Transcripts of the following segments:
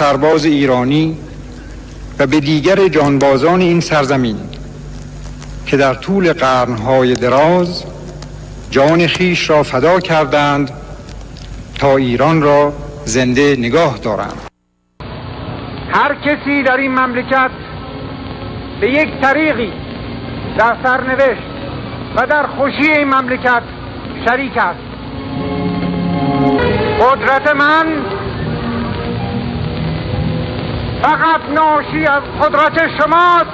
سرباز ایرانی و به دیگر جانبازان این سرزمین که در طول قرنهای دراز جان خیش را فدا کردند تا ایران را زنده نگاه دارند. هر کسی در این مملکت به یک طریقی در سرنوشت و در خوشی این مملکت شریک است. قدرت من فقط ناشی از قدرت شماست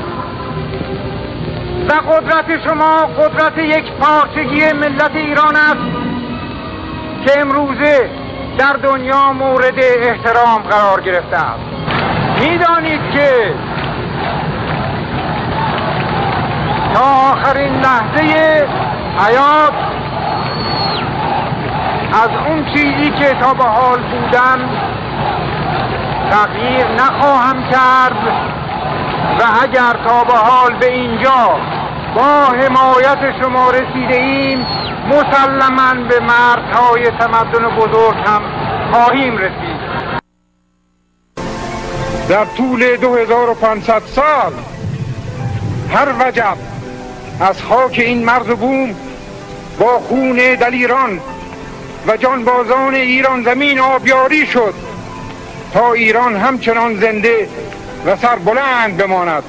و قدرت شما قدرت یک پارچگی ملت ایران است که امروزه در دنیا مورد احترام قرار گرفته است. میدانید که تا آخرین لحظه حیات از اون چیزی که تا به حال بودم تغییر نخواهم کرد و اگر تا به حال به اینجا با حمایت شما رسیده ایم مسلماً به مرزهای تمدن بزرگ هم خواهیم رسید. در طول 2500 سال هر وجب از خاک این مرز و بوم با خون دلیران و جانبازان ایران زمین آبیاری شد تا ایران همچنان زنده و سربلند بماند.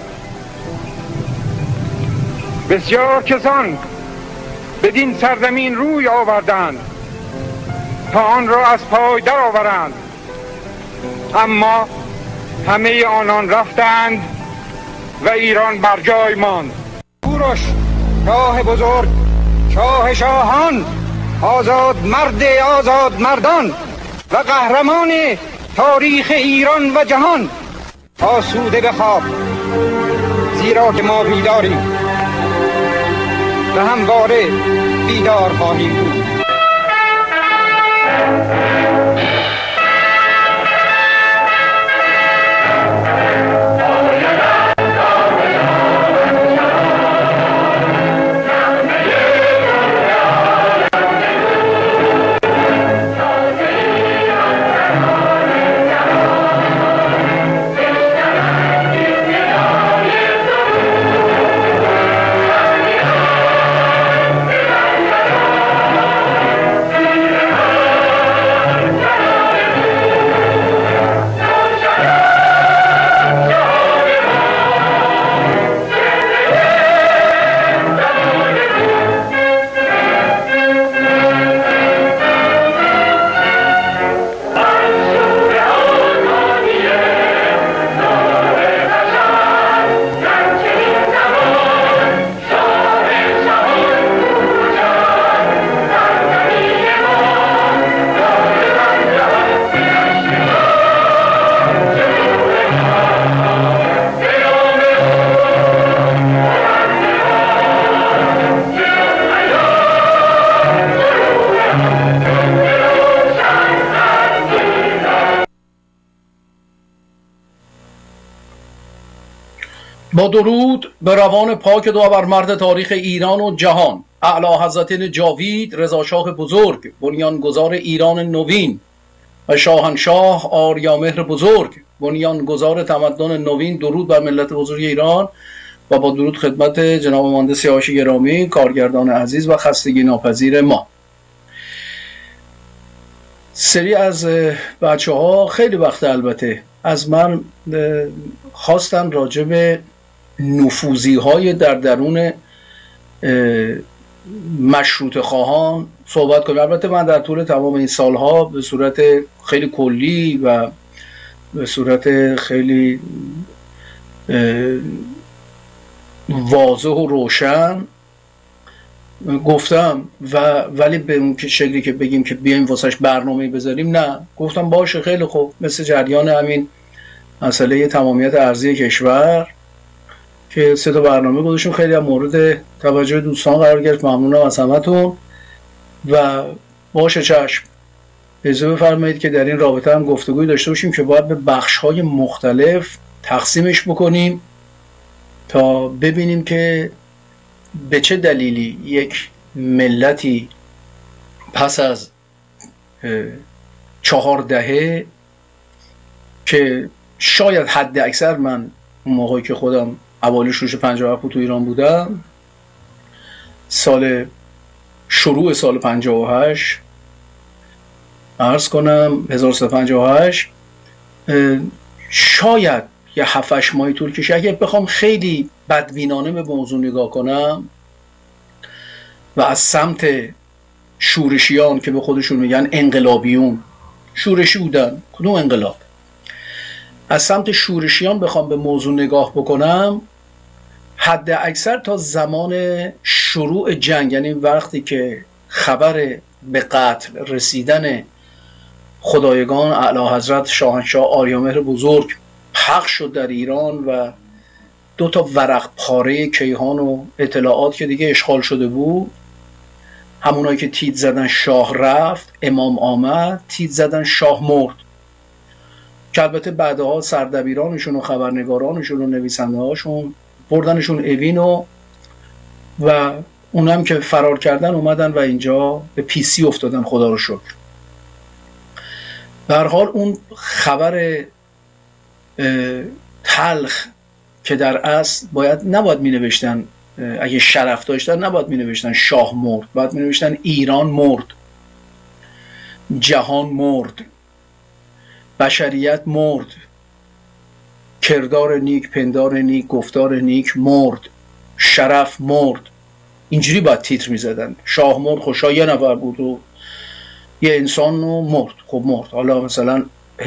بسیار کسان بدین سرزمین روی آوردند تا آن را از پای درآورند، اما همه آنان رفتند و ایران بر جای ماند. کوروش شاه بزرگ، شاه شاهان، آزاد مرد آزاد مردان و قهرمان تاریخ ایران و جهان، آسوده بخواب، زیرا که ما بیداریم و همواره بیدار خواهیم بود. با درود به روان پاک داورمرد تاریخ ایران و جهان، اعلی حضرت جاوید رضا شاه بزرگ، بنیانگذار ایران نوین، و شاهنشاه آریامهر بزرگ، بنیانگذار تمدن نوین. درود بر ملت بزرگ ایران و با درود خدمت جناب مهندس سیاوش گرامی، کارگردان عزیز و خستگی ناپذیر ما. سری از بچه ها خیلی وقت البته از من خواستن راجع به نفوذی های در درون مشروطه خواهان صحبت کنم. البته من در طول تمام این سالها به صورت خیلی کلی و به صورت خیلی واضح و روشن گفتم ولی به اون شکلی که بگیم که بیایم واسش برنامه بذاریم، نه، گفتم باشه خیلی خوب، مثل جریان همین مسئله تمامیت ارضی کشور که 3 تا برنامه گذاشتیم، خیلی هم مورد توجه دوستان قرار گرفت. ممنونم از همتون و باشه چشم. اجازه بفرمایید که در این رابطه هم گفتگوی داشته باشیم که باید به بخش‌های مختلف تقسیمش بکنیم تا ببینیم که به چه دلیلی یک ملتی پس از 4 دهه که شاید حد اکثر من اون موقعی که خودم اوایل شروع 57 تو ایران بودم، شروع سال 58 عرض کنم 1358، شاید یه 7-8 ماهی طول کشه. اگه بخوام خیلی بدبینانه به موضوع نگاه کنم و از سمت شورشیان که به خودشون میگن انقلابیون، شورشی بودن، کدوم انقلاب، از سمت شورشیان بخوام به موضوع نگاه بکنم، حد اکثر تا زمان شروع جنگ، یعنی وقتی که خبر به قتل رسیدن خدایگان اعلی حضرت شاهنشاه آریامهر بزرگ پخش شد در ایران و 2 ورق پاره کیهان و اطلاعات که دیگه اشغال شده بود، همونایی که تیت زدن شاه رفت، امام آمد، تیت زدن شاه مرد، که البته بعدها سردبیرانشون و خبرنگارانشون و نویسنده هاشون بردنشون اوین و اونم که فرار کردن اومدن و اینجا به پیسی افتادن، خدا رو شکر. به هر حال اون خبر تلخ که در اصل نباید می نوشتن، اگه شرف داشتن نباید می نوشتن شاه مرد، باید می نوشتن ایران مرد، جهان مرد، بشریت مرد، کردار نیک، پندار نیک، گفتار نیک مرد، شرف مرد. اینجوری باید تیتر می زدن. شاه مرد، خوشا یه نفر بود و یه انسان رو مرد. خب مرد. حالا مثلا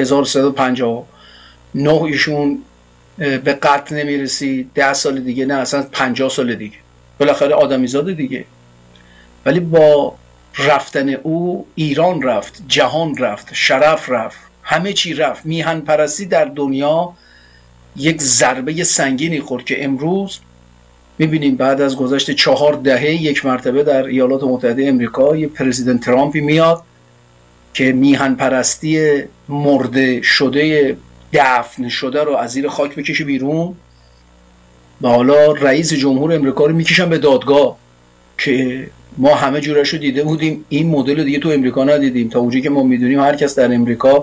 1359 ایشون به قتل نمی رسید، 10 سال دیگه، نه اصلا 50 سال دیگه، بالاخره آدمیزاده دیگه. ولی با رفتن او ایران رفت، جهان رفت، شرف رفت، همه چی رفت. میهن پرستی در دنیا یک ضربه سنگینی خورد که امروز میبینیم بعد از گذشت 4 دهه یک مرتبه در ایالات متحده امریکا یه پرزیدنت ترامپی میاد که میهن پرستی مرده شده، دفن شده رو از زیر خاک بکشه بیرون و حالا رئیس جمهور امریکا رو میکشن به دادگاه که ما همه جورش رو دیده بودیم، این مدل دیگه تو امریکا ندیدیم. تا اونجایی که ما میدونیم هر کس در امریکا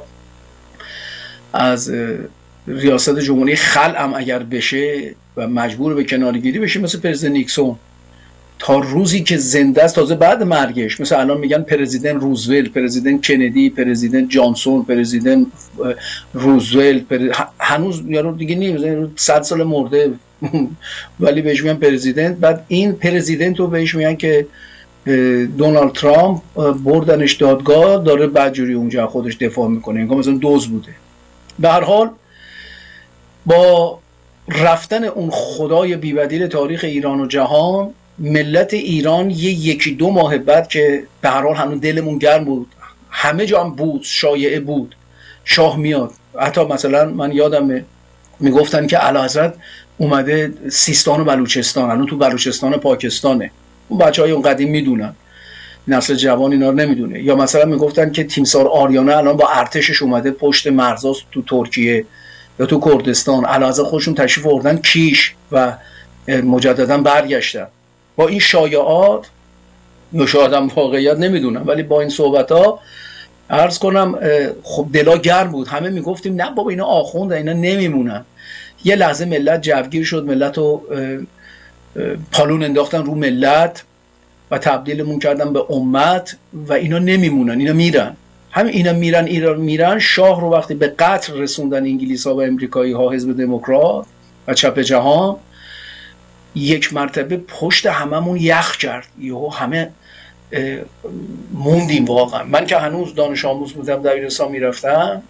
از ریاست جمهوری خلع اگر بشه و مجبور به کناره‌گیری بشه، مثل پرزیدنت نیکسون، تا روزی که زنده است، تازه بعد مرگش، مثل الان میگن پرزیدنت روزولت، پرزیدنت کندی، پرزیدنت جانسون، پرزیدنت روزولت، هنوز یارو دیگه نیست، 100 سال مرده ولی بهش میگن پرزیدنت. بعد این پرزیدنت رو بهش میگن که دونالد ترامپ بردنش دادگاه، داره بدجوری اونجا خودش دفاع میکنه، انگار مثلا دوز بوده. به هر حال با رفتن اون خدای بی‌بدیل تاریخ ایران و جهان، ملت ایران 1-2 ماه بعد که به هر حال هنوز دلمون گرم بود، همه جا هم بود، شایعه بود شاه میاد. حتی مثلا من یادم میگفتن که اعلیحضرت اومده سیستان و بلوچستان، الان تو بلوچستان پاکستانه. اون بچهای اون قدیم میدونن، نسل جوان اینا رو نمیدونه. یا مثلا میگفتن که تیمسار آریانه الان با ارتشش اومده پشت مرزاست تو ترکیه یا تو کردستان، اعلیحضرت خودشون تشریف آوردن کیش و مجددا برگشتن. با این شایعات یا شاید هم واقعیت نمیدونم، ولی با این صحبت ها عرض کنم خب دلا گرم بود. همه میگفتیم نه بابا اینا آخونده، اینا نمیمونن. یه لحظه ملت جوگیر شد، ملت رو پالون انداختن رو ملت و تبدیلمون کردن به امت و اینا نمیمونن، اینا میرن. همین اینا میرن، ایران میرن. شاه رو وقتی به قتل رسوندن انگلیس ها و امریکایی ها، حزب دموکرات و چپ جهان، یک مرتبه پشت هممون یخ کرد، یهو همه موندیم. واقعا من که هنوز دانش آموز بودم، دبیرستان میرفتم،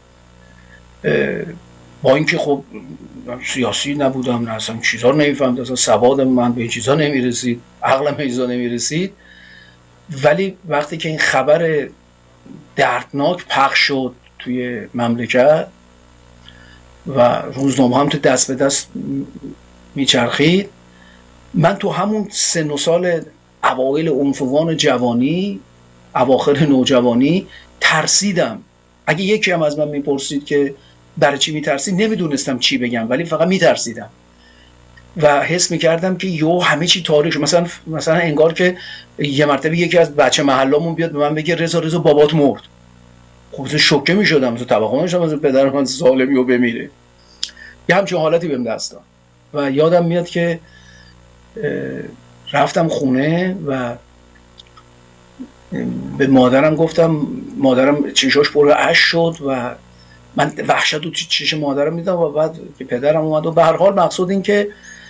با اینکه خب سیاسی نبودم، نه اصلا چیزا رو نمیفهمم، اصلا سواد من به این چیزا نمیرسید، عقلم به چیزا نمیرسید، ولی وقتی که این خبر دردناک پخش شد توی مملکت و روزنامه هم تو دست به دست میچرخید، من تو همون سن و سال اوایل عنفوان جوانی، اواخر نوجوانی ترسیدم. اگه یکی هم از من میپرسید که برای چی میترسید، نمیدونستم چی بگم، ولی فقط میترسیدم و حس میکردم که همه چی تاریخ. مثلا انگار که یه مرتبه یکی از بچه محلامون بیاد به من بگه رضا بابات مرد. خب شوکه میشدم، تو توقع نداشتم از پدر من ظالمی و بمیره. یه همچین حالتی بهم دست داد و یادم میاد که رفتم خونه و به مادرم گفتم، مادرم چشاش پر اشک شد و من وحشت تو چش مادرم میدم و بعد که پدرم اومد و به هر حال مقصود این که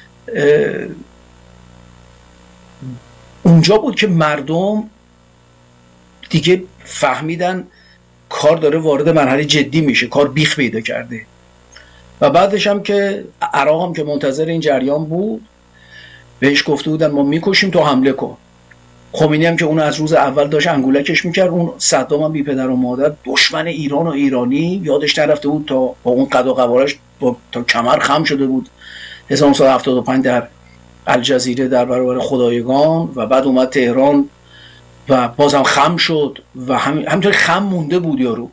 اونجا بود که مردم دیگه فهمیدن کار داره وارد مرحله جدی میشه، کار بیخ پیدا کرده. و بعدش هم که عراق هم که منتظر این جریان بود بهش گفته بودن ما میکشیم تو حمله کن. خمینی هم که اون از روز اول داشت انگولکش میکرد، اون صدام هم بی پدر و مادر دشمن ایران و ایرانی یادش نرفته بود تا با اون قد و قوارش تا کمر خم شده بود 1975 در الجزیره در برابر خدایگان و بعد اومد تهران و بازم خم شد و همینطوری خم مونده بود یارو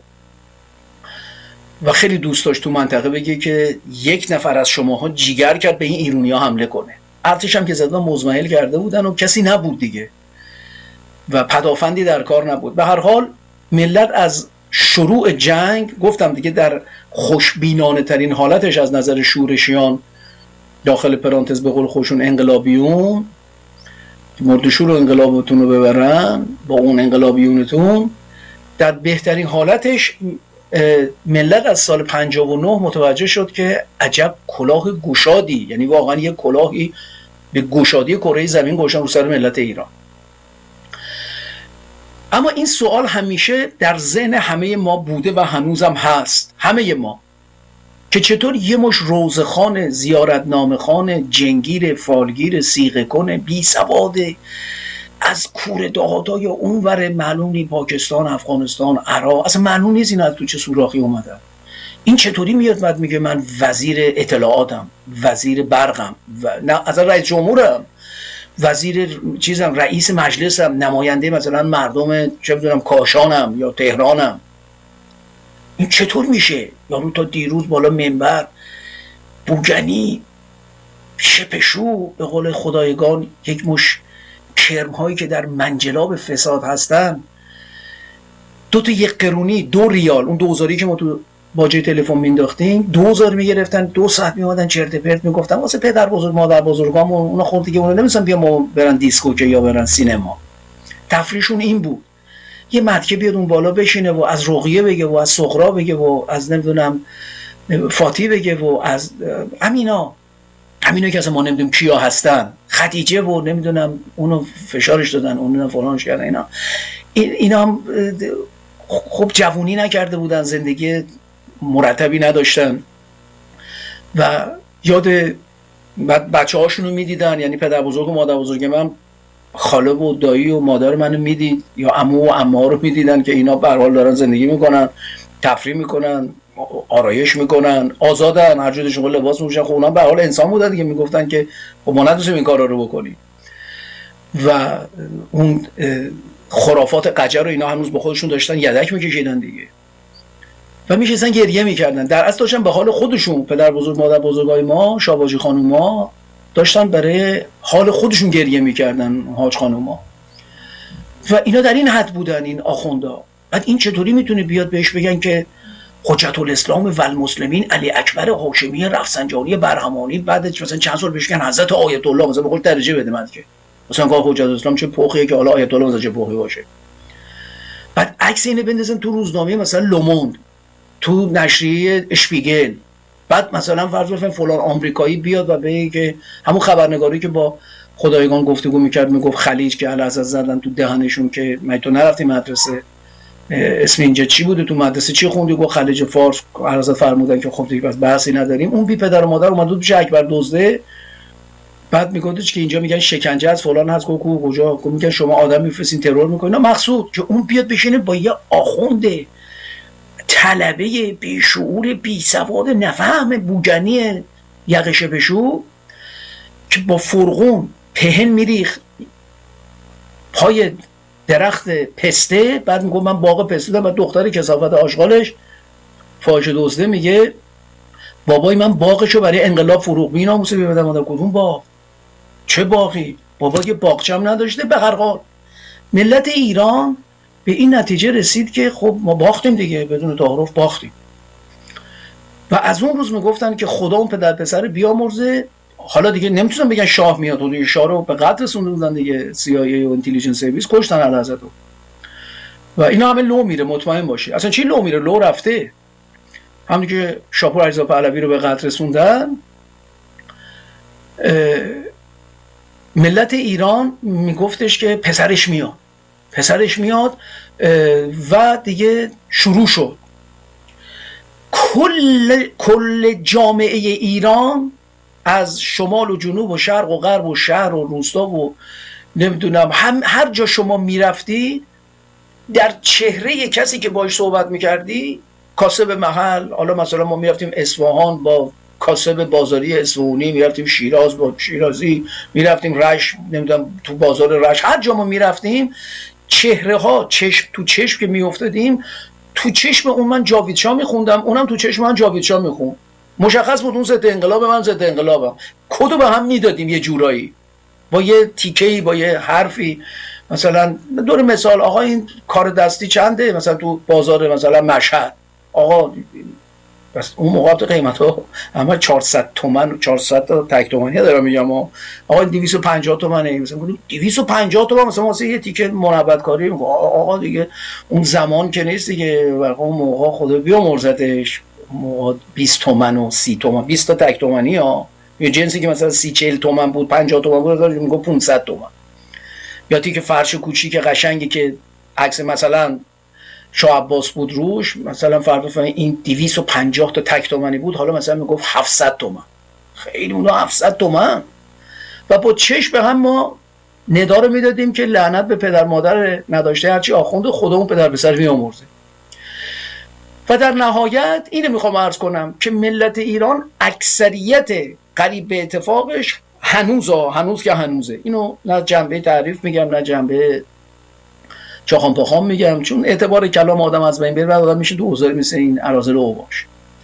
و خیلی دوست داشت تو منطقه بگه که یک نفر از شماها جیگر کرد به این ایرونیا حمله کنه. ارتش هم که زدن مزمحل کرده بودن و کسی نبود دیگه و پدافندی در کار نبود. به هر حال ملت از شروع جنگ، گفتم دیگه در خوشبینانه ترین حالتش از نظر شورشیان داخل پرانتز به قول خودشون انقلابیون، مردشور انقلابتون رو ببرن با اون انقلابیونتون، در بهترین حالتش ملت از سال 59 متوجه شد که عجب کلاه گشادی، یعنی واقعا یک کلاهی به گشادی کره زمین گشادن رو سر ملت ایران. اما این سوال همیشه در ذهن همه ما بوده و هنوزم هست، همه ما، که چطور یه مش روزخان، زیارتنامه‌خان، جنگیر، فالگیر، سیغه کن، بی سواد از کوره دهاتای اونور معلوم پاکستان، افغانستان، عراق، اصلا معلوم نیست این از تو چه سوراخی اومدن، این چطوری میاد بعد میگه من وزیر اطلاعاتم، وزیر برقم، نه اصلا رئیس جمهورم، وزیر چیزم، رئیس مجلسم، نماینده مثلا مردم چه میدونم کاشانم یا تهرانم. این چطور میشه؟ یارو تا دیروز بالا منبر بوگنی شپشو به قول خدایگان یک مش کرم هایی که در منجلاب فساد هستن، دو تا یک قرونی 2 ریال، اون 2000 که ما تو باجه تلفن مینداختیم 2000 میگرفتن، 2 ساعت میومدن چرت پرت میگفتن واسه پدر بزرگ مادر بزرگام، اونا خود دیگه اونا نمیسن بیا ما برن دیسکوکه یا برن سینما. تفریحشون این بود یه مدکه بیاد اون بالا بشینه و از رقیه بگه و از سغرا بگه و از نمیدونم فاتی بگه و از امینا که اصلا ما نمیدونم کیا هستن، خدیجه و نمیدونم اونو فشارش دادن، اونو فلانش کردن. اینا هم خب جوونی نکرده بودن، زندگی مرتبی نداشتن و یاد بچه هاشونو میدیدن، یعنی پدر بزرگ و مادر بزرگ من خاله و دایی و مادر منو میدید یا عمو و عمه رو میدیدن که اینا به هر حال دارن زندگی میکنن، تفریح میکنن، آرایش میکنن، آزادن، هر جورشون لباس میپوشن. خب اونا به هر حال انسان بودن دیگه، میگفتن که خب ما ندوستیم این کارا رو بکنیم و اون خرافات قجر رو اینا هنوز با خودشون داشتن یدک میکشیدن دیگه و میشستن گریه میکردن. در اصل داشتن به حال خودشون، پدر بزرگ مادر بزرگای ما، شاباجی خانوما داشتن برای حال خودشون گریه میکردن، حاج خانوما، و اینا در این حد بودن این آخوندا. بعد این چطوری میتونه بیاد بهش بگن که حجت الاسلام و المسلمین علی اکبر هاشمی رفسنجانی برهمانی، بعد مثلا چند سال بهش میگن حضرت آیت الله، مثلا بقول درجه بده من که مثلا که حجت الاسلام چه پوخیه که حالا آیت الله مثلا چه پوخی باشه. بعد عکس اینو بندازن تو روزنامه مثلا لوموند، تو نشریه اشپیگل، بعد مثلا فرض بفرمایید فلان آمریکایی بیاد و بگه که همون خبرنگاری که با خدایگان گفتگو میکرد میگفت خلیج که الازاز زدن تو دهنشون که من تو نرفتی مدرسه، اسم اینجا چی بوده، تو مدرسه چی خوندی؟ گفت خلیج فارس. الازاز فرمودن که خب دیگه بس بحثی نداریم. اون بی پدر و مادر اومد بود پیش اکبر دزده، بعد میگفتش که اینجا میگن شکنجه از فلان هست، کجا میگن شما آدم میفرستین ترور میکنین. مقصود که اون بیاد بشینه با یه آخوند طلبه بیشعور بیسواد نفهم بوگنی یقشه بشو که با فرغون پهن میریخ پای درخت پسته، بعد میگم من باغ پسته دارم، و دختر کثافت آشغالش فاحش دزده میگه بابای من باغشو برای انقلاب فروخت. بی‌ناموسه بیادم آدم. کدوم باغ؟ چه باغی؟ بابا که باغچه‌ام نداشته. به هر حال ملت ایران به این نتیجه رسید که خب ما باختیم دیگه، بدون تعارف باختیم. و از اون روز میگفتن که خدا اون پدر پسر بیامرزه. حالا دیگه نمیتونن بگن شاه میاد، و دیگه شاه رو به قتل رسونده بودن دیگه، CIA و اینتلیجنس سرویس کشتن اعلیحضرت. و اینا همه لو میره، مطمئن باشی. اصلا چی لو میره؟ لو رفته. همون که شاپور علیرضا پهلوی رو به قتل رسوندن، ملت ایران میگفتش که پسرش میاد و دیگه شروع شد. کل جامعه ایران از شمال و جنوب و شرق و غرب و شهر و روستا و نمیدونم هر جا شما میرفتی، در چهره کسی که باش صحبت میکردی، کاسب محل، حالا مثلا ما میرفتیم اصفهان با کاسب بازاری اصفهانی، میرفتیم شیراز با شیرازی، میرفتیم رشت، نمیدونم تو بازار رشت، هر جا ما میرفتیم چهره ها چشم تو چشم که میافتادیم، تو چشم اون من جاوید شاه میخوندم، اونم تو چشم من جاوید شاه میخوند. مشخص بود اون ضد انقلاب، من ضد انقلابم. کدو به هم میدادیم یه جورایی، با یه تیکه‌ای، با یه حرفی. مثلا دور مثال، آقا این کار دستی چنده؟ مثلا تو بازار مثلا مشهد، آقا بس اون موقع قیمت ها اما 400 تومن، 400 تا تک تومانی دارم میگم، آقا 250 تومنه، مثلا 250 تومن مثلا واسه یه تیکه منبت کاری. آقا دیگه اون زمان که نیست دیگه، اون موقع خدا بیامرزتش، موقع 20 تومن و 30 تومن، 20 تا تک تومانی ها، یه جنسی که مثلا 30-40 تومن بود، 50 تومن بود، داشت میگه 500 تومن. یا تیکه فرش کوچیک قشنگی که عکس مثلا شاه عباس بود روش، مثلا فرض بفرمایید این 250 تا تک تومانی بود، حالا مثلا میگفت 700 تومن. خیلی اونا 700 تومن. و با چشم به هم ما ندا رو میدادیم که لعنت به پدر مادر نداشته هرچی آخوند، خدا اون پدر پسر بیامرزه. و در نهایت اینو میخوام عرض کنم که ملت ایران اکثریت قریب به اتفاقش هنوز که هنوزه، اینو نه جنبه تعریف میگم نه جنبه چاخان پاخان میگم، چون اعتبار کلام آدم از بین بره و آدم میشه دوزاری مثل این اراذل اوباش.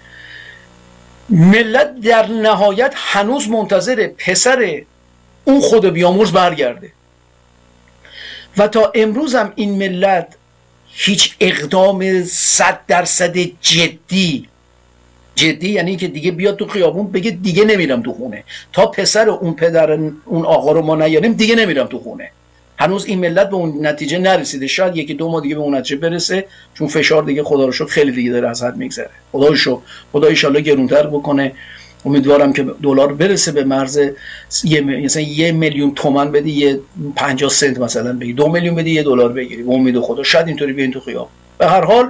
ملت در نهایت هنوز منتظر پسر اون خود بیامرز برگرده. و تا امروز هم این ملت هیچ اقدام 100% جدی یعنی که دیگه بیاد تو خیابون بگه دیگه نمیرم تو خونه، تا پسر اون پدر اون آقا رو ما نیاریم دیگه نمیرم تو خونه. هنوز این ملت به اون نتیجه نرسیده. شاید 1-2 ماه دیگه به اون نتیجه برسه، چون فشار دیگه خدا رو شکر خیلی دیگه داره از حد میگذره. خدا ان شاءالله گرونتر بکنه. امیدوارم که دلار برسه به مرز مثلا 1 میلیون تومان بدی، یه 50 سنت مثلا بگی، 2 میلیون بدی $1 بگیری. به امید خدا شاید اینطوری بیاین تو خیابون. به هر حال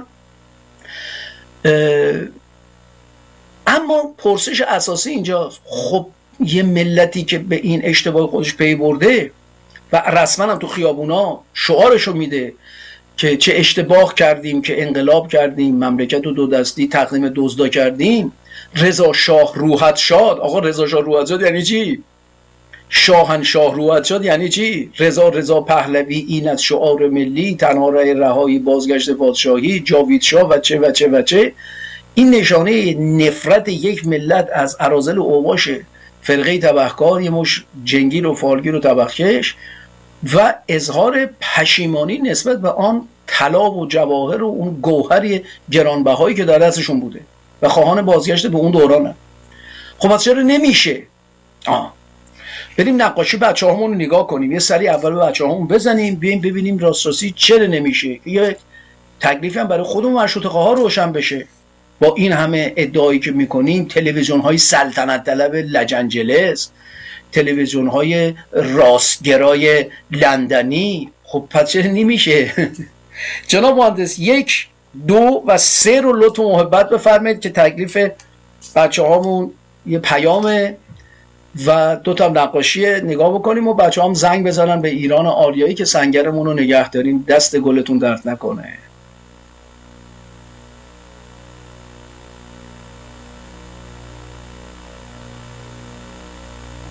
اما پرسش اساسی اینجا، خب یه ملتی که به این اشتباه خودش پی برده و رسما هم تو خیابونا شعارشو میده که چه اشتباه کردیم که انقلاب کردیم، مملکت رو 2 دستی تقدیم دزدا کردیم، رضا شاه روحت شاد. آقا رضا شاه روحت شاد یعنی چی؟ شاهنشاه روحت شاد یعنی چی؟ رضا پهلوی این از شعار ملی، تنها راه رهایی بازگشت پادشاهی، جاوید شاه و چه. این نشانه نفرت یک ملت از اراذل و اوباش فرقه تبهکار، یه مش جنگیر و فالگیر و تبهکش، و اظهار پشیمانی نسبت به آن طلا و جواهر و اون گوهر گرانبهایی که در دستشون بوده و خواهان بازگشت به اون دورانه. خب از چرا نمیشه؟ بریم نقاشی بچه‌هامون رو نگاه کنیم، یه سری اول به بچه‌هامون بزنیم، بیایم ببینیم راستی چرا نمیشه. یه تکلیفی هم برای خودمون مشروطه خواه روشن بشه. با این همه ادعایی که میکنیم، تلویزیون های سلطنت طلب لجنجلس، تلویزیون های راستگرای لندنی، خب پس چرا نمیشه؟ جناب مهندس 1 2 و 3 رو لطف و محبت بفرمایید که تکلیف بچه هامون یه پیامه و 2 تا نقاشی نگاه بکنیم و بچه هم زنگ بزنن به ایران آریایی که سنگرمون رو نگه داریم، دست گلتون درد نکنه.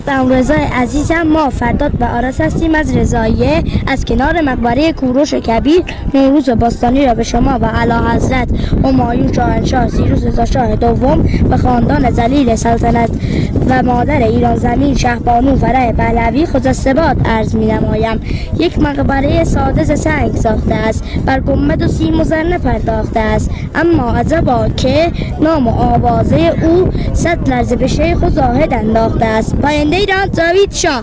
اسمم رضای عزیزم. ما فرداد و آرس هستیم از رضاییه. از کنار مقبره کوروش کبیر نوروز باستانی را به شما و اعلیحضرت همایون شاهنشاه سیروس رضا شاه دوم و خاندان ذلیل سلطنت و مادر ایران زمین شهبانو فرح پهلوی خجسته عرض می نمایم. یک مقبره ساده ز سنگ ساخته است، بر گنبد و سیم و زر نپرداخته است، اما عجبا که نام و آوازه او صد لرزه به شیخ و زاهد انداخته است. پاینده ایران جاوید شاه.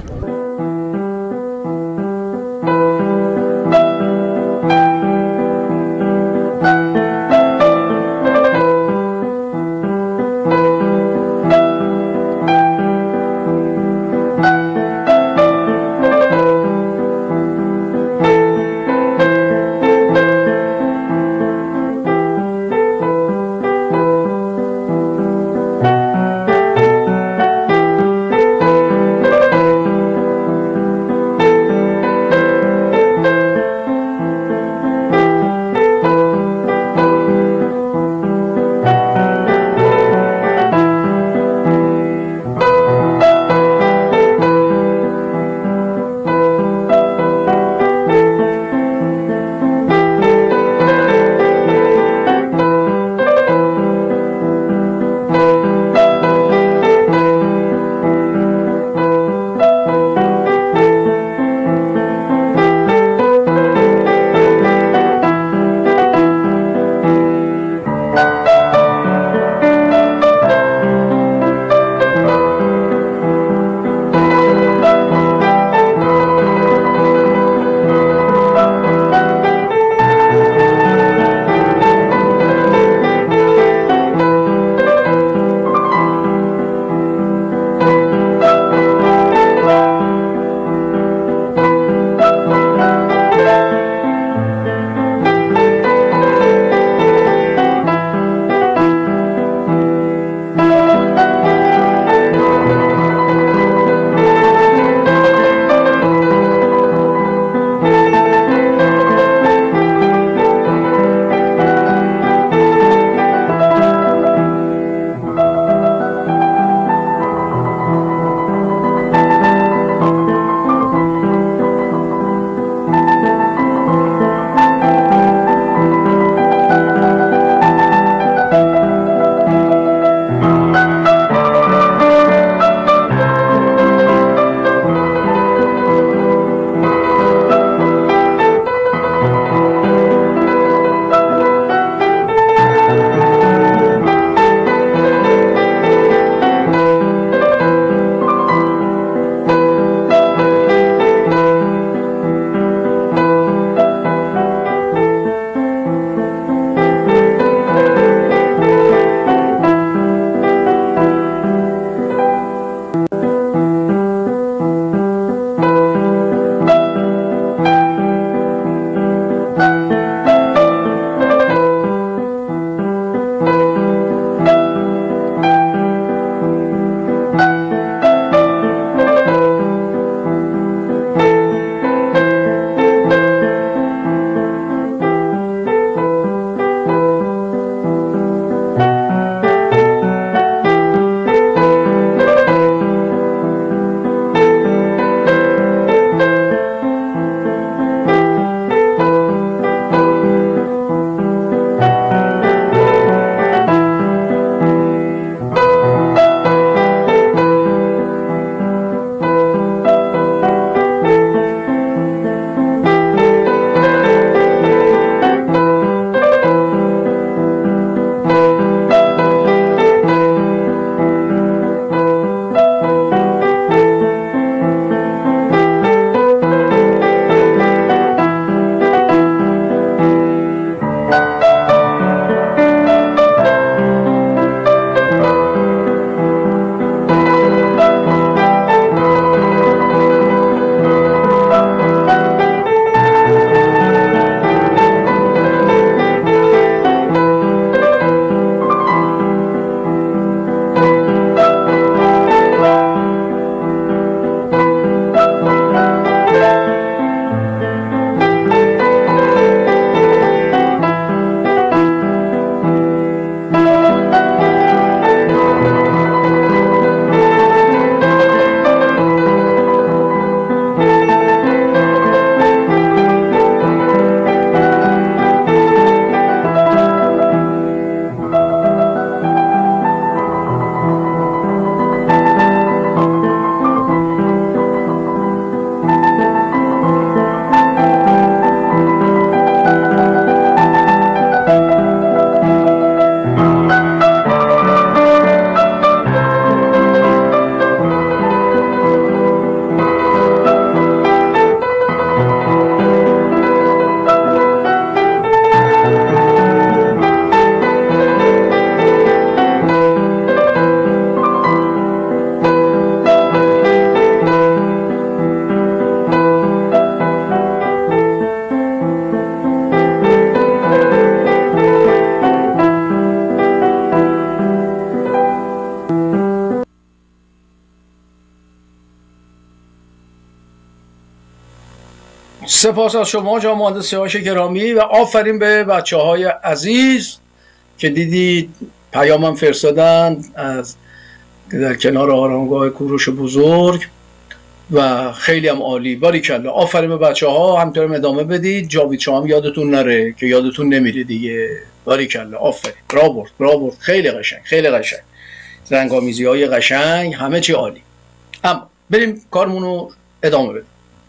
سپاس از شما جناب مهندس سیاوش گرامی و آفرین به بچه‌های عزیز که دیدید پیامم فرستادن از در کنار آرامگاه کوروش بزرگ و خیلی هم عالی. باریکلا، آفرین به بچه‌ها، همینطور ادامه بدید. جاوید شما هم یادتون نره که یادتون نمیره دیگه. باریکلا، آفرین، برافو، خیلی قشنگ، خیلی قشنگ، زنگامیزی‌های قشنگ، همه چی عالی. اما بریم کارمون رو ادامه بدیم.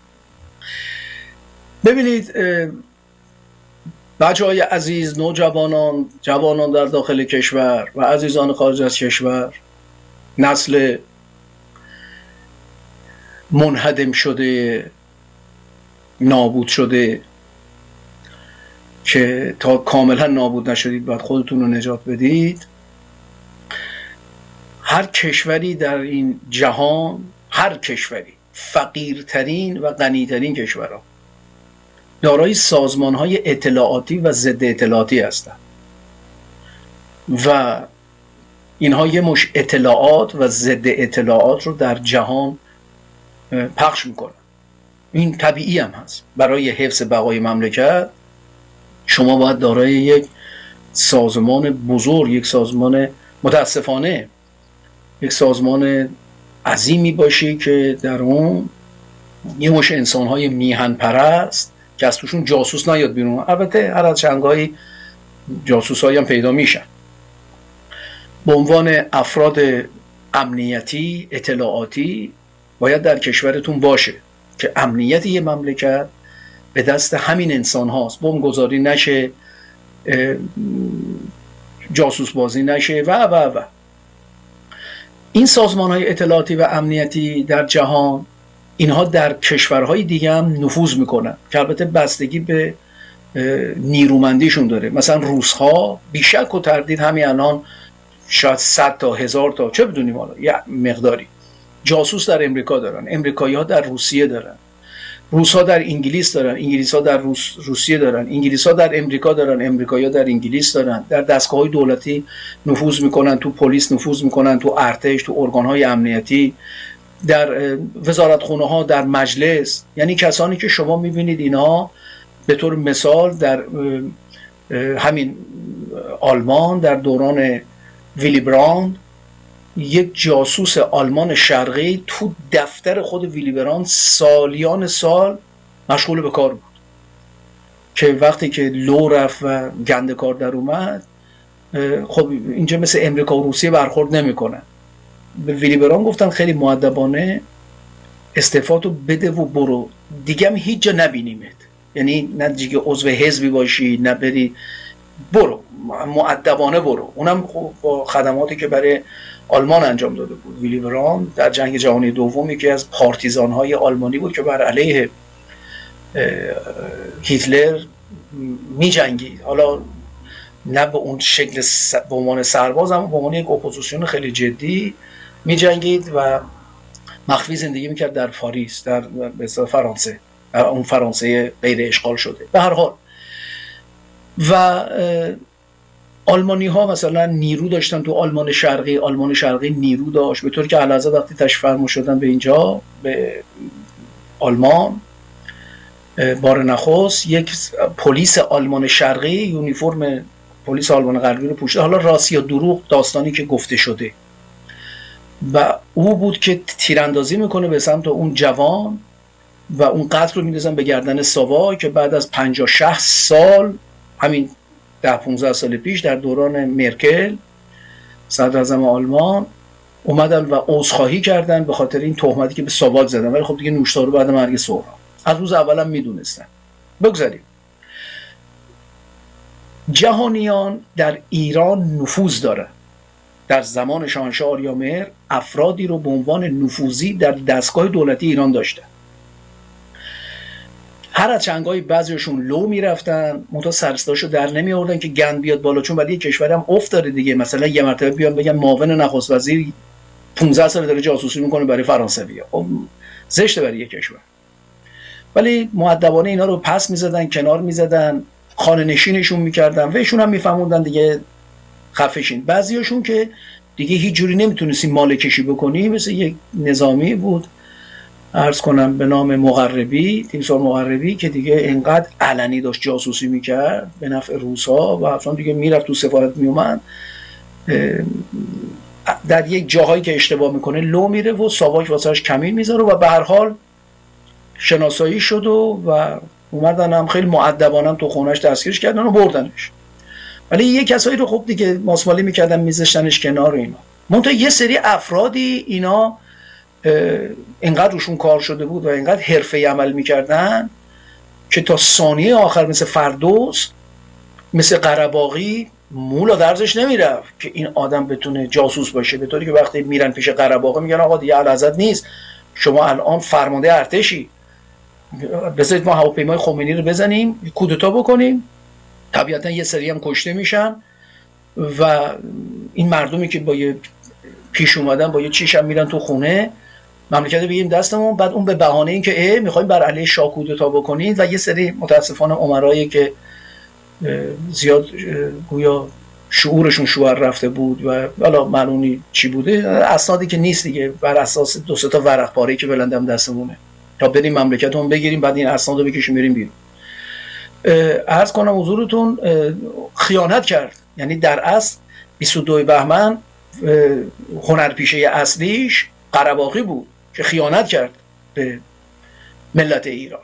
ببینید بچه‌های عزیز، نوجوانان، جوانان در داخل کشور و عزیزان خارج از کشور، نسل منهدم شده، نابود شده که تا کاملا نابود نشدید باید خودتون رو نجات بدید. هر کشوری در این جهان، هر کشوری، فقیرترین و غنیترین کشورها، دارای سازمان‌های اطلاعاتی و ضد اطلاعاتی هستند و اینها یه مش اطلاعات و ضد اطلاعات رو در جهان پخش میکنن. این طبیعی هم هست. برای حفظ بقای مملکت شما باید دارای یک سازمان بزرگ، یک سازمان، متاسفانه یک سازمان عظیمی باشی که در اون یه مش انسان‌های میهن پرست که از توشون جاسوس نیاد بیرون. البته هر از چندگاهی جاسوس‌هایی هم پیدا میشن. به عنوان افراد امنیتی، اطلاعاتی باید در کشورتون باشه که امنیت یه مملکت به دست همین انسان هاست. بمبگذاری نشه، جاسوس بازی نشه و این سازمان های اطلاعاتی و امنیتی در جهان، اینها در کشورهای دیگه هم نفوذ میکنن که البته بستگی به نیرومندیشون داره. مثلا روس‌ها بیشک و تردید همین الان شاید 100 تا 1000 تا چه بدونیم حالا یه مقداری جاسوس در امریکا دارن، امریکایی‌ها در روسیه دارن، روس‌ها در انگلیس دارن، انگلیس‌ها در روسیه دارن، انگلیس‌ها در امریکا دارن، امریکایی‌ها در انگلیس دارن. در دستگاه‌های دولتی نفوذ میکنن، تو پلیس نفوذ میکنن، تو ارتش، تو ارگان‌های امنیتی، در وزارتخونه‌ها، در مجلس. یعنی کسانی که شما میبینید اینها به طور مثال در همین آلمان در دوران ویلی براند یک جاسوس آلمان شرقی تو دفتر خود ویلی براند سالیان سال مشغول به کار بود که وقتی که لو رفت و گنده کار در اومد، خب اینجا مثل امریکا و روسیه برخورد نمیکنن. به ویلی براند گفتن خیلی مؤدبانه استعفاتو بده و برو، دیگه هم هیچ جا نبینیمت. یعنی نه دیگه عضو حزبی باشی، نه بری، برو، مؤدبانه برو. اونم با خدماتی که برای آلمان انجام داده بود. ویلی براند در جنگ جهانی دوم یکی از پارتیزان‌های آلمانی بود که بر علیه هیتلر می‌جنگید. حالا نه به اون شکل به عنوان سرباز، اما به عنوان یک اپوزیسیون خیلی جدی می‌جنگید و مخفی زندگی می‌کرد در پاریس، در فرانسه، اون فرانسه غیر اشغال شده. به هر حال و آلمانی ها مثلا نیرو داشتن تو آلمان شرقی نیرو داشت، به طور که علاوه وقتی تشریف فرما شدن به اینجا به آلمان بار نخست، یک پلیس آلمان شرقی یونیفرم پلیس آلمان غربی رو پوشیده. حالا راست یا دروغ داستانی که گفته شده، و او بود که تیراندازی میکنه به سمت اون جوان و اون قتل رو میندازن به گردن ساوا که بعد از 50-60 سال، همین 10-15 سال پیش در دوران مرکل صدر اعظم آلمان، اومدن و عذرخواهی کردن به خاطر این تهمتی که به ساواک زدن. ولی خب دیگه نوشتارو بعد مرگ سهراب از روز اول هم میدونستن. بگذاریم. جهانیان در ایران نفوذ داره. در زمان شاهنشاه آریامهر افرادی رو به عنوان نفوذی در دستگاه دولتی ایران داشتن. هر از چنگایی بعضیشون لو میرفتن، منتها سرصداشو در نمی آوردن که گند بیاد بالا، چون ولی کشور هم افت داره دیگه. مثلا یه مرتبه بیان بگن معاون نخست وزیر 15 سال داره جاسوسی میکنه برای فرانسویا، خب زشته برای یک کشور. ولی مؤدبانه اینا رو پس میزدن، کنار میزدن، خانه نشینشون میکردن و ایشون هم میفهموندن دیگه خفشین. بعضیاشون که دیگه هیچ جوری نمیتونستیم مال کشی بکنی، مثل یک نظامی بود عرض کنم به نام مغربی، تیمسار مغربی، که دیگه اینقدر علنی داشت جاسوسی میکرد به نفع روس‌ها و اصلا دیگه میرفت تو سفارت میومد، در یک جاهایی که اشتباه میکنه لو میره و ساواک واسهش کمین میذاره و به هر حال شناسایی شد و اومدن هم خیلی مؤدبانه تو خونش دستگیرش کردن و بردنش. ولی یه کسایی رو خب دیگه ماسمالی میکردن میذاشتنش کنار اینا. منتها یه سری افرادی اینا اینقدر روشون کار شده بود و اینقدر حرفه‌ای عمل میکردن که تا ثانیه آخر مثل فردوس، مثل قره‌باغی مولا درزش نمیرفت که این آدم بتونه جاسوس باشه، به طوری که وقتی میرن پیش قره‌باغی میگن آقا دیگه اعلیحضرت نیست، شما الان فرمانده ارتشی، بذارید ما هواپیمای خمینی رو بزنیم کودتا بکنیم. طبیعتا یه سری هم کشته میشن و این مردمی که با یه پیش اومدن با یه چیش هم میرن تو خونه، مملکت بگیم دستمون، بعد اون به بهانه این که میخوایم بر علیه شاه کودتا بکنید و یه سری متاسفانه امرایی که زیاد گویا شعورشون شوهر رفته بود و حالا معلومی چی بوده، اسنادی که نیست دیگه، بر اساس 2-3 تا ورق پاره‌ای که بلندم دستمونه تا بریم مملکتمون بگیریم، بعد این اسناد رو بکشیم بریم بیرون. عرض کنم حضورتون خیانت کرد، یعنی در اصل 22 بهمن هنرپیشه اصلیش قره‌باغی بود که خیانت کرد به ملت ایران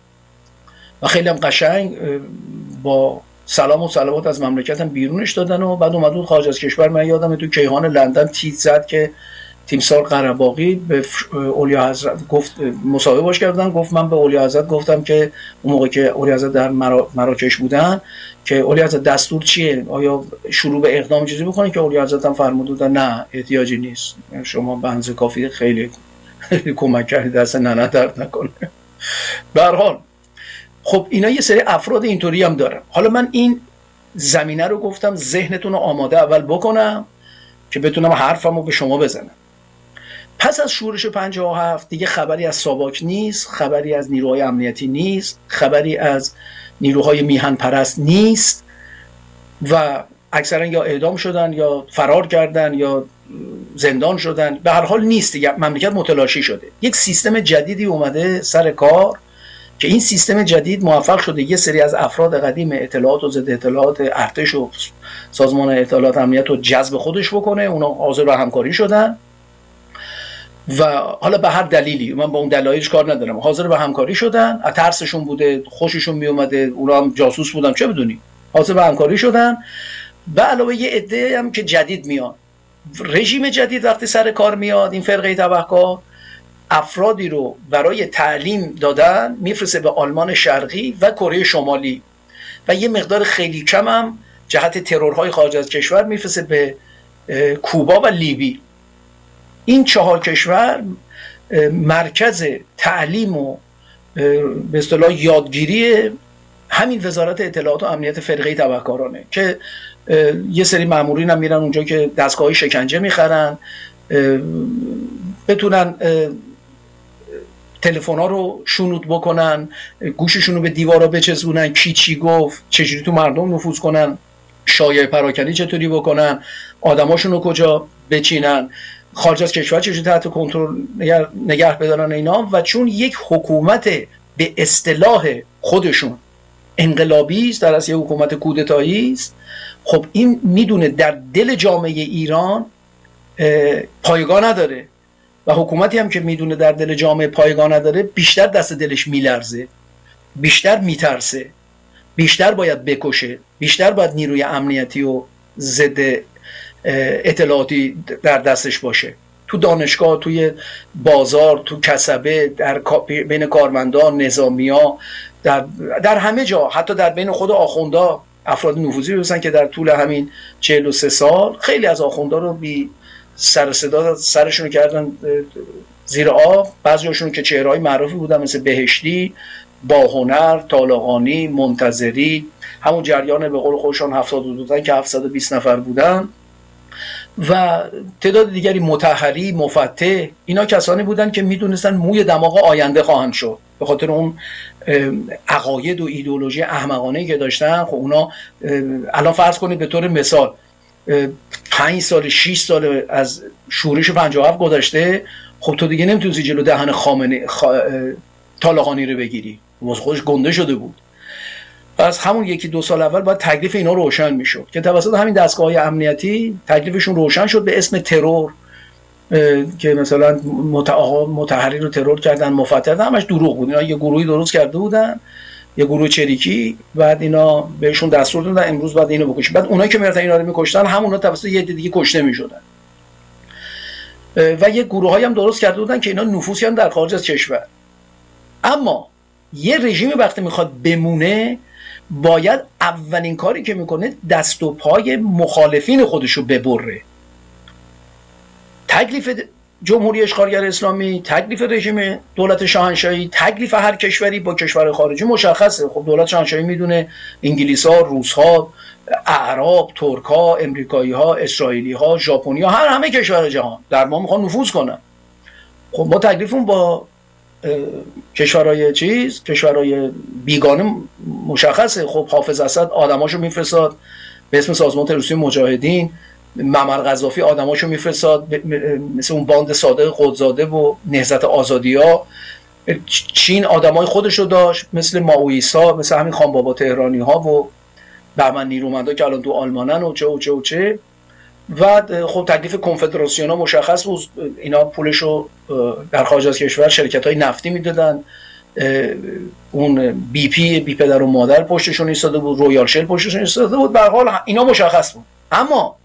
و خیلی هم قشنگ با سلام و صلوات از مملکتم بیرونش دادن و بعد اومد خارج از کشور. من یادم تو کیهان لندن تیتر زد که تیمسار قره‌باغی به اولیا حضرت گفت، مصاحبه باش کردن، گفت من به اولیا حضرت گفتم که اون موقع که اولیا حضرت در مراکش بودن که اولیا حضرت دستور چیه، آیا شروع به اقدام چیزی بکنن، که اولیا حضرت هم فرمودن نه احتیاجی نیست، شما به اندازه کافی خیلی کمک کردید، دست ننه درد نکنه. به هر حال خب اینا یه سری افراد اینطوری هم دارن. حالا من این زمینه رو گفتم ذهنتون رو آماده اول بکنم که بتونم حرفمو به شما بزنم. پس از شورش 57 دیگه خبری از ساواک نیست، خبری از نیروهای امنیتی نیست، خبری از نیروهای میهن پرست نیست و اکثرا یا اعدام شدن یا فرار کردن یا زندان شدن، به هر حال نیست دیگه، مملکت متلاشی شده. یک سیستم جدیدی اومده سر کار که این سیستم جدید موفق شده یه سری از افراد قدیم اطلاعات و ضد اطلاعات ارتش و سازمان اطلاعات امنیت رو جذب خودش بکنه، اونا حاضر به همکاری شدن و حالا به هر دلیلی، من با اون دلایلش کار ندارم، حاضر به همکاری شدن، از ترسشون بوده، خوششون می اومده، اونا هم جاسوس بودن چه بدونی، حاضر به همکاری شدن. به علاوه یه عده هم که جدید میاد، رژیم جدید وقتی سر کار میاد، این فرقه تبهکار افرادی رو برای تعلیم دادن میفرسته به آلمان شرقی و کره شمالی و یه مقدار خیلی کم هم جهت ترورهای خارج از کشور میفرسته به کوبا و لیبی. این 4 کشور مرکز تعلیم و به اصطلاح یادگیری همین وزارت اطلاعات و امنیت فرقه تبهکارانه که یه سری مامورین هم میرن اونجا که دستگاه شکنجه میخرن، بتونن تلفن‌ها رو شنود بکنن، گوششون رو به دیوارا بچسبونن، کی چی گفت، چجوری تو مردم نفوذ کنن، شایعه پراکنی چطوری بکنن، آدماشون رو کجا بچینن، خارج از کشور چجوری تحت کنترل نگه بدارن اینا. و چون یک حکومت به اصطلاح خودشون انقلابی است، در اصل یک حکومت کودتایی است، خب این میدونه در دل جامعه ایران پایگاه نداره و حکومتی هم که میدونه در دل جامعه پایگاه نداره بیشتر دست دلش میلرزه، بیشتر میترسه، بیشتر باید بکشه، بیشتر باید نیروی امنیتی و ضد اطلاعاتی در دستش باشه، تو دانشگاه، توی بازار، تو کسبه، در بین کارمندان، نظامیا، در همه جا، حتی در بین خود آخوندا افراد نفوذی بودن که در طول همین 43 سال خیلی از آخوندا رو بی سر صدا سرشون کردن زیر آب. بعضیاشون که چهره‌های معروفی بودن مثل بهشتی، باهنر، طالقانی، منتظری، همون جریان به قول خودشان 70 بودن که 720 نفر بودن و تعداد دیگری مطهری، مفتح، اینا کسانی بودن که میدونستن موی دماغ آینده خواهند شد به خاطر اون عقاید و ایدئولوژی احمقانه‌ای که داشتن. خب اونا الان فرض کنید به طور مثال 5 سال 6 سال از شورش 57 گذشته، خب تو دیگه نمیتونی جلو دهن طالقانی رو بگیری، واسه خودش گنده شده بود. پس همون 1-2 سال اول باید تکلیف اینا روشن میشد که توسط همین دستگاه‌های امنیتی تکلیفشون روشن شد به اسم ترور، که مثلا متحری رو ترور کردن، مفتر، همش دروغ بود. اینا یه گروهی درست کرده بودن، یه گروه چریکی، بعد اینا بهشون دستور دادن امروز بعد اینو بکشید. بعد اونایی که میرفتن اینا رو میکشتن همونا توسط یه دیگه کشته میشدن. و یه گروهایی هم درست کرده بودن که اینا نفوذی هم در خارج از کشور. اما یه رژیم وقتی میخواد بمونه باید اولین کاری که میکنه دست و پای مخالفین خودشو ببره. تکلیف جمهوری اشغالگر اسلامی، تکلیف رژیم دولت شاهنشاهی، تکلیف هر کشوری با کشور خارجی مشخصه. خب دولت شاهنشاهی میدونه انگلیس‌ها، روس‌ها، اعراب، ترک‌ها، امریکایی‌ها، اسرائیلی‌ها، ژاپنی‌ها، همه کشور جهان در ما میخوان نفوذ کنن. خب ما تکلیفمون با کشورهای بیگانه مشخصه. خب حافظ اسد آدماشو میفرستاد به اسم سازمان تروریستی مجاهدین، معمر قذافی آدماشو میفرستاد مثل اون باند صادق قدزاده و نهضت آزادی‌ها. چین آدمای خودشو داشت مثل مائویسا، مثل همین خان بابا تهرانی‌ها و بهمن نیرومندا که الان تو آلمانن و چه. و خب تکلیف کنفدراسیون‌ها مشخص بود، اینا پولشو در خارج از کشور شرکت‌های نفتی میدادن. اون بی پدر و مادر پشتشون ایستاده بود، رویال شل پشتشون ایستاده بود. به هر حال اینا مشخص بود. اما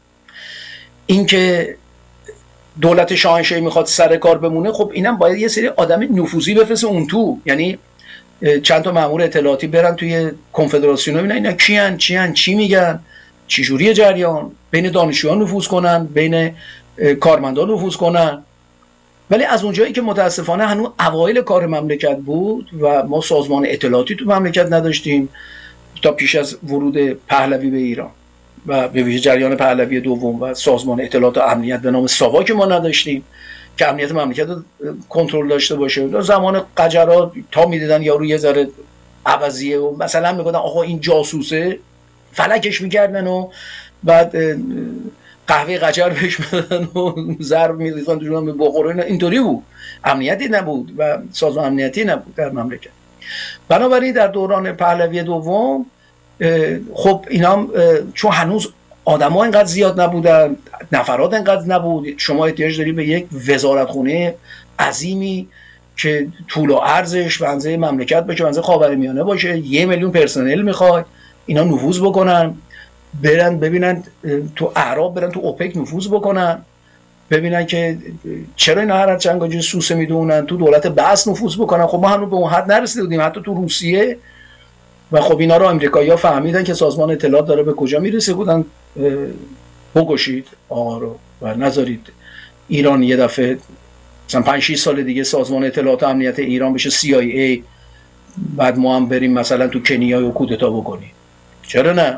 اینکه دولت شاهنشاهی میخواد سر کار بمونه، خب اینم باید یه سری آدم نفوذی بفرسته اون تو، یعنی چند تا مأمور اطلاعاتی برن توی کنفدراسیون ببینن اینا کیان، چی میگن، چی جوریه جریان، بین دانشجویان نفوذ کنن، بین کارمندان نفوذ کنن. ولی از اونجایی که متاسفانه هنوز اوایل کار مملکت بود و ما سازمان اطلاعاتی تو مملکت نداشتیم تا پیش از ورود پهلوی به ایران و به ویژه جریان پهلوی دوم و سازمان اطلاعات و امنیت به نام ساوا که ما نداشتیم که امنیت مملکت رو کنترل داشته باشه. زمان قجرها تا میدیدن یارو یه ذره عوضیه و مثلا میگفتن آقا این جاسوسه، فلکش میکردن و بعد قهوه قجر بهش میدادن و ضرب میریختن تو جون بخوره. اینطوری بود، امنیتی نبود و سازمان امنیتی نبود در مملکت. بنابراین در دوران پهلوی دوم خب اینا چون هنوز آدم‌ها اینقدر زیاد نبودن، نفرات اینقدر نبود، شما احتیاج داری به یک وزارتخونه عظیمی که طول و عرضش بنزه مملکت باشه، بنزه خاورمیانه باشه، 1 میلیون پرسنل میخوای اینا نفوذ بکنن، برن ببینن تو اعراب، برن تو اوپک نفوذ بکنن، ببینن که چرا اینا هر چند جور سوسه میدونن، تو دولت بعث نفوذ بکنن. خب ما هنوز به اون حد نرسیده بودیم، حتی تو روسیه. و خب اینا رو آمریکایی‌ها فهمیدن که سازمان اطلاعات داره به کجا میرسه، بودن بکشید آقا رو و نذارید ایران یه دفعه مثلا 5-6 سال دیگه سازمان اطلاعات و امنیت ایران بشه CIA، بعد ما هم بریم مثلا تو کنیا و کودتا بکنیم. چرا نه؟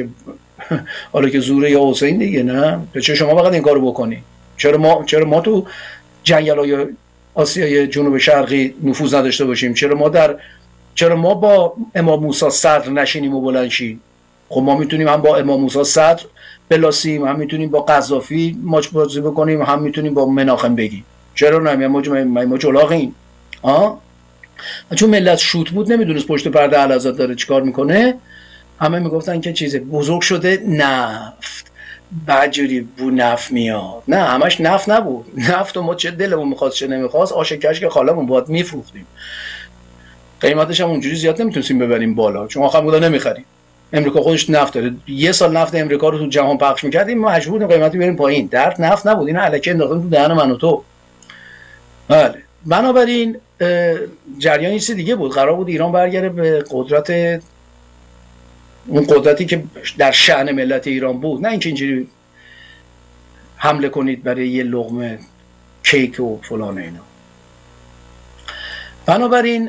حالا که زوره یا حسین دیگه، نه؟ چرا شما فقط این کارو بکنی؟ چرا ما تو جنگل‌های آسیای جنوب شرقی نفوذ نداشته باشیم؟ چرا ما با امام موسی صدر نشینیم و بلند شیم؟ خب ما میتونیم هم با امام موسی صدر بلاسیم، هم میتونیم با قذافی ماچ بازی بکنیم، هم میتونیم با مناخم بگیم. چرا نه؟ ما جلاغیم. چون ملت شوت بود، نمیدونست پشت پرده اعلیحضرت داره چیکار میکنه. همه میگفتن که چیزه بزرگ شده نفت، بعجوری بو نفت میاد. نه، همش نفت نبود. نفت و ما چه دلمون میخواست چه نمیخواست، آش کشک خالمون باید میفروختیم. قیمتش هم اونجوری زیاد نمیتونستیم ببریم بالا، چون آخر بودا نمیخریم. امریکا خودش نفت داره، 1 سال نفت امریکا رو تو جهان پخش میکردیم، مجبور بودیم قیمتی بریم پایین. درد نفت نبود، اینا الکی انداختن تو دهن من و تو. بله، بنابراین جریان یه چیز دیگه بود. قرار بود ایران برگره به قدرت، اون قدرتی که در شأن ملت ایران بود، نه اینکه اینجوری حمله کنید برای یه لقمه کیک و فلان اینا. بنابراین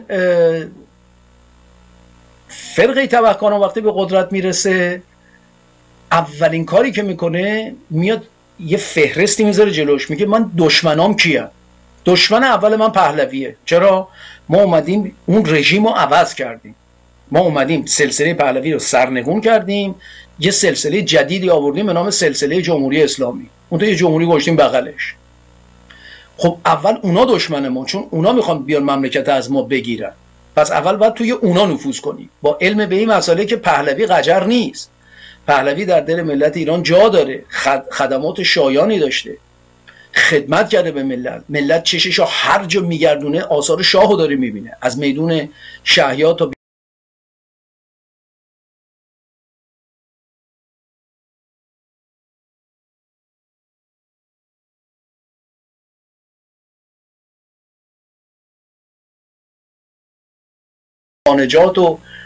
فرقه توکلان وقتی به قدرت میرسه، اولین کاری که میکنه میاد یه فهرستی میذاره جلوش، میگه من دشمنام کیه؟ دشمن اول من پهلویه. چرا؟ ما اومدیم اون رژیم رو عوض کردیم، ما اومدیم سلسله پهلوی رو سرنگون کردیم، یه سلسله جدیدی آوردیم به نام سلسله جمهوری اسلامی. اون تو یه جمهوری گذاشتیم بغلش. خب اول اونا دشمن ما، چون اونا میخوان بیان مملکت از ما بگیرن. پس اول باید توی اونا نفوذ کنیم، با علم به این مسئله که پهلوی قجر نیست. پهلوی در دل ملت ایران جا داره، خدمات شایانی داشته، خدمت کرده به ملت. ملت چششو هر جا میگردونه آثار شاهو داره میبینه، از میدون شهیا تا خانجات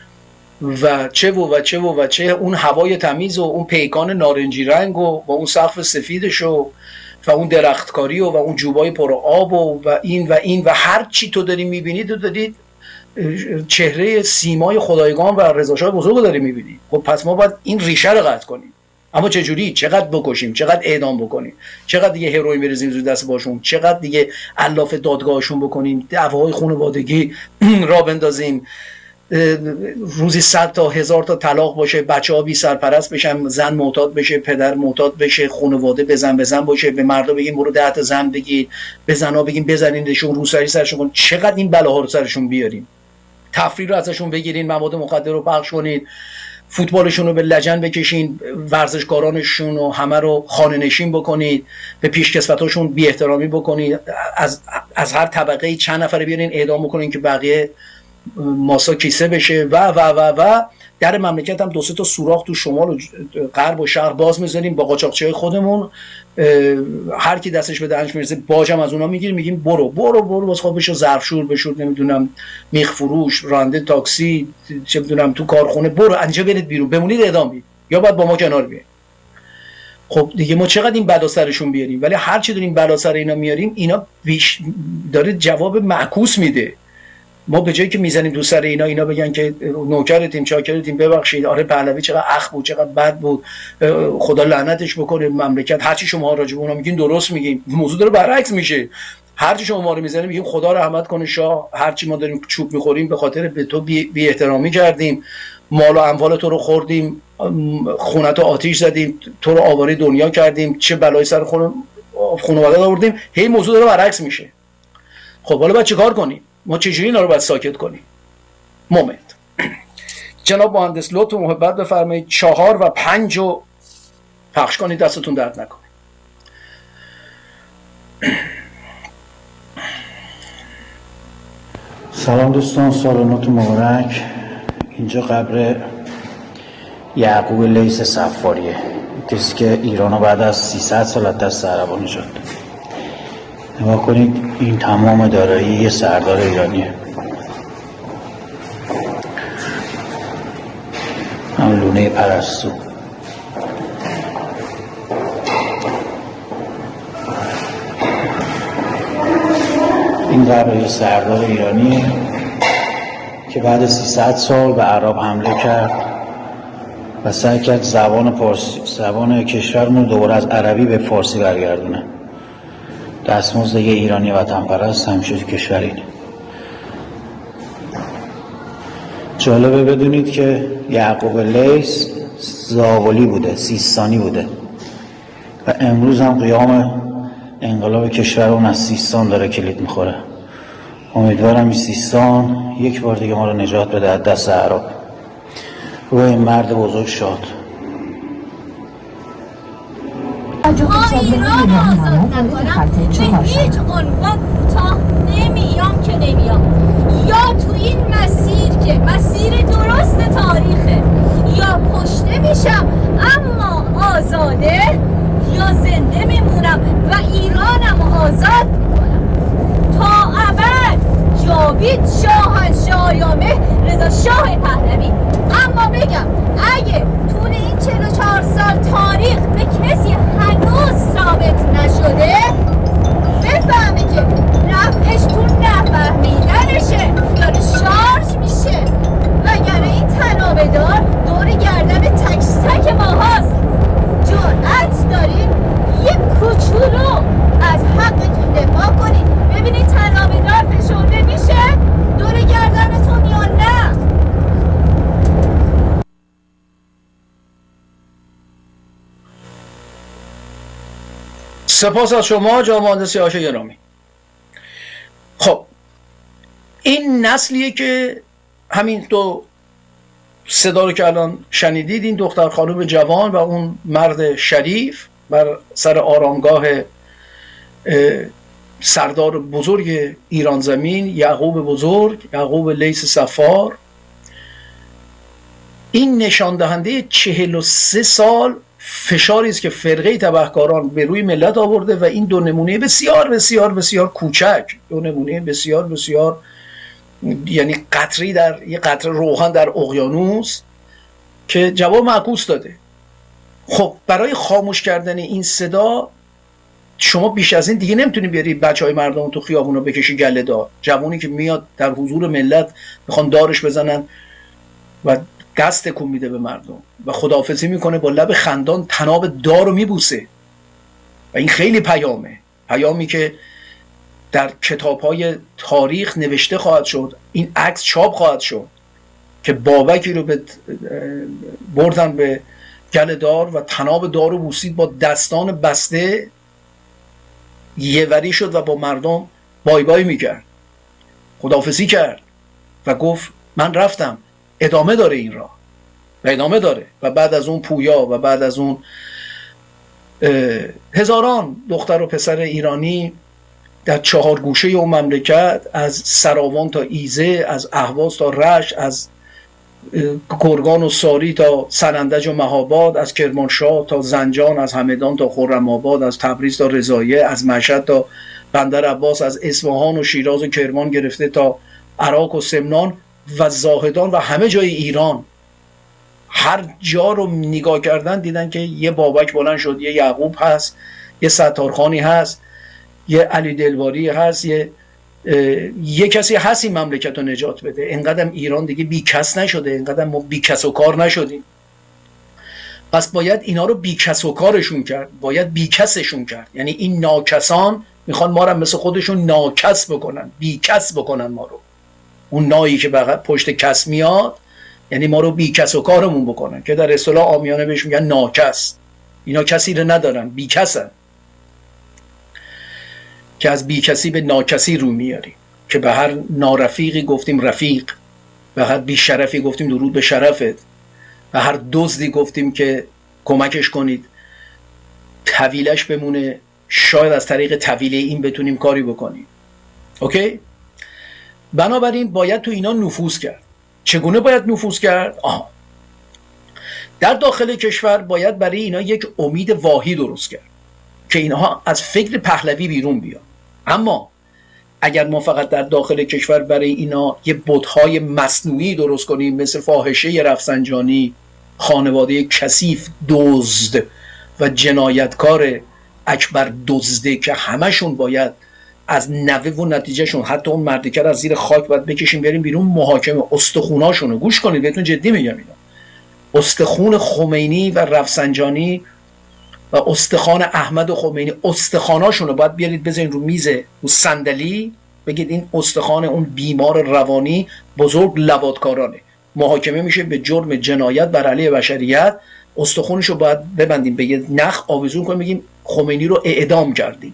و چه اون هوای تمیز و اون پیکان نارنجی رنگ و اون سقف سفیدش و اون درختکاری و اون جوبای پر آب و این و هر چی تو داری میبینی، تو داری چهره سیمای خدایگان و رضاشاه بزرگ رو داری میبینی. خب پس ما باید این ریشه رو قطع کنیم. اما چجوری؟ چقدر بکشیم، چقدر اعدام بکنیم، چقدر دیگه هروئین بریزیم زیر دست باشون، چقدر دیگه الاف دادگاهشون بکنیم، دعواهای خانوادگی را بندازیم، روزی 100 تا 1000 تا طلاق باشه، بچه‌ها بی سرپرست بشن، زن معتاد بشه، پدر معتاد بشه، خانواده بزن باشه، به مردا بگیم برو 10 تا زن بگیر، به زنا بگیم بزنیندشون، روسری سرشون کن. چقدر این بلاها رو سرشون بیاریم، تفریح رو ازشون بگیرین، مواد مخدر رو پخش کنید، فوتبالشون رو به لجن بکشین، ورزشکارانشون رو همه رو خانه نشین بکنید، به پیشکسوتاشون بی احترامی بکنید، از هر طبقه چند نفر بیارین اعدام بکنین که بقیه ماسا کیسه بشه و در مملکت هم 2-3 تا سوراخ تو شمال و غرب و شرق باز میذاریم با قاچاقچی‌های خودمون. هر کی دستش به دهنش میرسه باجم از اونا میگیریم، میگیم برو باز خواب بشو ظرفشور، بشو نمیدونم میخ فروش، راننده تاکسی، چه میدونم تو کارخونه، برو اینجا برید بیرون، بمونید اعدام بید یا باید با ما کنار بیاین. خب دیگه ما چقدر این بلا سرشون بیاریم؟ ولی هر چی داریم بلا سر اینا میاریم، اینا داره جواب معکوس میده. ما به جایی که میزنیم تو سر اینا بگن که نوکرتیم، چاکرتیم، ببخشید، آره پهلوی چقدر اخ بود، چقدر بد بود، خدا لعنتش بکنه مملکت، هرچی شما راجع به اونا میگین درست میگین. موضوع داره برعکس میشه، هرچی شما ما رو میزنیم میگیم خدا رحمت کنه شاه، هرچی ما داریم چوب میخوریم به خاطر به تو بی احترامی کردیم، مال و اموال تو رو خوردیم، خونت رو آتیش زدیم، تو رو آواره دنیا کردیم، چه بلایی سر خانواده آوردیم. هی موضوع داره برعکس میشه. خب حالا باید چیکار کنیم؟ ما چجوری اینا رو باید ساکت کنیم؟ مومنت. جناب مهندس لطف و محبت بفرمایید 4 و 5 رو پخش کنید، دستتون درد نکنه. سلام دوستان، سال نوتون مبارک. اینجا قبر یعقوب لیث صفاریه، کسی که ایرانو بعد از 300 سال از دست عربا نجات داد. نگاه کنید، این تمام دارایی یه سردار ایرانیه. هم لونه پرستو. این قبر یه سردار ایرانیه که بعد 300 سال به عرب حمله کرد و سعی کرد زبان کشورمون دوباره از عربی به فارسی برگردونه. دستمزد یه ایرانی وطن پرست همیشه تو کشور اینه. جالبه بدونید که یعقوب لیث زاولی بوده، سیستانی بوده و امروز هم قیام انقلاب کشور اون از سیستان داره کلید میخوره. امیدوارم این سیستان یک بار دیگه ما رو نجات بده از دست عرب. روی این مرد بزرگ شاد. تا ایران آزاد نکنم به هیچ عنوان کوتاه نمیام که نمیام. یا تو این مسیر که مسیر درست تاریخه، یا کشته میشم اما آزاده، یا زنده میمونم و ایرانم آزاد میکنم تا ابد. جاوید شاهنشاهیامه رضا شاه پهلوی. اما بگم اگه طول این 44 سال تاریخ به کسی هنوز ثابت نشده، بفهمه که رفعش تو نفهمیدنشه، داره شارژ میشه. وگرنه این تنابه‌دار دور گردن تک تک ما هست. جرأت دارین یک کوچولو از حقتون دفاع کنید، ببینید تنابه‌دار فشرده میشه دور گردنتون یا نه. سپاس از شما جناب مهندس یاشه گرامی. خب این نسلیه که همین دو صدا رو که الان شنیدید، این دختر خانم جوان و اون مرد شریف بر سر آرامگاه سردار بزرگ ایران زمین، یعقوب بزرگ، یعقوب لیث صفار، این نشان دهنده 43 سال فشاری است که فرقه تبهکاران به روی ملت آورده و این دو نمونه بسیار بسیار بسیار کوچک، دو نمونه بسیار بسیار، یعنی قطری در یه قطره روغن در اقیانوس که جواب معکوس داده. خب برای خاموش کردن این صدا شما بیش از این دیگه نمیتونی بیاری بچهای مردم تو خیابونا بکشی گله دار. جوانی که میاد در حضور ملت میخوان دارش بزنن و دست تکون میده به مردم و خداحافظی میکنه با لب خندان طناب دار رو میبوسه و این خیلی پیامی که در کتاب‌های تاریخ نوشته خواهد شد. این عکس چاپ خواهد شد که بابکی رو بردن به گله دار و طناب دار رو بوسید، با دستان بسته یه وری شد و با مردم بای بای میکرد، خداحافظی کرد و گفت من رفتم. ادامه داره این راه و ادامه داره و بعد از اون پویا و بعد از اون هزاران دختر و پسر ایرانی در 4 گوشه اون مملکت، از سراوان تا ایزه، از اهواز تا رشت، از گرگان و ساری تا سنندج و مهاباد، از کرمانشاه تا زنجان، از همدان تا خرم‌آباد، از تبریز تا رضایه، از مشهد تا بندر عباس، از اصفهان و شیراز و کرمان گرفته تا عراق و سمنان و زاهدان و همه جای ایران. هر جا رو نگاه کردن دیدن که یه بابک بلند شد، یه یعقوب هست، یه ستارخانی هست، یه علی دلواری هست، یه کسی هست این مملکت رو نجات بده. اینقدر ایران دیگه بیکس نشده، اینقدر ما بیکس و کار نشدیم. پس باید اینا رو بیکس و کارشون کرد، باید بیکسشون کرد. یعنی این ناکسان میخوان ما رو مثل خودشون ناکس بکنن، بیکس بکنن ما رو. اون نایی که پشت کس میاد یعنی ما رو بیکس و کارمون بکنن، که در اصطلاح عامیانه بهش میگن ناکس. اینا کسی رو ندارن، بیکسن، که از بیکسی به ناکسی رو میاریم، که به هر نارفیقی گفتیم رفیق، به هر بیشرفی گفتیم درود به شرفت، به هر دزدی گفتیم که کمکش کنید طویلش بمونه، شاید از طریق طویله این بتونیم کاری بکنیم. اوکی؟ بنابراین باید تو اینا نفوذ کرد. چگونه باید نفوذ کرد؟ در داخل کشور باید برای اینا یک امید واهی درست کرد که اینها از فکر پهلوی بیرون بیان. اما اگر ما فقط در داخل کشور برای اینا یه بت‌های مصنوعی درست کنیم، مثل فاحشه رفسنجانی، خانواده کثیف دزد و جنایتکار اکبر دزده که همشون باید از نوه و نتیجهشون، حتی اون مردکر از زیر خاک باید بکشیم بریم بیرون، محاکمه استخوناشونو گوش کنید، بهتون جدی میگم، اینا استخون خمینی و رفسنجانی و استخوان احمد و خمینی، استخواناشون رو باید بیارید بذارین رو میز، رو صندلی، بگید این استخوان اون بیمار روانی بزرگ لواطکارانه، محاکمه میشه به جرم جنایت بر علیه بشریت، استخوانش رو باید ببندیم به یه نخ، آویزون کنیم، بگیم خمینی رو اعدام کردیم،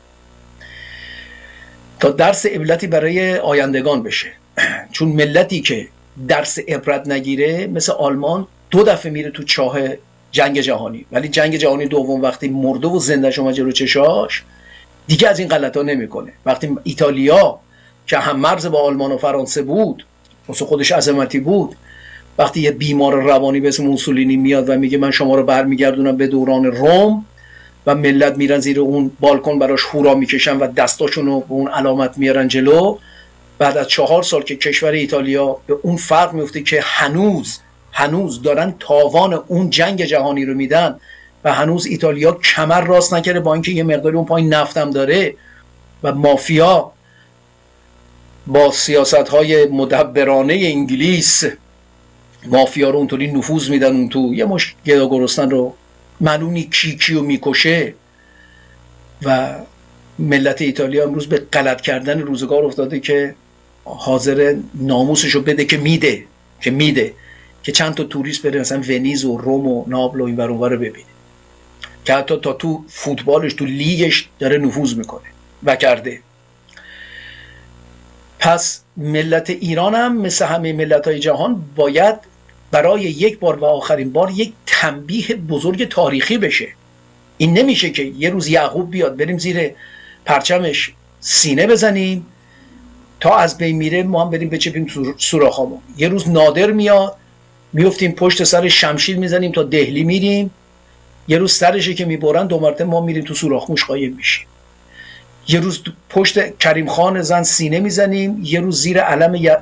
تا درس عبرتی برای آیندگان بشه. چون ملتی که درس عبرت نگیره، مثل آلمان 2 دفعه میره تو چاه جنگ جهانی، ولی جنگ جهانی دوم وقتی مرده و زنده شما جلو چشاش دیگه از این غلطا نمیکنه. وقتی ایتالیا که هم مرز با آلمان و فرانسه بود، واسه خودش عظمتی بود، وقتی یه بیمار روانی به اسم موسولینی میاد و میگه من شما رو برمیگردونم به دوران روم، و ملت میرن زیر اون بالکن براش هورا میکشن و دستاشون رو به اون علامت میارن جلو، بعد از 4 سال که کشور ایتالیا به اون فرق میفته که هنوز دارن تاوان اون جنگ جهانی رو میدن و هنوز ایتالیا کمر راست نکرده، با اینکه یه مقداری اون پایین نفتم داره و مافیا با سیاست‌های مدبرانه انگلیس مافیا رو اونطوری نفوذ میدن اون تو، یه مش گدا گرسنه رو ملونی کیکی رو میکشه و ملت ایتالیا امروز به غلط کردن روزگار افتاده که حاضر ناموسش رو بده که میده که چند تا توریست بره مثلا ونیز و روم و ناپل و این ور اون ور رو ببینه، که حتی تا تو فوتبالش، تو لیگش داره نفوذ میکنه و کرده. پس ملت ایران هم مثل همه ملت‌های جهان باید برای یک بار و آخرین بار یک تنبیه بزرگ تاریخی بشه. این نمیشه که یه روز یعقوب بیاد بریم زیر پرچمش سینه بزنیم تا از بین میره ما هم بریم بچپیم سوراخامون. یه روز نادر میاد میفتیم پشت سر شمشیر میزنیم تا دهلی میریم، یه روز سرشه که میبرن 2 مرتبه ما میریم تو سوراخموش قایم میشیم. یه روز پشت کریم خان زن سینه میزنیم، یه روز زیر علم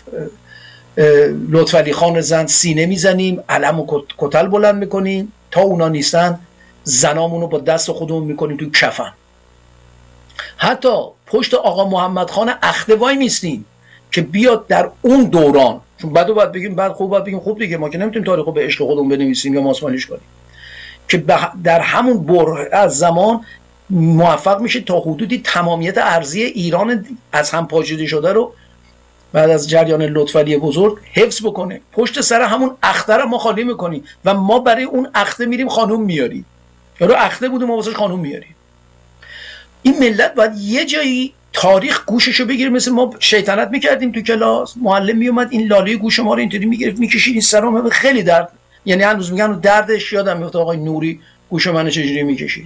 لطفعلی خان زن سینه میزنیم، علم و کتل بلند میکنیم، تا اونا نیستن زنامونو با دست خودمون میکنیم تو کفن. حتی پشت آقا محمد خان اختوای میستیم که بیاد در اون دوران، چون بعدو باید بگیم بعد خوب باید بگیم خوب دیگه، ما که نمیتونیم تاریخو به عشق خودمون بنویسیم یا ماسمالیش کنیم، که در همون بره از زمان موفق میشه تا حدودی تمامیت ارضی ایران از هم پاشیده شده رو بعد از جریان لطفعلی بزرگ حفظ بکنه. پشت سر همون اخته رو ما خالی میکنیم و ما برای اون اخته میریم خانوم میاریم، یارو اخته بوده ما واسش خانوم میاریم. این ملت باید یه جایی تاریخ گوششو بگیره. مثل ما شیطنت میکردیم تو کلاس، معلم میومد این لاله گوش ما رو اینطوری میگرفت میکشید این سرام خیلی درد، یعنی هنوز میگن دردش یادم میاد آقای نوری گوش منو چجوری میکشید.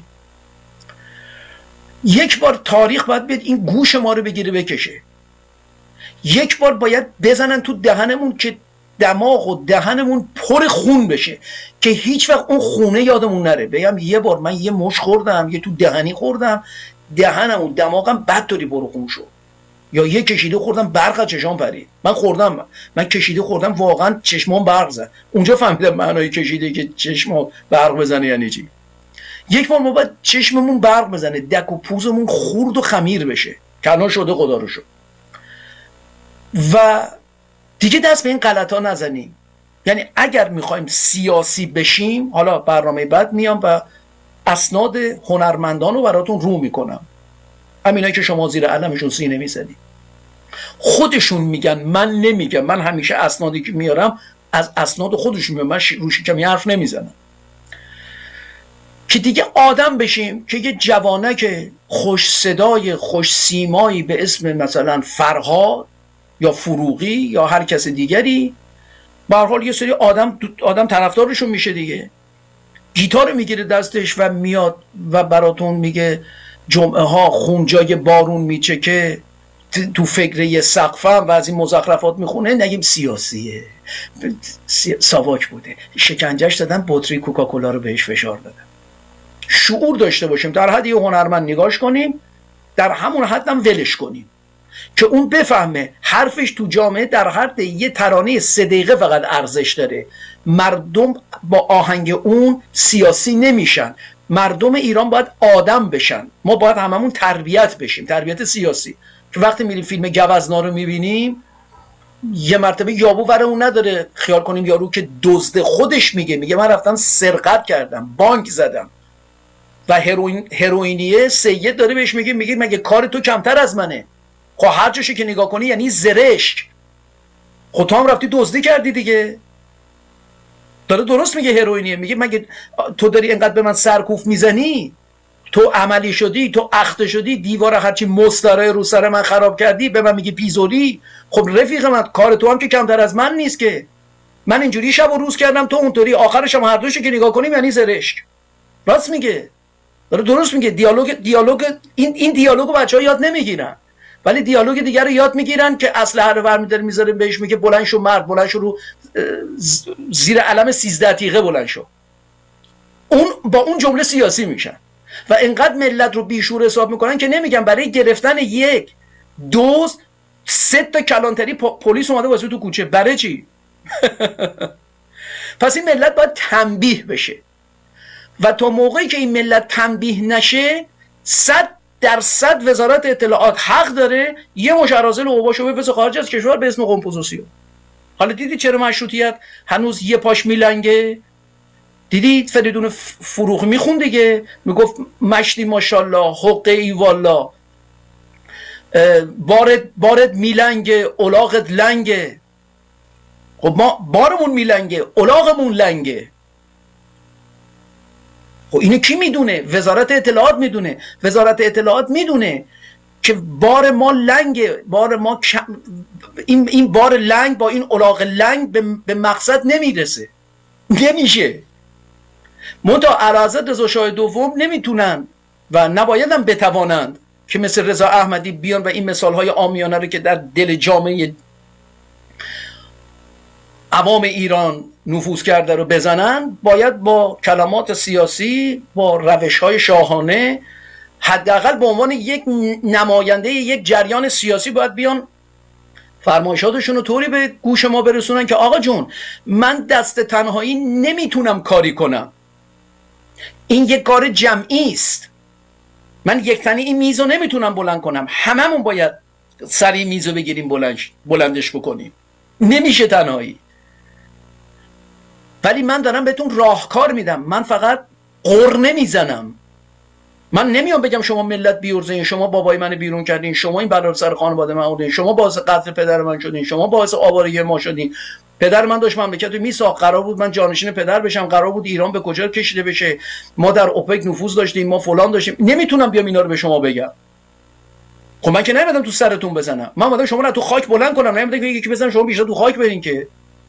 یک بار تاریخ باید بیاد این گوش ما رو بگیره بکشه. یک بار باید بزنن تو دهنمون که دماغ و دهنمون پر خون بشه که هیچ وقت اون خونه یادمون نره. بگم یه بار من یه مش خوردم، یه تو دهنی خوردم، دهنم و دماغم بدطوری پر خون شد، یا یه کشیده خوردم برق از چشام پرید. من کشیده خوردم واقعا چشمام برق زد. اونجا فهمیدم معنای کشیده که چشمام برق بزنه یعنی چی. یک بار ما باید چشممون برق بزنه، دک و پوزمون خورد و خمیر بشه که الان شده خدا رو شد، و دیگه دست به این غلطا نزنیم. یعنی اگر میخوایم سیاسی بشیم، حالا برنامه بعد میام و اسناد هنرمندان رو براتون رو میکنم، همینایی که شما زیر علمشون سینه میزنید خودشون میگن، من نمیگم. من همیشه اسنادی که میارم از اسناد خودشون میارم، من روشی کمی حرف نمیزنم. که دیگه آدم بشیم که یه جوانک خوش صدای خوش سیمایی به اسم مثلا فرهاد یا فروغی یا هر کس دیگری، به هر حال یه سری آدم طرفدارشون میشه دیگه، گیتار میگیره دستش و میاد و براتون میگه جمعه ها خون جای بارون میچکه، تو فکر یه سقفم و از این مزخرفات میخونه. نگیم سیاسیه، ساواک بوده، شکنجهش دادن، بطری کوکاکولا رو بهش فشار دادن. شعور داشته باشیم، در حد یه هنرمند نگاش کنیم، در همون حد هم ولش کنیم که اون بفهمه حرفش تو جامعه در حد یه ترانه 3 دقیقه فقط ارزش داره. مردم با آهنگ اون سیاسی نمیشن. مردم ایران باید آدم بشن. ما باید هممون تربیت بشیم، تربیت سیاسی. که وقتی میریم فیلم گوزنا رو میبینیم، یه مرتبه یابو ور اون نداره خیال کنیم یارو که دزد خودش میگه من رفتم سرقت کردم، بانک زدم، و هروئینیه سید داره بهش میگه مگه کار تو کمتر از منه؟ خب هر جاشو که نگاه کنی یعنی زرشک. خب تو هم رفتی دزدی کردی دیگه. داره درست میگه هروئینیه، میگه مگه تو داری اینقدر به من سرکوف میزنی؟ تو عملی شدی، تو اخته شدی، دیوار هرچی مستره رو سر من خراب کردی، به من میگی پیزوری. خب رفیق من کار تو هم که کمتر از من نیست که. من اینجوری شب و روز کردم، تو اونطوری، آخرش هم هر دوشو که نگاه کنیم یعنی زرشک. راست میگه، داره درست میگه. دیالوگ این دیالوگو بچه‌ها یاد نمیگیرن، ولی دیالوگ دیگر رو یاد میگیرن که اسلحه رو برمی‌داره میذاره بهش میگه بلند شو مرد، بلند شو رو زیر علم 13 تیغه بلند شو. اون با اون جمله سیاسی میشن و اینقدر ملت رو بیشور حساب میکنن که نمیگن برای گرفتن یک دوز 3 تا کلانتری پلیس اومده واسه تو کوچه. برای چی؟ پس این ملت باید تنبیه بشه و تا موقعی که این ملت تنبیه نشه 100% وزارت اطلاعات حق داره یه مشرازل اوباشو بفرسته خارج از کشور به اسم قمپوزیسیون. حالا دیدید چرا مشروطیت هنوز یه پاش میلنگه؟ دیدید فریدون فروغی میخون دیگه، میگفت مشتی ماشالله، حقه ای والا، بارد میلنگه، الاغت لنگه. خب ما بارمون میلنگه، الاغمون لنگه. خب اینو کی میدونه؟ وزارت اطلاعات میدونه. وزارت اطلاعات میدونه که بار ما لنگه، بار ما این بار لنگ با این الاغ لنگ به مقصد نمیرسه، نمیشه. منتها اعلیحضرت رضا شاه دوم نمیتونن و نباید هم بتوانند که مثل رضا احمدی بیان و این مثالهای عامیانه رو که در دل جامعه عوام ایران نفوذ کرده رو بزنن. باید با کلمات سیاسی، با روش‌های شاهانه، حداقل به عنوان یک نماینده یک جریان سیاسی باید بیان فرمایشاتشون رو طوری به گوش ما برسونن که آقا جون من دست تنهایی نمیتونم کاری کنم، این یک کار جمعی است، من یک تنی این میز رو نمیتونم بلند کنم، هممون باید سری میز رو بگیریم بلندش بکنیم، نمیشه تنهایی. ولی من دارم بهتون راهکار میدم، من فقط قر نمیزنم. من نمیام بگم شما ملت بیورزین، شما بابای من بیرون کردین، شما این بلا سر خانواده من آوردین، شما باعث قتل پدر من شدین، شما باعث آوارگی ما شدین. پدر من داشت مملکت رو میساخت، قرار بود من جانشین پدر بشم، قرار بود ایران به کجا کشیده بشه، ما در اوپک نفوذ داشتیم، ما فلان داشتیم. نمیتونم بیام اینا رو به شما بگم. خب من که نمیدونم تو سرتون بزنم، من اومدم شما رو تو خاک بلند کنم، نمیدونم که یکی بزنم شما بیشتر تو خاک برین. که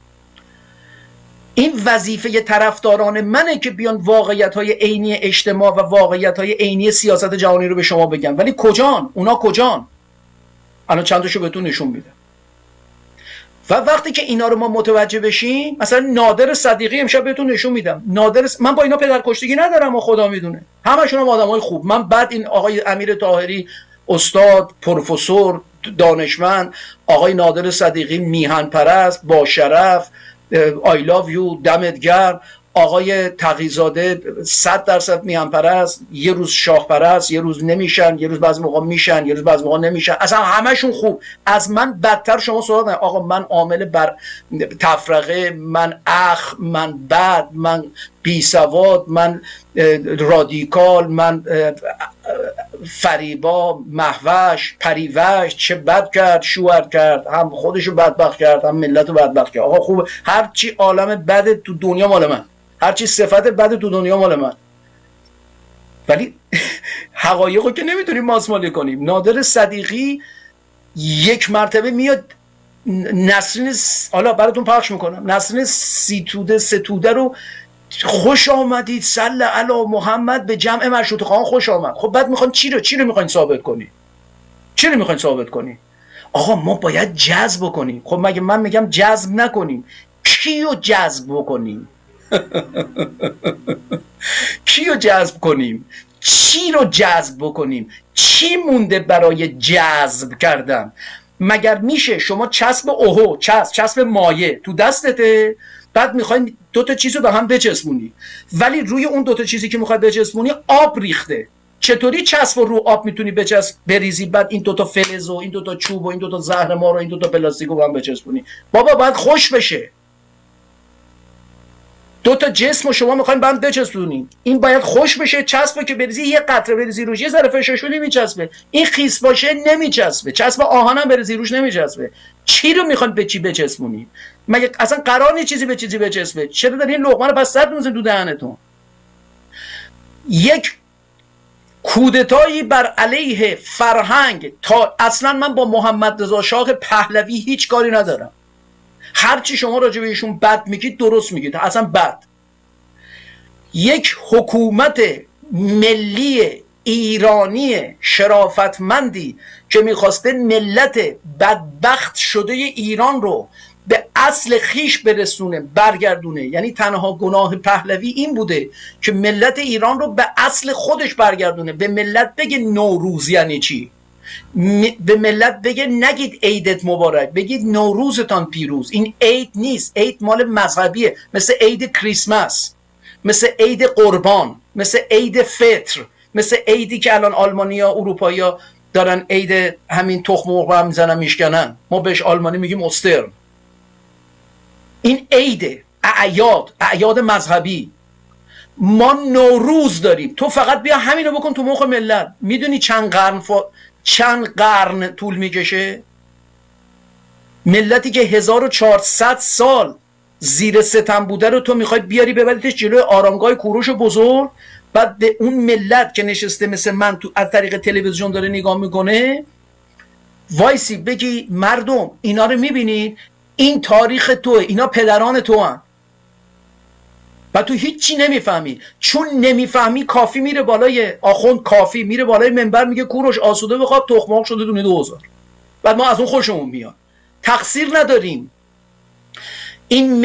این وظیفه طرفداران منه که بیان واقعیت‌های عینی اجتماع و واقعیت‌های عینی سیاست جهانی رو به شما بگم. ولی کجان؟ اونا کجان؟ الان چند تاشو بهتون نشون میدم. و وقتی که اینا رو ما متوجه بشیم، مثلا نادر صدیقی امشب بهتون نشون میدم. من با اینا پدرکشتگی ندارم و خدا میدونه، همشون هم آدمای خوب. من بعد این آقای امیر طاهری استاد، پروفسور، دانشمند، آقای نادر صدیقی میهن پرست، با شرف، I love you، دمت گرم، آقای تقی‌زاده 100% میهن پرست، یه روز شاه پرست، یه روز نمیشن، یه روز بعضی موقع میشن، یه روز بعضی موقع نمیشن، اصلا همشون خوب. از من بدتر شما سوال کنید آقا من عامل بر تفرقه، من من بد، من بی سواد، من رادیکال، من فریبا، مهوش، پریوش، چه بد کرد، شوهر کرد، هم خودشو بدبخت کرد، هم ملتو بدبخت کرد. آقا خوبه، هرچی عالم بد تو دنیا مال من، هرچی صفت بد تو دنیا مال من. ولی حقایقو که نمیتونیم ماسمالی کنیم. نادر صدیقی یک مرتبه میاد نسرین، حالا براتون پخش میکنم، نسرین ستوده رو خوش آمدید صلی علی محمد به جمع مشروطه خواهان خوش آمد. خب بعد میخوان چی رو میخواین ثابت کنی؟ چی رو میخواین ثابت کنی؟ آقا ما باید جذب کنیم. خب مگه من میگم جذب نکنیم؟ کیو جذب بکنیم؟ کیو جذب کنیم؟ چی رو جذب بکنیم؟ چی مونده برای جذب کردن؟ مگر میشه شما چسب اوهو، چسب مایع تو دستته، بعد میخواین دوتا چیز رو به هم بچسبونی، ولی روی اون دوتا چیزی که میخوای بچسبونی آب ریخته. چطوری چسب رو آب میتونی بریزی بعد این دوتا فلز و این دوتا چوب و این دوتا زهرمار و این دوتا پلاستیک رو به هم بچسبونی؟ بابا باید خوش بشه. دوتا جسم رو شما میخواین به هم بچسبونی، این باید خوش بشه، چسبه که بریزی یه قطره بریزی روش یه ذره فشارش بدی میچسبه. این خیس باشه نمیچسبه، چسب آهن هم بریزی روش نمیچسبه. چی رو میخوان به چی بچسبونی؟ مگه اصلا قرار نیست چیزی به چیزی بچسبه؟ چرا دارین این لقمه رو پس صد می‌ذارین تو دهنتون؟ یک کودتایی بر علیه فرهنگ. تا اصلا من با محمد رضا شاه پهلوی هیچ کاری ندارم، هرچی شما راجع به ایشون بد میگید درست میگید، اصلا بد. یک حکومت ملی ایرانی شرافتمندی که میخواسته ملت بدبخت شده ایران رو به اصل خیش برسونه، برگردونه. یعنی تنها گناه پهلوی این بوده که ملت ایران رو به اصل خودش برگردونه. به ملت بگه نوروز یعنی چی، به ملت بگه نگید عیدت مبارک، بگید نوروزتان پیروز. این عید نیست، عید مال مذهبیه، مثل عید کریسمس، مثل عید قربان، مثل عید فطر، مثل عیدی که الان آلمانیا اروپایی‌ها دارن عید همین تخم مرغ هم میزنن میشکنن، ما بهش آلمانی میگیم اوسترن. این عید اعیاد مذهبی. ما نوروز داریم، تو فقط بیا همینو بکن تو مخ ملت. میدونی چند قرن طول میکشه؟ ملتی که 1400 سال زیر ستم بوده رو تو میخوای بیاری ببریدش جلوی آرامگاه کوروش بزرگ، بعد به اون ملت که نشسته مثل من تو از طریق تلویزیون داره نگاه میکنه وایسی بگی مردم اینا رو میبینید، این تاریخ توه، اینا پدران تو هن. و تو هیچی نمیفهمی. چون نمیفهمی کافی میره بالای آخوند، کافی میره بالای منبر میگه کوروش آسوده بخواب تخماق شده دونه 2000. بعد ما از اون خوشمون میاد. تقصیر نداریم. این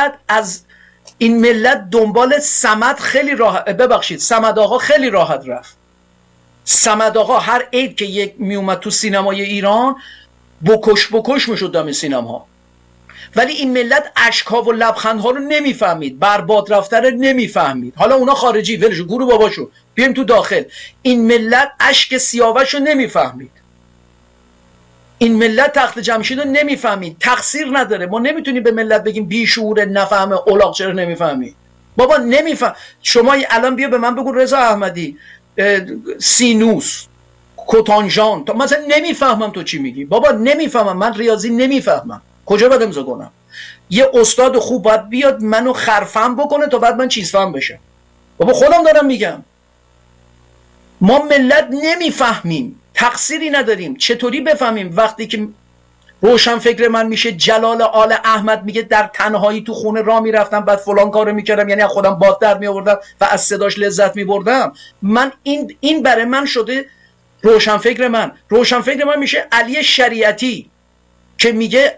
ملت دنبال صمد خیلی راحت، ببخشید صمد آقا خیلی راحت رفت. صمد آقا هر عید که یک میومد تو سینمای ایران بکش میشد دم سینما. ولی این ملت اشک‌ها و لبخندها رو نمیفهمید، برباد رفته رو نمیفهمید. حالا اونا خارجی ولشو، گورو باباشو بیایم تو داخل. این ملت اشک سیاوش رو نمیفهمید. این ملت تخت جمشید رو نمیفهمید. تقصیر نداره. ما نمیتونیم به ملت بگیم بیشعور نفهمه اولاغ چرا نمیفهمی. بابا نمیفهم. شما الان بیا به من بگو رضا احمدی، سینوس، کوتانژان، مثلا نمیفهمم تو چی میگی. بابا نمیفهمم، من ریاضی نمیفهمم، کجا باید امضا کنم؟ یه استاد خوب باید بیاد منو خرفم بکنه تا بعد من چیز فهم بشه. بابا خودم دارم میگم ما ملت نمیفهمیم. تقصیری نداریم. چطوری بفهمیم وقتی که روشن فکر من میشه جلال آل احمد میگه در تنهایی تو خونه راه میرفتم بعد فلان کارو میکردم، یعنی از خودم باد در میآوردم و از صداش لذت میبردم. من این برای من شده روشن فکر من. روشن فکر من میشه علی شریعتی که میگه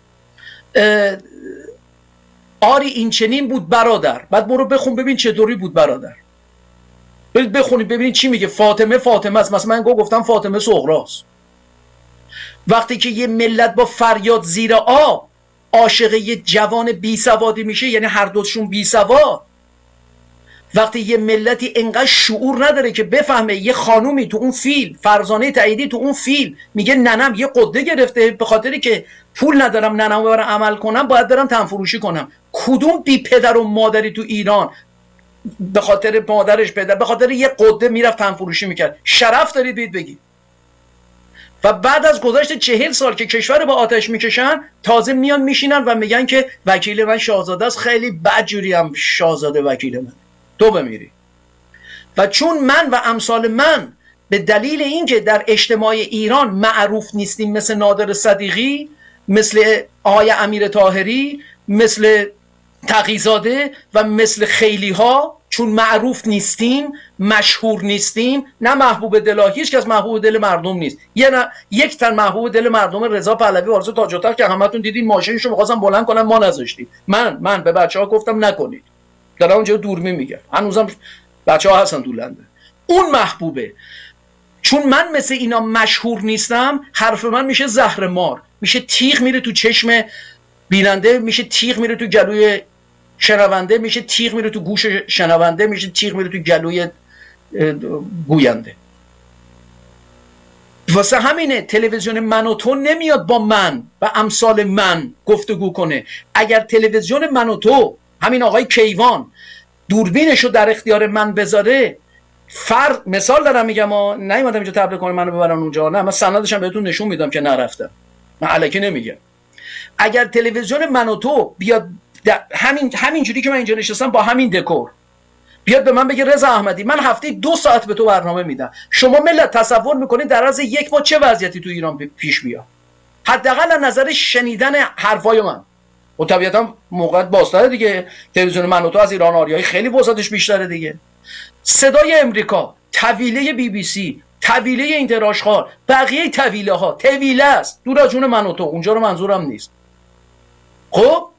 آری این چنین بود برادر. بعد برو بخون ببین چطوری بود برادر. برید بخونید ببینید چی میگه. فاطمه است. مثلا من گفتم فاطمه صغراست. وقتی که یه ملت با فریاد زیر آب عاشق یه جوان بی سوادی میشه، یعنی هر دوشون بی سواد. وقتی یه ملتی انقدر شعور نداره که بفهمه یه خانومی تو اون فیلم، فرزانه تاییدی تو اون فیلم میگه ننم یه قده گرفته به خاطری که پول ندارم ننم ببرم عمل کنم باید برم تن فروشی کنم. کدوم بی پدر و مادری تو ایران به خاطر مادرش پدر به خاطر یه قده میرفت تن فروشی میکرد؟ شرف دارید بید بگید. و بعد از گذشت 40 سال که کشور با آتش میکشن تازه میان میشینن و میگن که وکیل من شاهزاده است. خیلی بدجوری هم شاهزاده وکیل من، تو بمیری. و چون من و امثال من به دلیل اینکه در اجتماع ایران معروف نیستیم، مثل نادر صدیقی، مثل آقای امیر طاهری، مثل تقی‌زاده و مثل خیلی ها، چون معروف نیستیم، مشهور نیستیم، نه محبوب دل هیچ کس محبوب دل مردم نیست. یک تن محبوب دل مردم رضا پهلوی آرزو تاج و تخت که همتون دیدین ماشینشو می‌خواستم بلند کنم ما نذاشتیم. من به بچه‌ها گفتم نکنید. دارم اونجا دوربین میگم، هنوزم بچه‌ها هستن تو لندن. اون محبوبه. چون من مثل اینا مشهور نیستم، حرف من میشه زهر مار، میشه تیغ میره تو چشم بیننده، میشه تیغ میره تو گلوی شنونده، میشه تیغ میره تو گوش شنونده، میشه تیغ میره تو گلوی گوینده. واسه همینه تلویزیون من و تو نمیاد با من و امثال من گفتگو کنه. اگر تلویزیون من و تو، همین آقای کیوان، دوربینشو در اختیار من بذاره، مثال دارم میگم، نیومدم اینجا تبلیغ کنم منو ببرن اونجا، نه، من سندش هم بهتون نشون میدم که نرفتم، من الکی نمیگم. اگر تلویزیون من و تو بیاد همین جوری که من اینجا نشستم با همین دکور بیاد به من بگه رضا احمدی من هفته 2 ساعت به تو برنامه میدم، شما ملت تصور میکنید در عرض 1 ماه چه وضعیتی تو ایران پیش بیاد؟ حداقل از نظر شنیدن حرفای من. و طبیعتا موقعیت بازتره دیگه، تلویزیون من و تو از ایران آریایی خیلی وسعتش بیشتره دیگه. صدای امریکا، طویله BBC، طویله اینترآشغال، بقیه طویله ها طویله است، دور از جون من و تو، اونجا رو منظورم نیست. خب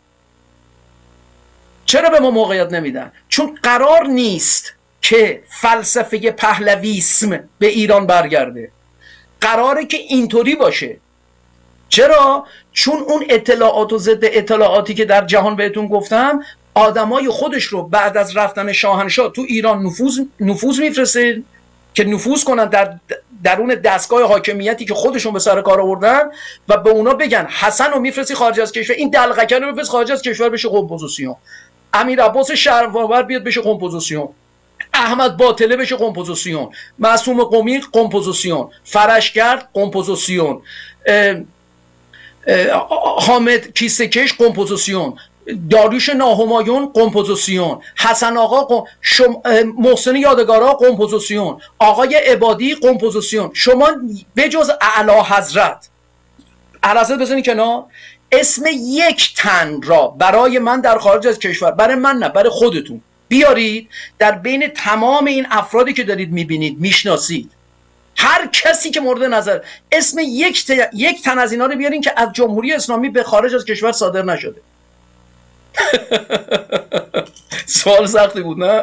چرا به ما موقعیت نمیدن؟ چون قرار نیست که فلسفه پهلویسم به ایران برگرده، قراره که اینطوری باشه. چرا؟ چون اون اطلاعات و ضد اطلاعاتی که در جهان بهتون گفتم، آدمای خودش رو بعد از رفتن شاهنشاه تو ایران نفوذ میفرسته که نفوذ کنن در درون دستگاه حاکمیتی که خودشون به سر کار آوردن و به اونا بگن حسن رو میفرستی خارج از کشور، این دلغکه رو میفرستی خارج از کشور بشه کمپوزیسیون، امیر عباس شهرآور بیاد بشه کمپوزیسیون، احمد باطله بشه کمپوزیسیون، معصوم قمی کمپوزیسیون، فرشگرد کمپوزیسیون، حامد کیسه کش کمپوزیسیون، داریوش ناهمایون کمپوزیسیون، حسن آقا محسن یادگارا کمپوزیسیون، آقای عبادی کمپوزیسیون. شما بجز اعلی حضرت بزنید کنار، اسم یک تن را برای من در خارج از کشور، برای من نه برای خودتون بیارید، در بین تمام این افرادی که دارید میبینید میشناسید، هر کسی که مورد نظر، اسم یک تن از اینا رو بیارین که از جمهوری اسلامی به خارج از کشور صادر نشده. سوال سختی بود نه؟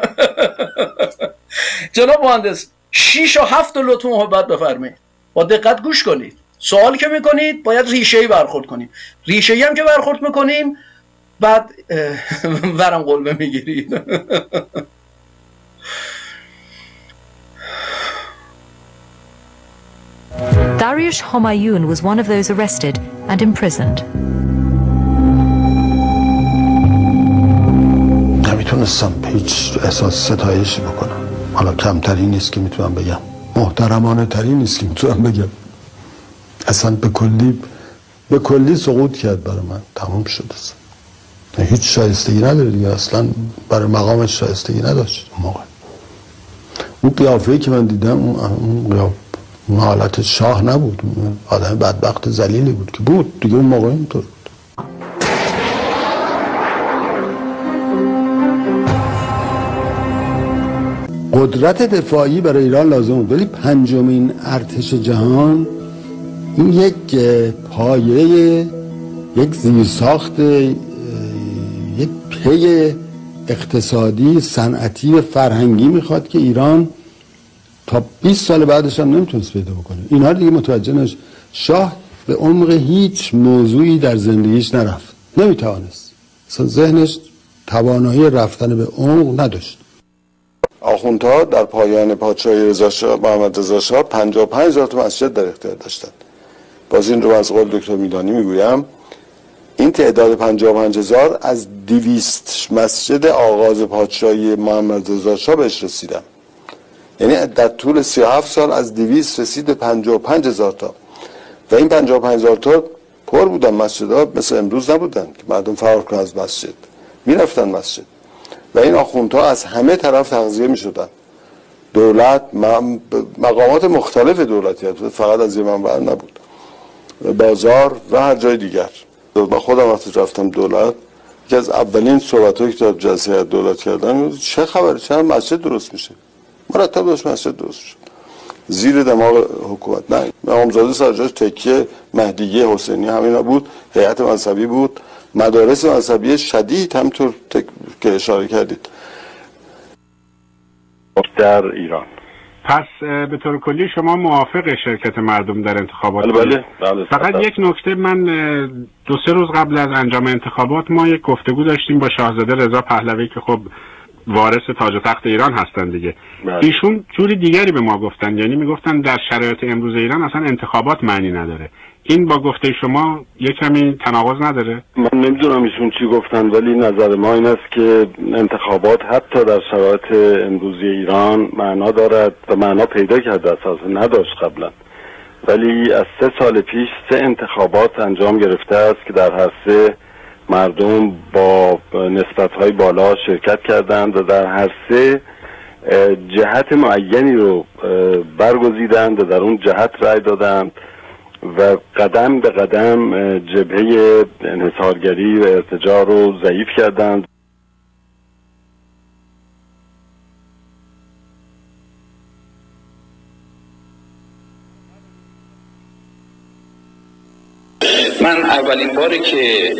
جناب مهندس 6 و 7 لطفا محبت بفرمایید، با دقت گوش کنید. سوال که میکنید باید ریشه‌ای برخورد کنیم، ریشه‌ای هم که برخورد میکنیم بعد ورم قلبه میگیرید. Dariush Homayoun was one of those arrested and imprisoned. نمیتونستم هیچ احساس ستایشی بکنم. حالا کمتری نیست که میتونم بگم، محترمانه تری نیست که میتونم بگم. اصلا به کلی سقوط کرد برای من، تمام شد اصلا. هیچ شایستگی نداره دیگه، اصلا برای مقامش شایستگی نداشت اون موقع. اون قیافه‌ای که من دیدم اون حالت شاه نبود، آدم بدبخت ذلیلی بود که بود دیگه، اون موقع اینطور بود. قدرت دفاعی برای ایران لازم بود، ولی پنجمین ارتش جهان این یک پایه، یک زیرساخت، یک پی اقتصادی، صنعتی و فرهنگی میخواد که ایران تا 20 سال بعدش هم نمیتونست پیدا بکنه. اینا دیگه متوجه نشد. شاه به عمق هیچ موضوعی در زندگیش نرفت، نمیتوانست، اصلا ذهنش توانایی رفتن به عمق نداشت. آخوندها در پایان پادشاهی محمد رضا شاه 55,000 تا مسجد در اختیار داشتند. باز این رو از قول دکتر میلانی میگویم، این تعداد 55,000 از 200 مسجد آغاز پادشاهی محمد رضا شاه بهش رسیدم. یعنی در طول 37 سال از 200 رسید به 55,000 تا و این 55,000 تا پر بودن. مسجدها مثل امروز نبودن که مردم فرار کنن از مسجد، میرفتن مسجد و این آخوندها از همه طرف تغذیه میشدن. دولت، مقامات مختلف دولتی، فقط از یه منبع نبود، بازار و هر جای دیگر. من خودم وقتی رفتم دولت، یکی از اولین صحبت‌هایی که در جلسه دولت کردن، چه خبره، چرا مسجد درست میشه؟ مرتب داشت مسجد درست شد زیر دماغ حکومت. نه، امامزاده سرجاش تکیه، مهدیه، حسینی، همینا بود، هیئت مذهبی بود، مدارس مذهبی شدید، همطور که اشاره کردید در ایران. پس به طور کلی شما موافق شرکت مردم در انتخابات؟ بله. فقط یک نکته، من 2-3 روز قبل از انجام انتخابات ما یک گفتگو داشتیم با شاهزاده رضا پهلوی که خب وارث تاج و تخت ایران هستن دیگه. ایشون جوری دیگری به ما گفتن، یعنی میگفتن در شرایط امروز ایران اصلا انتخابات معنی نداره. این با گفته شما یک کمی تناقض نداره؟ من نمیدونم ایشون چی گفتن، ولی نظر ما این است که انتخابات حتی در شرایط امروزی ایران معنا دارد و معنا پیدا کرده، اساسا نداشت قبلا، ولی از 3 سال پیش 3 انتخابات انجام گرفته است که در هر 3 مردم با نسبت‌های بالا شرکت کردند و در هر 3 جهت معینی رو برگزیدند و در اون جهت رأی دادند و قدم به قدم جبهه انحصارگری و ارتجاع رو ضعیف کردند. من اولین باری که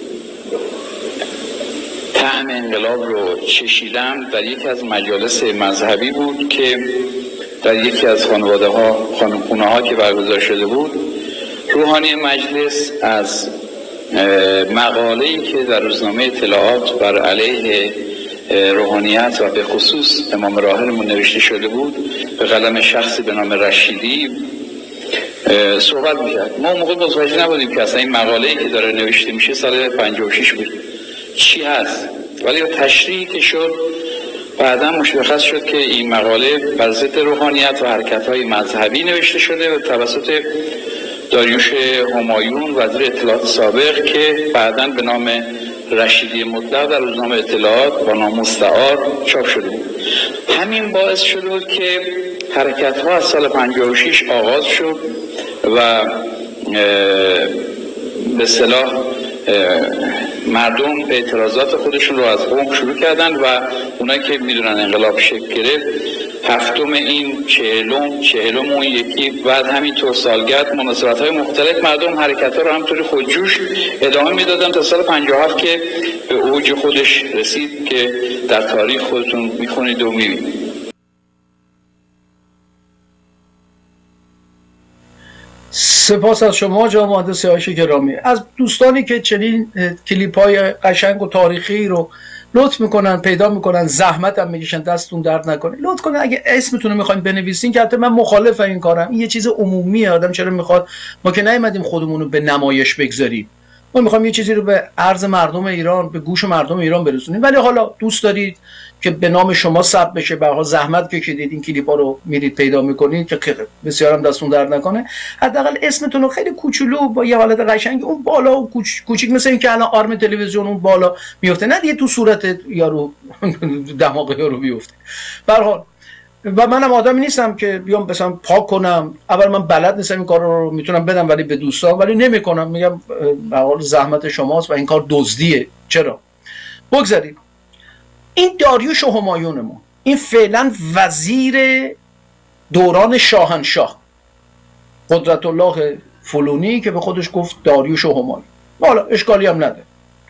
طعم انقلاب رو چشیدم در یکی از مجالس مذهبی بود که در یکی از خانه ها که برگزار شده بود، روحانی مجلس از مقاله‌ای که در روزنامه اطلاعات بر علیه روحانیت و به خصوص امام راحلمون نوشته شده بود به قلم شخصی به نام رشیدی صحبت می‌کرد. ما موقع متوجه نبودیم که اصلا این مقاله‌ای که داره نوشته میشه سال 56 بود چی هست، ولی تشریحی که شد بعدا مشخص شد که این مقاله بر ضد روحانیت و حرکت‌های مذهبی نوشته شده و توسط داریوش همایون وزیر اطلاعات سابق که بعداً به نام رشیدی مطلق در روزنامه اطلاعات با نام مستعار چاپ شده بود. همین باعث شده که حرکت‌ها از سال 56 آغاز شد و به اصطلاح مردم اعتراضات خودشون رو از قم شروع کردن و اونایی که میدونن انقلاب شکل گرفت هفتم این چهلم اون یکی بعد همینطور سالگرد مناسبت‌های مختلف مردم حرکت‌ها رو همطوری خودجوش ادامه میدادن تا سال 57 که به اوج خودش رسید که در تاریخ خودتون میخونید و میبینید. سپاس از شما جناب مهندس سیاوش گرامی. از دوستانی که چنین کلیپ‌های قشنگ و تاریخی رو لطف میکنن پیدا میکنن زحمت هم میکشن دستتون درد نکنه لطف کنن اگه اسمتون رو میخواین بنویسین که حتی من مخالف این کارم. این یه چیز عمومیه. آدم چرا میخواد ما که نیومدیم خودمون رو به نمایش بگذاریم ما میخوایم یه چیزی رو به عرض مردم ایران به گوش مردم ایران برسونیم. ولی حالا دوست دارید که به نام شما ثبت بشه به هر زحمت کشیدید این کلیپا رو میرید پیدا میکنید که بسیار هم دستون درد نکنه حداقل اسمتون رو خیلی کوچولو با یه حالت قشنگ اون بالا و کوچیک مثل این که الان آرم تلویزیون اون بالا میفته نه دیگه تو صورت یارو دماغ یارو بیفته. به هر حال و منم آدمی نیستم که بیام مثلا پاک کنم. اول من بلد نیستم این کار رو میتونم بدم ولی به دوستان ولی نمیکنم. میگم به حال زحمت شماست و این کار دزدیه. چرا بگذارید این داریوش و همایونمون این فعلا وزیر دوران شاهنشاه قدرت الله فلونی که به خودش گفت داریوش و همایون حالا اشکالی هم نداره.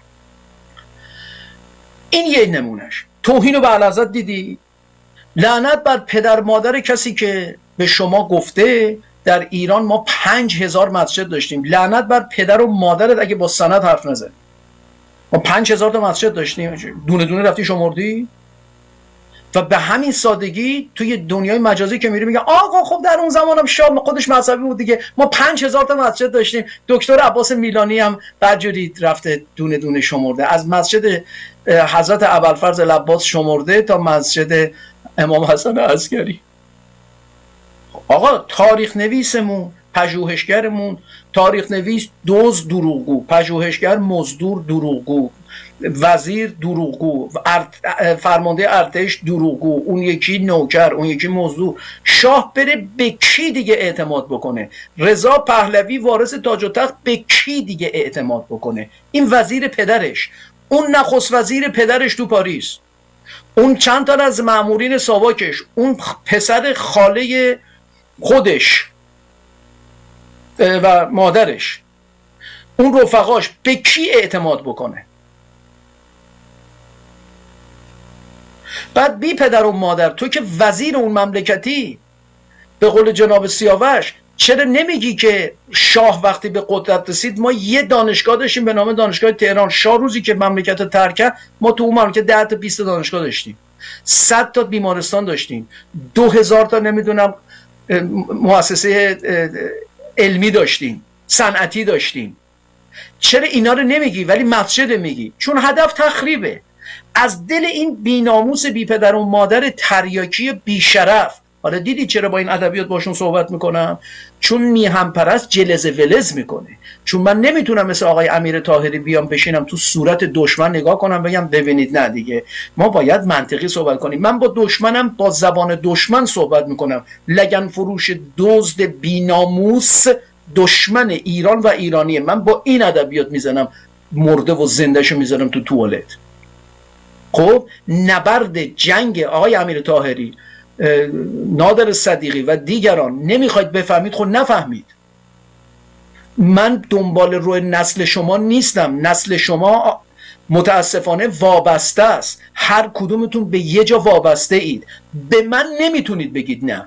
این یه نمونهش. توهین به اعلیحضرت دیدی؟ لعنت بر پدر مادر کسی که به شما گفته در ایران ما 5000 مسجد داشتیم. لعنت بر پدر و مادرت اگه با سند حرف نزد. ما 5000 تا مسجد داشتیم دونه دونه رفتی شمردی و به همین سادگی توی دنیای مجازی که میری میگه آقا خب در اون زمانم شاه خودش مذهبی بود دیگه ما 5000 تا مسجد داشتیم. دکتر عباس میلانی هم بعدجوری رفته دونه دونه شمرده از مسجد حضرت ابوالفضل العباس شمرده تا مسجد امام حسن عسکری. آقا تاریخ نویسمون پژوهشگرمون تاریخ نویس دزد دروغگو پژوهشگر مزدور دروغگو وزیر دروغگو فرمانده ارتش دروغگو اون یکی نوکر اون یکی مزدور. شاه بره به کی دیگه اعتماد بکنه؟ رضا پهلوی وارث تاج و تخت به کی دیگه اعتماد بکنه؟ این وزیر پدرش اون نخست وزیر پدرش تو پاریس اون چند تا از مامورین ساواکش اون پسر خاله خودش و مادرش اون رفقاش به کی اعتماد بکنه؟ بعد بی پدر و مادر تو که وزیر اون مملکتی به قول جناب سیاوش چرا نمیگی که شاه وقتی به قدرت رسید ما یه دانشگاه داشتیم به نام دانشگاه تهران. شاه روزی که مملکت رو ترک کرد ما تو اون مملکت 10 تا 20 تا دانشگاه داشتیم 100 تا بیمارستان داشتیم 2000 تا نمیدونم مؤسسه علمی داشتیم صنعتی داشتیم. چرا اینا رو نمیگی ولی مسجد میگی؟ چون هدف تخریبه. از دل این بیناموس بی پدر و مادر تریاکی بیشرف. حالا دیدی چرا با این ادبیات باشون صحبت میکنم؟ چون میهم پرست جلز ولز میکنه. چون من نمیتونم مثل آقای امیر طاهری بیام بشینم تو صورت دشمن نگاه کنم بگم ببینید نه دیگه ما باید منطقی صحبت کنیم. من با دشمنم با زبان دشمن صحبت میکنم. لگن فروش دزد بیناموس دشمن ایران و ایرانیه. من با این ادبیات میزنم مرده و زندهشو میزنم تو توالت. خب نبرد جنگ آقای امیر طاهری نادر صدیقی و دیگران نمیخواید بفهمید خود نفهمید. من دنبال روی نسل شما نیستم. نسل شما متاسفانه وابسته است. هر کدومتون به یه جا وابسته اید. به من نمیتونید بگید نه.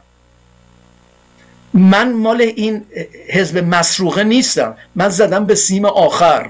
من مال این حزب مسروقه نیستم. من زدم به سیم آخر.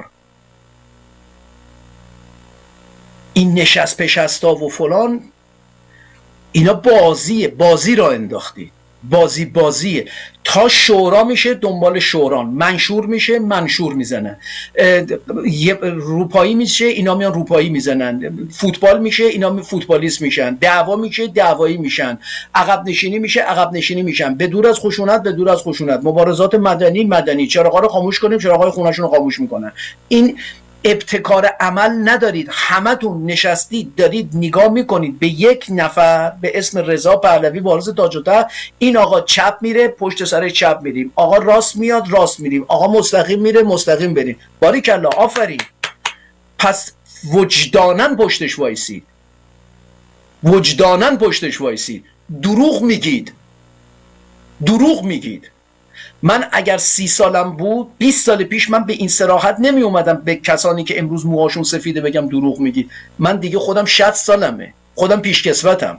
این نشست پشستا و فلان اینا بازی را انداختید. بازیه تا شورا میشه دنبال شوران منشور میشه منشور میزنن روپایی میشه اینا میان روپایی میزنن فوتبال میشه اینا فوتبالیست میشن دعوا میشه دعوایی میشن عقب نشینی میشه عقب نشینی میشن به دور از خشونت مبارزات مدنی چراغا رو خاموش کنیم چراغای خونه‌شون رو خاموش میکنن. ابتکار عمل ندارید، همتون نشستید دارید نگاه میکنید به یک نفر به اسم رضا پهلوی وارث تاج‌الدوله. این آقا چپ میره پشت سر چپ میریم، آقا راست میاد راست میریم، آقا مستقیم میره مستقیم بریم. باریکلا، آفرین. پس وجدانن پشتش وایسید، وجدانن پشتش وایسید. دروغ میگید، دروغ میگید. من اگر 30 سالم بود 20 سال پیش من به این صراحت نمی اومدم به کسانی که امروز موهاشون سفیده بگم دروغ میگید. من دیگه خودم 60 سالمه، خودم پیشکسوتم.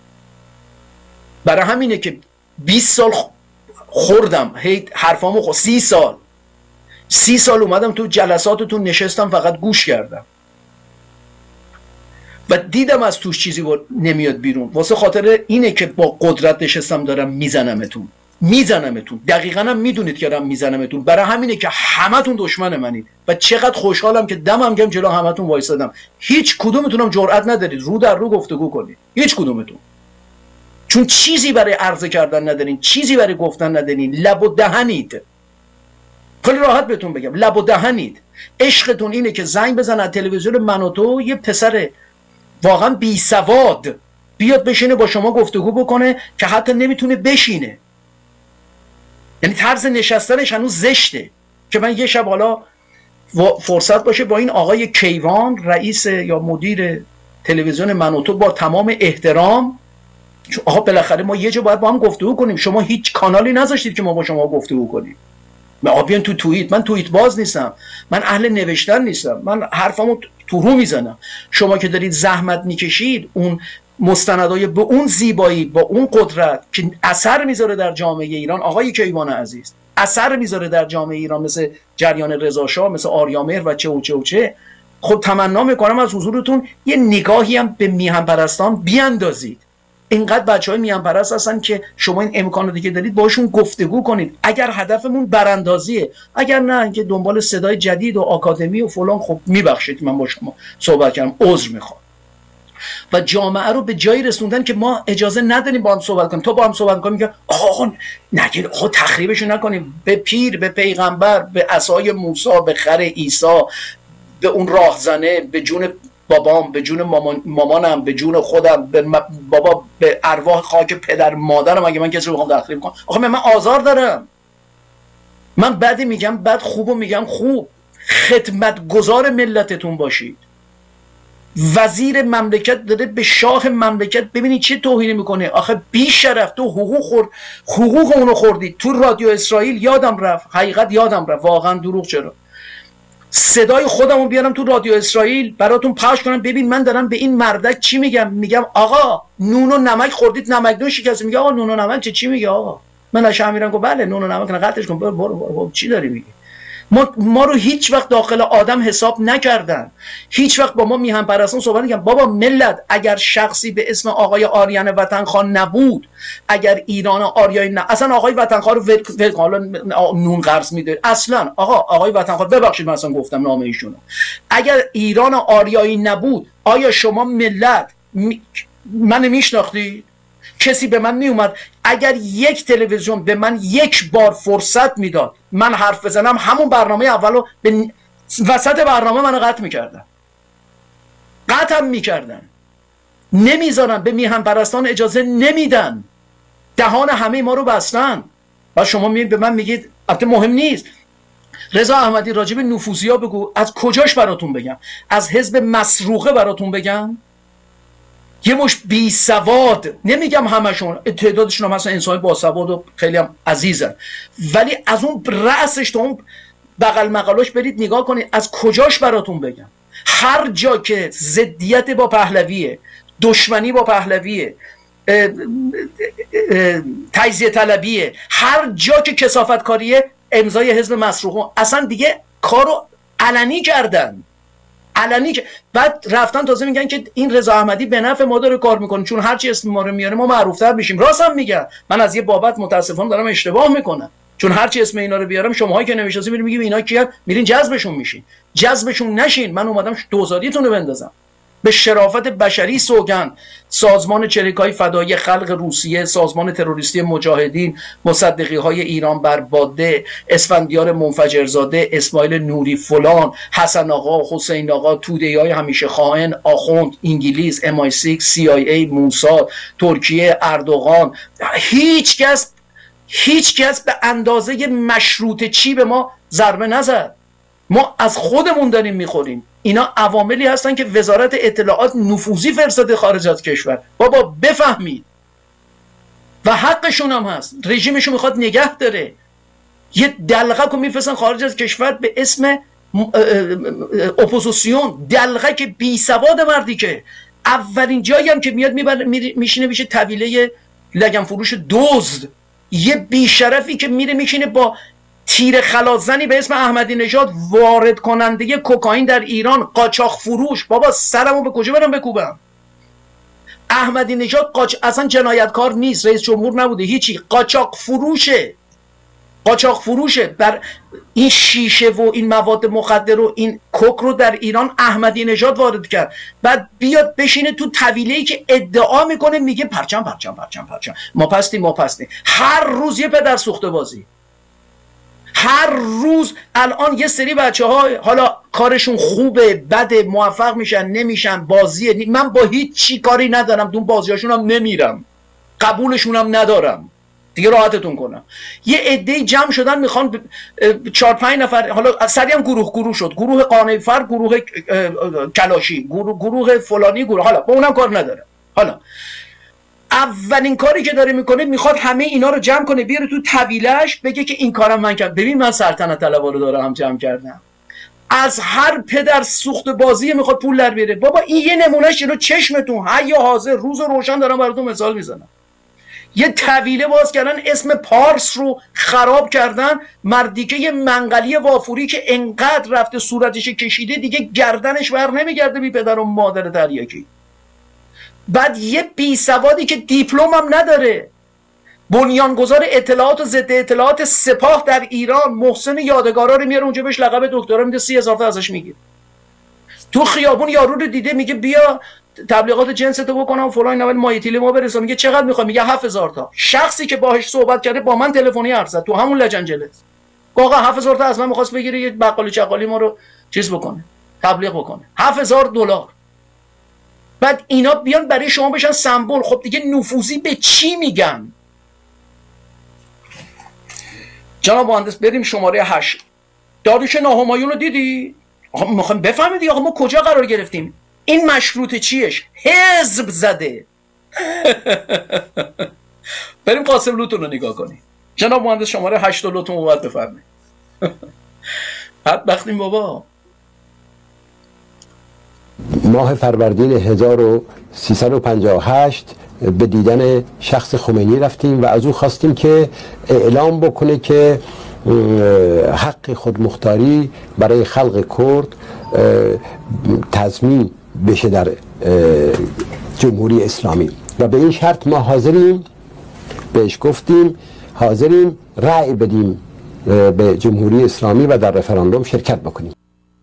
برای همینه که 20 سال خوردم هی حرفامو 30 سال اومدم تو جلساتتون نشستم فقط گوش کردم و دیدم از توش چیزی نمیاد بیرون. واسه خاطر اینه که با قدرت نشستم دارم میزنمتون. دقیقاً هم میدونید که دارم میزنمتون. برای همینه که همتون دشمن منید و چقدر خوشحالم که دمم گرم جلو همتون وایسادم. هیچ کدومتونم جرئت ندارید رو در رو گفتگو کنید، هیچ کدومتون، چون چیزی برای عرضه کردن ندارین، چیزی برای گفتن ندارین. لب و دهنید. خیلی راحت بهتون بگم، لب و دهنید. عشقتون اینه که زنگ بزنه تلویزیون من و تو یه پسر واقعا بی سواد بیاد بشینه با شما گفتگو بکنه که حتی نمیتونه بشینه. یعنی طرز نشستنش هنوز زشته. که من یه شب حالا فرصت باشه با این آقای کیوان رئیس یا مدیر تلویزیون من و تو با تمام احترام، چون آقا بالاخره ما یه جا باید با هم گفتگو کنیم. شما هیچ کانالی نذاشتید که ما با شما گفتگو کنیم. من بیان تو توییت، من توییت باز نیستم، من اهل نوشتن نیستم، من حرفامو تو رو میزنم. شما که دارید زحمت میکشید اون مستندای به اون زیبایی با اون قدرت که اثر میذاره در جامعه ایران، آقای کیوان عزیز، اثر میذاره در جامعه ایران، مثل جریان رضا شاه، مثل آریامهر و چه و چه و چه. خب تمنا میکنم از حضورتون یه نگاهی هم به میهن پرستان بیاندازید. اینقدر بچهای میهن پرست هستن که شما این امکاناتی که دارید باشون گفتگو کنید. اگر هدفمون براندازیه، اگر نه که دنبال صدای جدید و آکادمی و فلان، خب میبخشید من با شما صحبت کردم، عذر میخوام. و جامعه رو به جایی رسوندن که ما اجازه نداریم با هم صحبت کنیم. تو با هم صحبت کنیم میگه آقا نگید، آقا تخریبشون نکنیم. به پیر، به پیغمبر، به عصای موسی، به خر عیسی، به اون راهزنه، به جون بابام، به جون مامانم، به جون خودم، به بابا، به ارواح خاک پدر مادرم، اگه من کسی رو بخوام تخریب کنم، آخه من آزار دارم. من بدی میگم بد، خوبو میگم خوب. خدمتگزار ملتتون باشید. وزیر مملکت داره به شاه مملکت، ببینید چه توهینی میکنه. آخه بی شرف، تو حقوق اونو خوردید. تو رادیو اسرائیل یادم رفت، حقیقت یادم رفت، واقعا دروغ چرا، صدای خودمون بیارم تو رادیو اسرائیل براتون پخش کنم. ببین من دارم به این مردک چی میگم آقا نون و نمک خوردید، نمکدون شکسته. میگه آقا نون و نمک چی میگه آقا؟ من اش امیرم گفت بله نون و نمک قطعش کن، برو چی داری میگی؟ ما رو هیچ وقت داخل آدم حساب نکردن. هیچ وقت با ما میهن پرستان صحبت نکردن. بابا ملت، اگر شخصی به اسم آقای آریان وطنخواه نبود، اگر ایران آریایی اصلا آقای وطنخواه رو حالا نون قرض میده، اصلا آقای وطنخواه، ببخشید من اصلا گفتم نام ایشونو، اگر ایران آریایی نبود، آیا شما ملت من میشناختید؟ کسی به من میومد اگر یک تلویزیون به من یک بار فرصت میداد من حرف بزنم، همون برنامه اولو به وسط برنامه منو قطع میکردن، قطعم میکردن، نمیذارن. به میهن پرستان اجازه نمیدن، دهان همه ما رو بستن. و شما به من میگید، البته مهم نیست، رضا احمدی راجب نفوذیا بگو. از کجاش براتون بگم؟ از حزب مسروقه براتون بگم؟ یه مش بی سواد، نمیگم همشون، تعدادشون هم مثلا انسان با سواد و خیلی هم عزیزن، ولی از اون رأسش تا اون بغل مقالاش برید نگاه کنید. از کجاش براتون بگم؟ هر جا که ضدیت با پهلویه، دشمنی با پهلویه، تجزیه طلبیه، هر جا که کثافتکاریه، امضای حزب مسروقه. اصلا دیگه کارو علنی کردن، بعد رفتن تازه میگن که این رضا احمدی به نفع ما داره کار میکنه، چون هرچی اسم ما رو میاره ما معروفتر میشیم. راست هم میگن. من از یه بابت متاسفانه دارم اشتباه میکنم، چون هرچی اسم اینا رو بیارم شماهایی که نمیشناسید میگید اینا کیان، میرین جذبشون میشین. جذبشون نشین. من اومدم دوزاریتون رو بندازم. به شرافت بشری سوگند. سازمان چریک‌های فدایی خلق روسیه، سازمان تروریستی مجاهدین، مصدقی‌های ایران بر باده، اسفندیار منفجرزاده، اسماعیل نوری فلان، حسن آقا، حسین آقا، توده‌های همیشه خائن، آخوند، انگلیس، MI6، CIA، موساد، ترکیه، اردوغان، هیچ کس به اندازه مشروط چی به ما ضربه نزد. ما از خودمون داریم میخوریم. اینا عواملی هستن که وزارت اطلاعات نفوذی فرستاده خارج از کشور. بابا بفهمید و حقشون هم هست. رژیمشون میخواد نگه داره. یه دلغک رو میفرستن خارج از کشور به اسم اپوزیسیون، دلغک بی سواد مردی که اولین جایی هم که میاد میشینه میشه طویله لگن فروش دزد. یه بیشرفی که میره میشینه با تیر خلاصزنی به اسم احمدی نژاد، وارد کننده کوکائین در ایران، قاچاق فروش. بابا سرمو به کجا برم بکوبم؟ احمدی نژاد اصلا جنایتکار نیست، رئیس جمهور نبوده، هیچی، قاچاق فروشه. بر این شیشه و این مواد مخدر و این کوک رو در ایران احمدی نژاد وارد کرد. بعد بیاد بشینه تو طویله‌ای که ادعا میکنه میگه پرچم ما پستیم. هر روز یه پدر سوخته بازی. هر روز الان یه سری بچه ها حالا کارشون خوبه، بده، موفق میشن، نمیشن، بازیه. من با هیچ چی کاری ندارم، دون بازیاشون هم نمیرم، قبولشون هم ندارم، دیگه راحتتون کنم. یه عده‌ای جمع شدن میخوان 4-5 نفر، حالا سری هم گروه شد، گروه قانع‌فر، گروه کلاشی، گروه فلانی، گروه، حالا با اونم کار نداره. حالا اولین کاری که داره میکنه میخواد همه اینا رو جمع کنه بیاره تو طویلش، بگه که این کارم من کردم. ببین من سلطنت طلبا رو دارم جمع کردم. از هر پدر سوخت بازی میخواد پول در بیاره. بابا این یه نمونهش جلو چشمتون حی حاضر روز روشن دارم براتون مثال میزنم. یه طویله باز کردن، اسم پارس رو خراب کردن. مردیکه یه منقلی وافوری که انقدر رفته صورتش کشیده دیگه گردنش بر نمیگرده بی پدر و مادر تریاکی. بعد یه بی سوادی که دیپلم هم نداره، بنیانگذار اطلاعات و ضد اطلاعات سپاه در ایران، محسن یادگارا رو میاره اونجا، بهش لقب دکترا میده، 30,000 تا ازش میگیره. تو خیابون یارو رو دیده میگه بیا تبلیغات جنستو بکنم فلان، نوال مایتیل ما برسه. میگه چقدر میخوای؟ میگه 7,000 تا. شخصی که باهاش صحبت کرده با من تلفنی حرف زد تو همون لجنجلس. آقا 7,000 تا از من میخواست بگیره یه بقالی چقالی ما رو چیز بکنه، تبلیغ بکنه. $7,000. بعد اینا بیان برای شما بشن سمبل. خب دیگه نفوذی به چی میگن؟ جناب مهندس بریم شماره 8. داریوش ناهمایون رو دیدی؟ آقا میخوایم بفهمید آقا ما کجا قرار گرفتیم؟ این مشروط چیش؟ حزب زده. بریم قاسم لوتون رو نگاه کنیم. جناب مهندس شماره 8 لوتون رو باید بفرمایید. بدبختیم بابا. ماه فروردین 1358 به دیدن شخص خمینی رفتیم و از او خواستیم که اعلام بکنه که حق خودمختاری برای خلق کرد تضمین بشه در جمهوری اسلامی و به این شرط ما حاضریم، بهش گفتیم حاضریم رأی بدیم به جمهوری اسلامی و در رفراندوم شرکت بکنیم.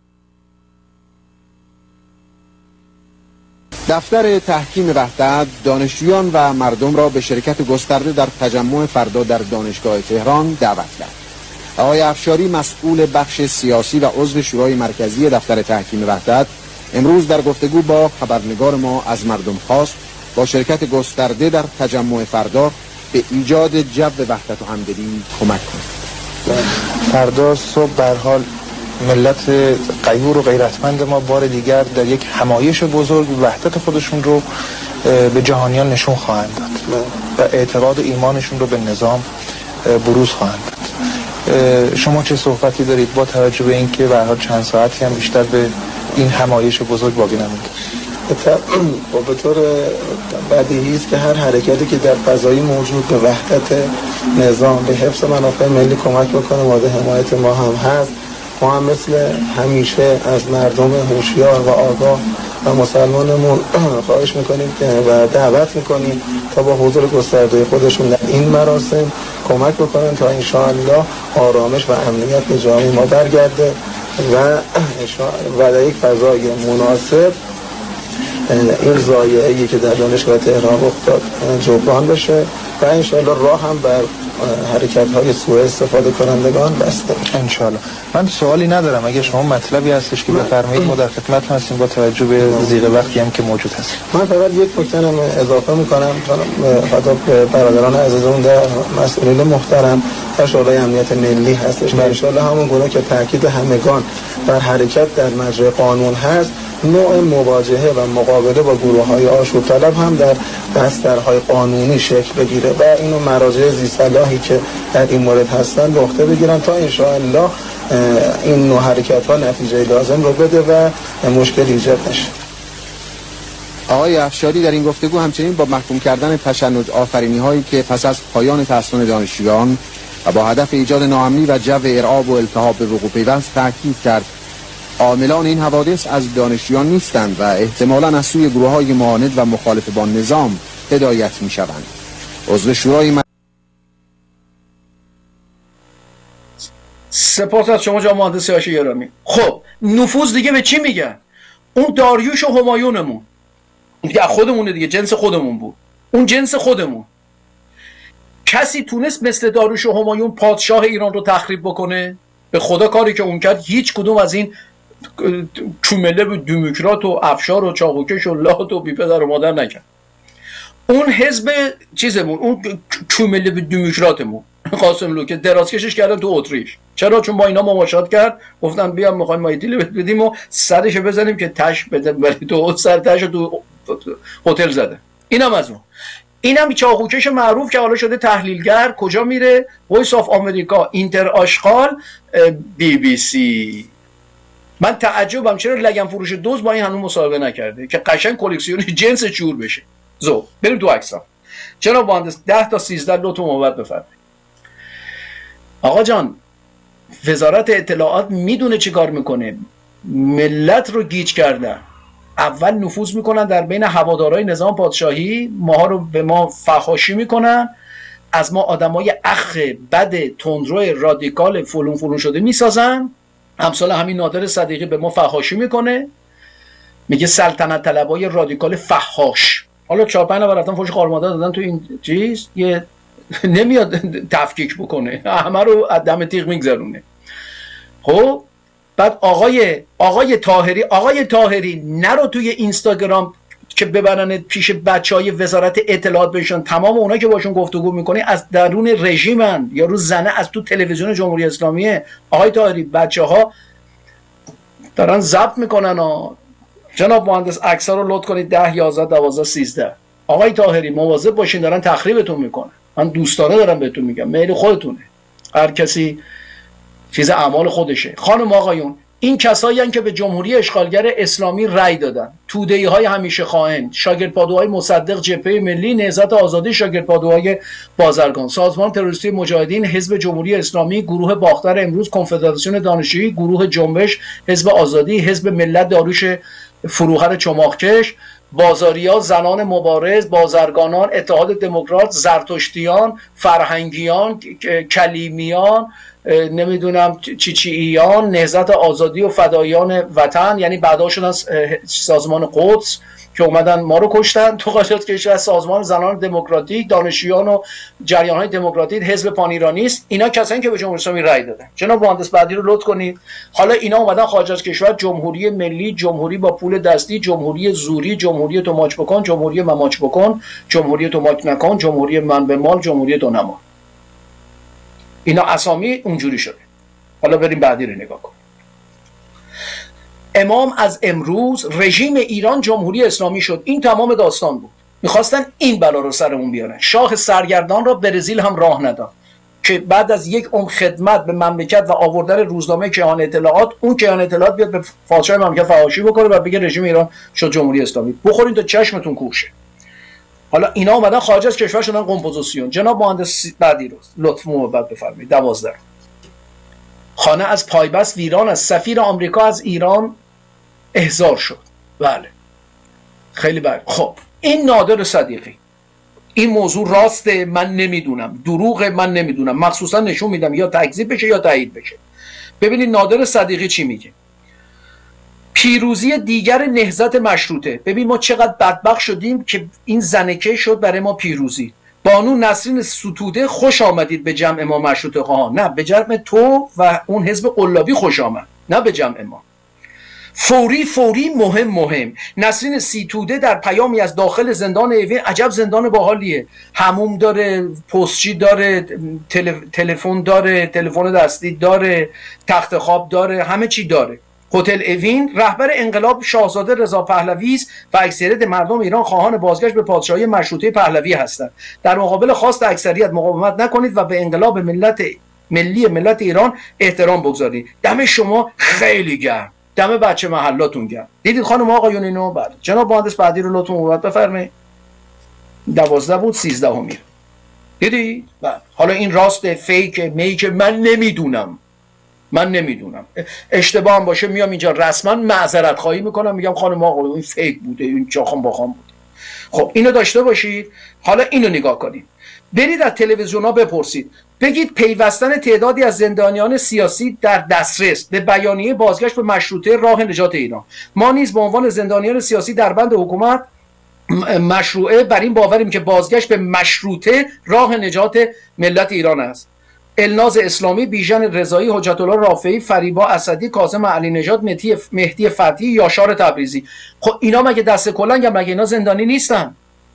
دفتر تحکیم وحدت دانشجویان و مردم را به شرکت گسترده در تجمع فردا در دانشگاه تهران دعوت کرد. آقای افشاری مسئول بخش سیاسی و عضو شورای مرکزی دفتر تحکیم وحدت امروز در گفتگو با خبرنگار ما از مردم خواست با شرکت گسترده در تجمع فردا به ایجاد جو وحدت و همدلی کمک کنند. فردا صبح به هر حال ملت غیور و غیرتمند ما بار دیگر در یک همایش بزرگ وحدت خودشون رو به جهانیان نشون خواهند داد و اعتقاد و ایمانشون رو به نظام بروز خواهند داد. شما چه صحبتی دارید با توجه به اینکه به هر حال چند ساعتی هم بیشتر به این همایش بزرگ باقی نمونده؟ به طور بدیهی است که هر حرکتی که در فضای موجود به وحدت نظام، به حفظ منافع ملی کمک بکنه مورد حمایت ما هم هست. ما هم مثل همیشه از مردم هوشیار و آگاه و مسلمانمون خواهش میکنیم و دعوت میکنیم تا با حضور گسترده خودشون در این مراسم کمک بکنن تا انشاءالله آرامش و امنیت به جامعه ما برگرده و در یک فضای مناسب این ضایعه‌ای که در دانشگاه تهران رخ داد جبران بشه و انشاءالله راه هم بر حرکت‌های سوء استفاده کنندگان بسته. انشاءالله. من سوالی ندارم، اگه شما مطلبی هستش که بفرمایید ما در خدمت هستیم با توجه به ضیق وقتی هم که موجود هست. من فقط یک نکته اضافه می‌کنم حتی به برادران عزیزمون در مسئولین محترم در شورای امنیت ملی هستش و انشاءالله همون گونه که تاکید همگان بر حرکت در مجرای قانون هست، نوع مواجهه و مقابله با گروه‌های آشوب طلب هم در بسترهای قانونی شکل بگیره و اینو مراجع ذی‌صلاحی که در این مورد هستن به عهده بگیرن تا انشاءالله این نوع حرکت‌ها نتیجه لازم رو بده و مشکل ایجاد نشه. آقای افشاری در این گفتگو همچنین با محکوم کردن تشنج آفرینی‌هایی که پس از پایان تحصیل دانشجویان و با هدف ایجاد ناامنی و جو ارعاب و التهاب به وقوع پیوست تاکید کرد عاملان این حوادث از دانشجویان نیستند و احتمالاً از سوی گروه‌های معاند و مخالف با نظام هدایت می‌شوند. عضو شورای سپاس از شما جناب مهندس هاشمی گرامی. خب نفوذ دیگه به چی میگن؟ اون داریوش و همایونمون دیگه خودمونه دیگه، جنس خودمون بود، اون جنس خودمون. کسی تونست مثل داریوش و همایون پادشاه ایران رو تخریب بکنه؟ به خدا کاری که اون کرد هیچ کدوم از این چومله به دموکرات و افشار و چاقوکش و لات و بی پدر و مادر نکرد. اون حزب چیزمون، اون چومله به دموکراتمون قاسم لو که درازکشش کردن تو اتریش. چرا؟ چون با اینا مماشات کرد، گفتن بیام میخوایم ما دیل بدیم و سرش بزنیم که تش بده، ولی تو سر تش تو هتل زده. اینم از اون. اینم چاقوکش معروف که حالا شده تحلیلگر، کجا میره؟ وایس آف آمریکا، اینتر آشغال، BBC. من تعجبم چرا لگن فروش دوز با این هنوز مصاحبه نکرده که قشنگ کلکسیون جنس جور بشه. بریم تو عکسام. جناب مهندس 10 تا 13 لطف محبت بفرمایید. آقا جان، وزارت اطلاعات میدونه چی کار میکنه. ملت رو گیج کردن. اول نفوذ میکنن در بین هوادارهای نظام پادشاهی، ماها رو به ما فحاشی میکنن، از ما آدمای اخ بد تندرو رادیکال فلون شده میسازن. امثال همین نادر صدیقی به ما فحاشی میکنه، میگه سلطنت طلبای رادیکال فحاش. حالا 4-5 نفر رفتن فوش خارمادر دادن تو این چیز، یه نمیاد تفکیک بکنه، همه رو از دم تیغ میگذرونه. خب بعد آقای طاهری نرو توی اینستاگرام که ببرن پیش بچهای وزارت اطلاعات بشن، تمام اونا که باشون گفتگو میکنی از درون رژیمن یا رو زنه از تو تلویزیون جمهوری اسلامیه. آقای طاهری بچه‌ها دارن ضبط میکنن جناب مهندس عکس‌ها رو لطف کنید 10 11 12 13. آقای طاهری مواظب باشین، دارن تخریبتون میکنن. من دوستانه دارم بهتون میگم، میل خودتونه، هر کسی چیز اعمال خودشه. خانم آقایون، این کسایی هستند که به جمهوری اشغالگر اسلامی رأی دادن، توده‌ای همیشه خائن، شاگردپادوهای مصدق، جبهه ملی، نهضت آزادی، شاگردپادوهای بازرگان، سازمان تروریستی مجاهدین، حزب جمهوری اسلامی، گروه باختر امروز، کنفدراسیون دانشجویی، گروه جنبش، حزب آزادی، حزب ملت داریوش فروهر چماقکش، بازاریا، زنان مبارز، بازرگانان، اتحاد دموکرات، زرتشتیان، فرهنگیان، کلیمیان، نمیدونم چیچییان، نهضت آزادی و فدایان وطن، یعنی بعدا شدن سازمان قدس که اومدن ما رو کشتن تو قاجار کشور، سازمان زنان دموکراتیک، دانشجویان و جریان‌های دموکراتیک، حزب پانیرانیست. اینا کسانی که به جمهوری اسلامی رأی دادن. جناب مهندس بعدی رو لطف کنید. حالا اینا اومدن خارج از کشور جمهوری ملی، جمهوری با پول دستی، جمهوری زوری، جمهوری تو ماچ بکن، جمهوری مماچ بکن، جمهوری تو ماچ نکن، جمهوری من به مال، جمهوری دو نما. اینا اسامی اونجوری شده. حالا بریم بعدی رو نگاه کن. امام از امروز رژیم ایران جمهوری اسلامی شد. این تمام داستان بود. میخواستن این بلا رو سرمون بیارن. شاه سرگردان را برزیل هم راه نداد که بعد از یک عمر خدمت به مملکت و آوردن روزنامه کیهان اطلاعات، اون کیهان اطلاعات بیاد به پادشاه مملکت فحاشی بکنه و بگه رژیم ایران شد جمهوری اسلامی. بخورین تا چشمتون کوشه. حالا اینا اومدن خارج از کشور شدن کمپوزیسیون. جناب مهندس بعدی رو لطف محبت بفرمایید. 12 خانه از پایبست ویران است. سفیر آمریکا از ایران احضار شد. بله خیلی بله. خب این نادر صدیقی، این موضوع راسته من نمیدونم، دروغ من نمیدونم، مخصوصا نشون میدم یا تکذیب بشه یا تایید بشه. ببینید نادر صدیقی چی میگه. پیروزی دیگر نهضت مشروطه. ببین ما چقدر بدبخت شدیم که این زنکه شد برای ما پیروزی. بانو نسرین ستوده خوش آمدید به جمع ما مشروطه خواهان. نه، به جمع تو و اون حزب قلابی خوش آمد، نه به جمع ما. فوری مهم. نسرین ستوده در پیامی از داخل زندان اوین، عجب زندان باحالیه، حموم داره، پستچی داره، تلفن داره، تلفن دستی داره، تخت خواب داره، همه چی داره. هتل اوین رهبر انقلاب شاهزاده رضا پهلوی است و اکثریت مردم ایران خواهان بازگشت به پادشاهی مشروطه پهلوی هستند. در مقابل خواست اکثریت مقاومت نکنید و به انقلاب ملت ایران احترام بگذارید. دم شما خیلی گرم، دم بچه محلاتون گرم. دیدید خانم آقایون اینو؟ بعد جناب مهندس بعدی رو لطفا مورد بفرمایید. 12 بود 13 میره. دیدی؟ بعد حالا این راست فیک میک من نمیدونم. اشتباه هم باشه میام اینجا رسما معذرت خواهی میکنم، میگم خانم آقا این فیک بوده، این چاخم باخام بوده. خب اینو داشته باشید. حالا اینو نگاه کنید. برید از تلویزیون‌ها بپرسید، بگید پیوستن تعدادی از زندانیان سیاسی در دسترس به بیانیه بازگشت به مشروطه راه نجات ایران. ما نیز به عنوان زندانیان سیاسی در بند حکومت مشروعه بر این باوریم که بازگشت به مشروطه راه نجات ملت ایران است. الناز اسلامی، بیژن رضایی، حجت الله رافعی، فریبا اسدی، کاظم علی نژاد، مهدی فتحی، یاشار تبریزی. خب اینا مگه دست کلنگن؟ مگه اینا زندانی نیستن؟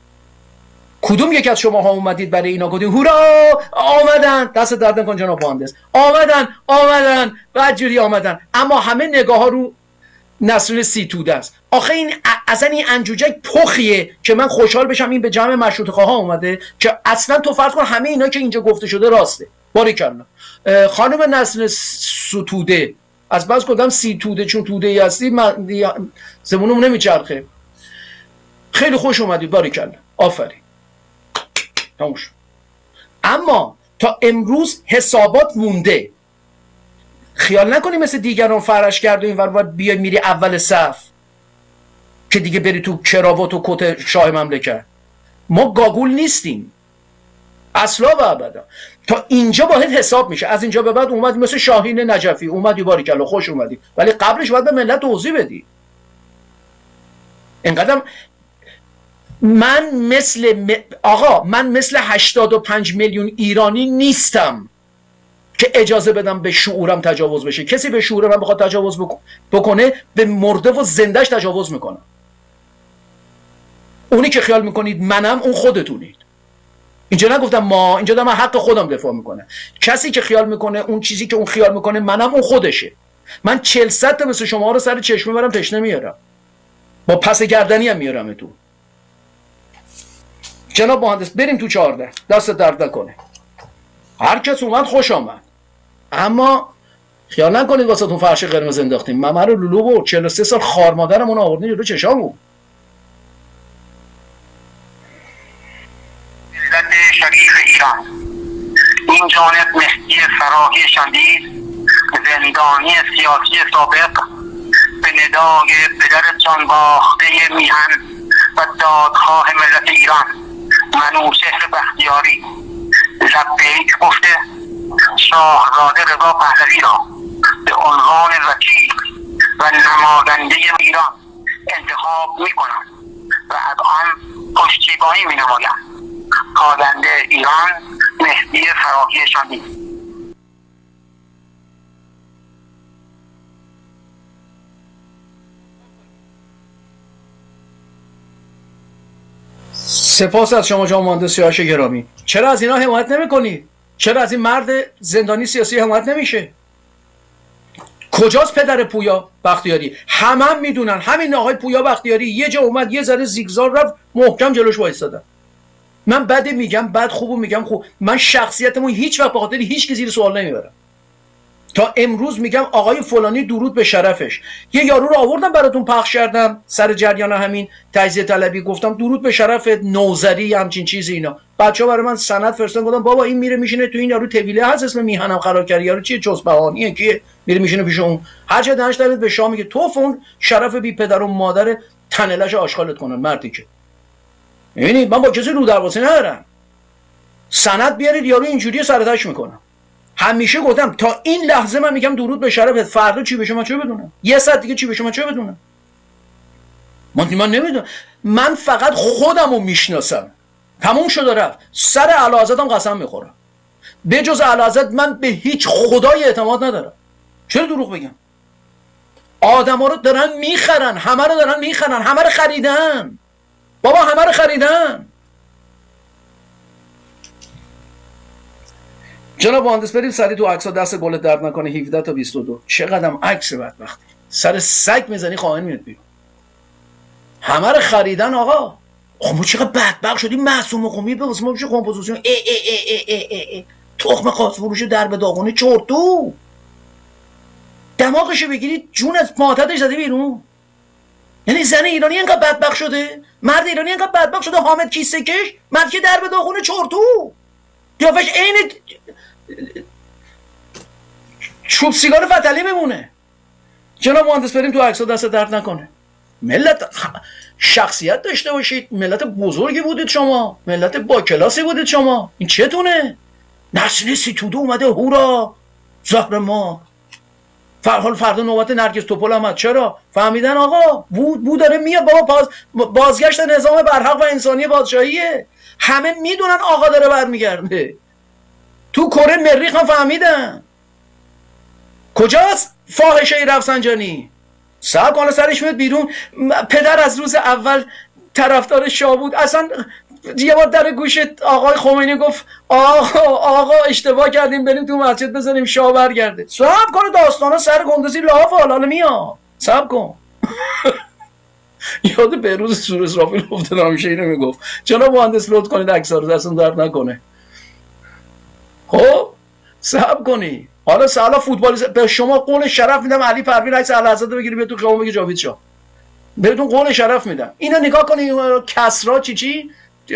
کدوم یک از شما ها اومدید برای اینا گفتید هورا آمدن؟ دست درد نکن جناب مهندس، آمدن بدجوری آمدن. اما همه نگاه ها رو نسرین ستوده است. آخه این اصلا این انجوجک پخیه که من خوشحال بشم این به جمع مشروطه خواه اومده، که اصلا تو فرض کن همه اینا که اینجا گفته شده راسته. باریکلا. خانم نسرین ستوده، از بس گفتم ستوده چون توده ای هستی زمونم نمیچرخه. خیلی خوش اومدید، باریکلا، آفرین، تموم شد. اما تا امروز حسابات مونده. خیال نکنی مثل دیگران فرش کرده این ور بیای میری اول صف که دیگه بری تو کراوات و کت شاه مملکت. ما گاگول نیستیم اصلا و ابدا. تا اینجا باید حساب میشه. از اینجا به بعد اومدی مثل شاهین نجفی اومدی، باریکلا، خوش اومدی، ولی قبلش باید به ملت توضیح بدی. اینقدر من مثل 85 میلیون ایرانی نیستم که اجازه بدم به شعورم تجاوز بشه. کسی به شعور من بخواد تجاوز بکنه، به مرده و زندهش تجاوز میکنم. اونی که خیال میکنید منم، اون خودتونید. اینجا نگفتم ما، اینجا دارم حق خودم دفاع میکنه. کسی که خیال میکنه اون چیزی که اون خیال میکنه منم، اون خودشه. من 40 تا مثل شما رو سر چشمه برم تشنه میارم، با پس گردنی هم میارم تو. جناب مهندس بریم تو 14. دست درد نکنه. هر کس اومد خوش آمد. اما خیال نکنید واسه تون فرش قرمز انداختیم. ممر لولو و 43 سال خار مادرمون آوردین جلو چشامون. ملت شریف ایران، این جانب مهدی فراهی شندید، زندانی سیاسی سابق، به ندای پدر جان باخته میهن و دادخواه ملت ایران منوچهر بختیاری لبیک گفته شاهزاده رضا پهلوی را به عنوان وکیل و نماینده ایران انتخاب می کنم و از آن پشتیبانی می نمایم. پاینده ایران، مهدی فراهی شندید. سپاس از شما جناب مهندس سیاوش گرامی. چرا از اینا حمایت نمی‌کنی؟ چرا از این مرد زندانی سیاسی حمایت نمیشه؟ کجاست پدر پویا بختیاری؟ همه میدونن همین آقای پویا بختیاری یه جا اومد یه ذره زیگزار رفت، محکم جلوش وایسادن. من بده میگم بد، خوبو میگم خوب. من شخصیتمو هیچ وقت به خاطر هیچ کی زیر سوال نمیبرم. تا امروز میگم آقای فلانی درود به شرفش. یه یارو رو آوردم براتون پخش کردم سر جریان همین تجزیه طلبی، گفتم درود به شرف نوذری همچین چیزی اینا. بچه‌ها برای من سند فرستادن، گفتم بابا این میره میشینه تو این یارو طویله هست اسم میهنم قرار کرد، یارو چیه چسبهانیه کیه، میره میشینه پیش اون، هر چه دانش دارید به شاه میگه تو فون شرف بی پدر و مادر تنلش آشغالت کنن مردی که. میبینید من با کسی رو دروازه ندارم. سند بیارید یارو اینجوری سرتاش میکنم. همیشه گفتم تا این لحظه من میگم درود به شرفت، فردا چی به شما چه بدونم، یه ساعت دیگه چی به شما چه بدونم. من نمیدونم، من فقط خودم رو میشناسم، تموم شده رفت. سر اعلیحضرتم قسم میخورم، به جز اعلیحضرت من به هیچ خدای اعتماد ندارم. چرا دروغ بگم؟ آدم ها رو دارن میخرن، همه رو دارن میخرن، همه رو خریدن بابا، همه رو خریدن. جناب مهندس بریم سریع تو عکس‌ها، دست گل درد نکنه. 17 تا 22 چقدرم عکس بدبختی، سر سگ میزنی خواهن میاد بیرون. همه رو خریدن آقا. ما چقدر بدبخت شدیم. معصوم قمی به واسه ما میشه کمپوزیشن تخم قاز فروش در به داغونه چرتو، دماغشو بگیرید جون از ماتتش زده بیرون. یعنی زن ایرانی اینقدر بدبخت شده، مرد ایرانی اینقدر بدبخت شده، حامد کیسه کش، مرد که در به داغونه چرتو، قیافش عین چوب سیگار فتلی میمونه. جناب مهندس بریم تو عکس‌ها، دست درد نکنه. ملت شخصیت داشته باشید، ملت بزرگی بودید شما، ملت با کلاسی بودید شما. این چتونه؟ نسل ستوده اومده هورا زهر ما. فردا نوبت نرگس توپل آمد. چرا؟ فهمیدن آقا بود داره میاد بابا، بازگشت نظام برحق و انسانی پادشاهیه. همه میدونن آقا داره برمیگرده. تو کره مریخ هم فهمیدن. کجاست فاحشه رفسنجانی؟ صاحب کالا سرش میاد بیرون. پدر از روز اول طرفدار شاه بود. اصلا یه بار در گوشت آقای خمینی گفت آقا اشتباه کردیم، بریم تو مسجد بزنیم شاه برگرده. صاحب کالا داستانا سر گندزی لاف حالا میاد. صاحب کن. یاد بهروز سور اسرافیل افتادم، همیشه اینو میگفت. جناب مهندس لطف کنید عکس‌ها رو دستتون درد نکنه. خب صبر کنی. حالا سالا فوتبالیست به شما قول شرف میدم علی پروین عکس اعلیحضرت بگیری بیا تو خیابون بگی جاوید شاه، بهتون قول شرف میدم. اینو نگاه کنی، کسرا چی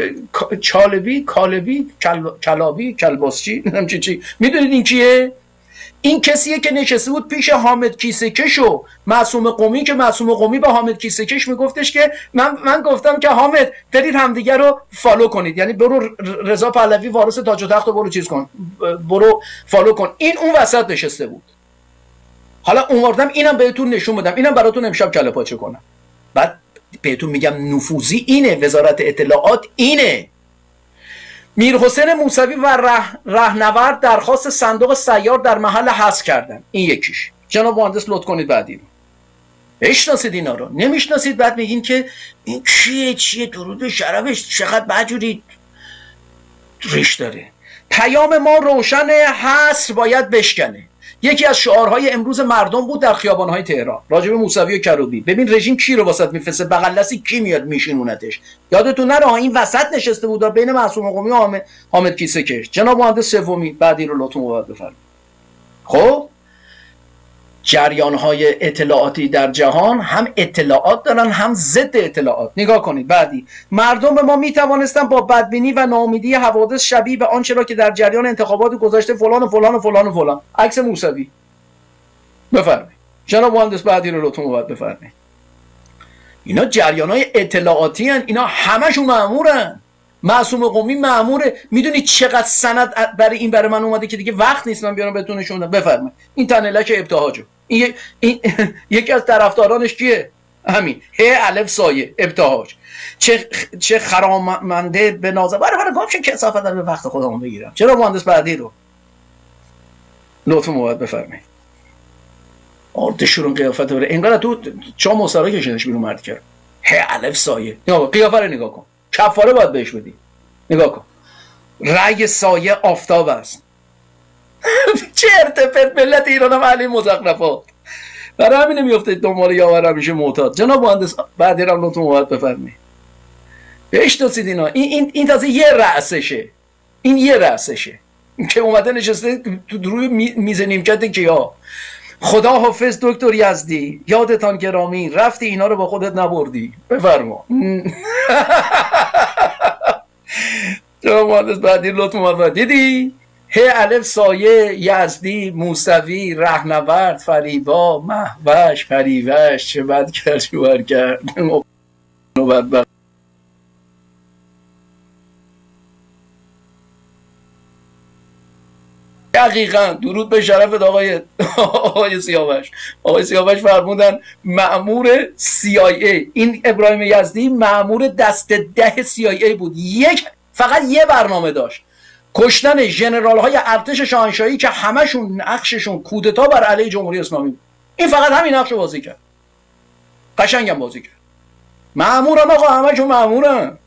چالبی کلابی کلباسچی نمیدونم چی میدونید این کیه؟ این کسیه که نشسته بود پیش حامد کیسه‌کش و معصوم قمی، که معصوم قمی به حامد کیسه‌کش میگفتش که من گفتم که حامد برید همدیگه رو فالو کنید، یعنی برو رضا پهلوی وارث تاج و تخت رو برو چیز کن، برو فالو کن. این اون وسط نشسته بود. حالا اومدم اینم بهتون نشون بدم، اینم براتون امشب کله پاچه کنم. بعد بهتون میگم نفوذی اینه، وزارت اطلاعات اینه. میرحسین موسوی و رهنورد درخواست صندوق سیار در محل حذف کردن. این یکیش. جناب مهندس لطف کنید بعدی. بشناسید اینا رو، نمیشناسید بعد میگین که این چیه درود به شرفش چقدر بدجوری ریش داره. پیام ما روشن، حصر باید بشکنه. یکی از شعارهای امروز مردم بود در خیابان‌های تهران راجب موسوی و کروبی. ببین رژیم کی رو واسط میفرسته، بغل دستی کی میاد میشینونتش. یادتون نره این وسط نشسته بود بین معصوم قمی و حامد کیسه کش. جناب مهندس سومی بعدی رو لطفاً موافقت بفرمایید. خب جریان‌های اطلاعاتی در جهان هم اطلاعات دارن هم ضد اطلاعات. نگاه کنید بعدی. مردم به ما میتوانستن با بدبینی و ناامیدی حوادث شبیه به آنچه را که در جریان انتخابات گذشته فلان و فلان و فلان و فلان. عکس موسوی بفرمایید. جناب مهندس بعدی رو لطفاً موافقت بفرمایید. اینا جریان‌های اطلاعاتی هستند، اینا همشون مأمورن. معصوم قمی مأموره. میدونید چقدر سند برای من اومده که دیگه وقت نیست من بیارم بهتون نشون بدم. بفرمایید. این تنلک ابتهاجو، این یکی از طرفدارانش کیه؟ همین الف سایه ابتهاج. چه خرامنده به نازه برای گفت چه کثافت داره، به وقت خودمون بگیرم. چرا مهندس بعدی رو لطفا موافقت بفرمایید. آردشون قیافت بره انگار تو چا مصارا کشیدش بیرون مرد کرد. الف سایه. قیافه رو نگاه کن. کفاره باید بهش بدی. نگاه کن. رأی سایه آفتاب است. چرت پرت. ملت ایران هم علی مزخرفات. برای همین نمیفته دنبال یاور همیشه معتاد. جناب مهندس بعدی رو لطفاً موافقت بفرمایید. بشناسید اینا. این تازه یه رأسشه. این یه رأسشه که اومده نشسته تو روی میز نیمکت کیا. خدا حافظ دکتر یزدی، یادتان گرامی، رفتی اینا رو با خودت نبردی. بفرما. جناب مهندس بعدی لطفاً موافقت. دیدی؟ الف سایه، یزدی، موسوی، رهنورد، فریبا، مهوش، پریوش، چه بد کرد چه بد کرد. دقیقاً. درود به شرفت آقای سیاوش. آقای سیاوش فرمودن مأمور CIA. این ابراهیم یزدی مأمور دست 10 CIA بود. فقط یه برنامه داشت، کشتن ژنرال های ارتش شاهنشاهی که همشون نقششون کودتا بر علیه جمهوری اسلامی بود. این فقط همین نقش رو بازی کرد، قشنگم بازی کرد. مأمورن آقا، همشون مأمورن.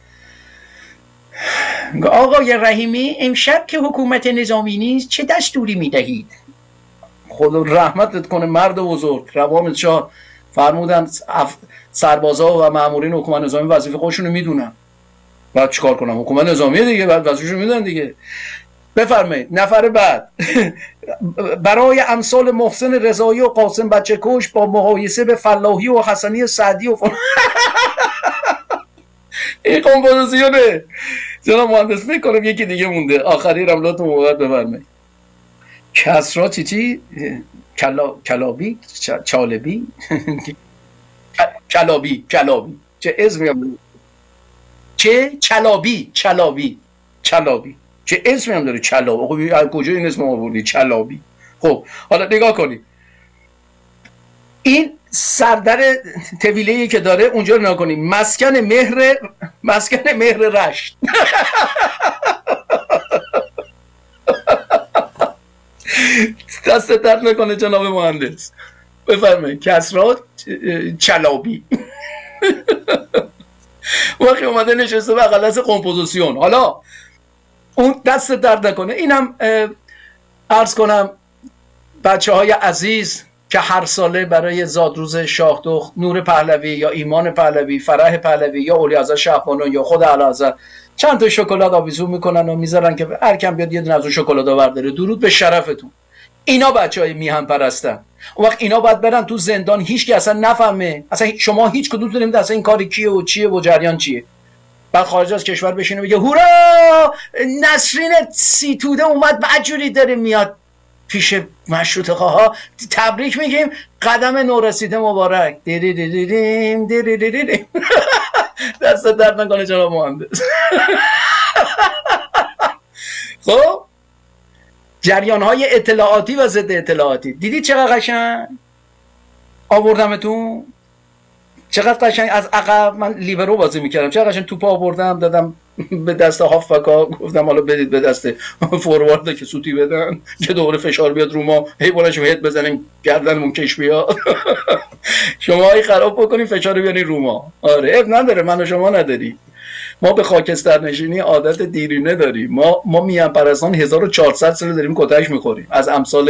آقای رحیمی امشب که حکومت نظامی نیست چه دستوری میدهید؟ خدا رحمتت کنه مرد بزرگ. روام شاه فرمودن سربازا و مأمورین حکومت نظامی وظیفه خودشونو میدونن، بعد چیکار کنم؟ حکومت نظامیه دیگه، بعد وظیفه‌شون میدونن دیگه. بفرمایید نفر بعد. برای امثال محسن رضایی و قاسم بچه‌کش با مقایسه به فلاحی و حسنی سعدی و این کمپوزیشنه. جناب مهندس فکر کنم یکی دیگه مونده، آخری رملات موقت بفرمایید. کسرا چی؟ کلابی؟ چالبی؟ کلابی چه اسمی هم چه؟ چلابی چه اسمی هم داره چلاب. خب کجا این اسم آوردی چلابی؟ خب حالا نگاه کنید، این سردر طویله‌ای که داره اونجا رو نگاه کنید، مسکن مهر رشت. دست درد نکنه جناب مهندس. بفرمایید. کسرا چلابی. وقتی اومده نشسته بغل از کمپوزیسیون. حالا اون دست درد نکنه. اینم عرض کنم بچه های عزیز که هر ساله برای زادروز شاهدخت نور پهلوی یا ایمان پهلوی، فرح پهلوی یا اولیعزا شهبانو یا خود اعلیحضرت چند تا شکلات آویزون میکنن و میذارن که هر کم بیاد یه دونه از اون شکلاتا برداره. درود به شرفتون. اینا بچهای میهن پرستن. اون وقت اینا باید برن تو زندان، هیچ کی اصلا نفهمه، اصلا شما هیچ کدومتون نمیدونید اصلا این کاری کیه و چیه و جریان چیه. بعد خارج از کشور بشینه بگه هورا نسرین سیتوده اومد بعجوری داره میاد پیش مشروطه خواه، تبریک میگیم، قدم نورسیده مبارک. دیریریریم دیریریریم. دست درد نکنه جناب مهندس. خب جریان های اطلاعاتی و ضد اطلاعاتی دیدید چقدر قشنگ آوردمتون؟ چقدر قشنگ از عقب. من لیبرو بازی میکردم، چقدر قشنگ توپ آوردم دادم به دست هافبکا، گفتم حالا بدید به دست فوروارد که سوتی بدن که دوباره فشار بیاد رو ما، هی بلنش هد بزنیم گردنمون کش بیاد. شما هی خراب بکنیم فشار بیارین رو ما. آره اب نداره، من و شما نداری. ما به خاکستر نشینی عادت دیرینه داریم. ما میهن پرستان 1400 سال داریم کتک میخوریم، از امثال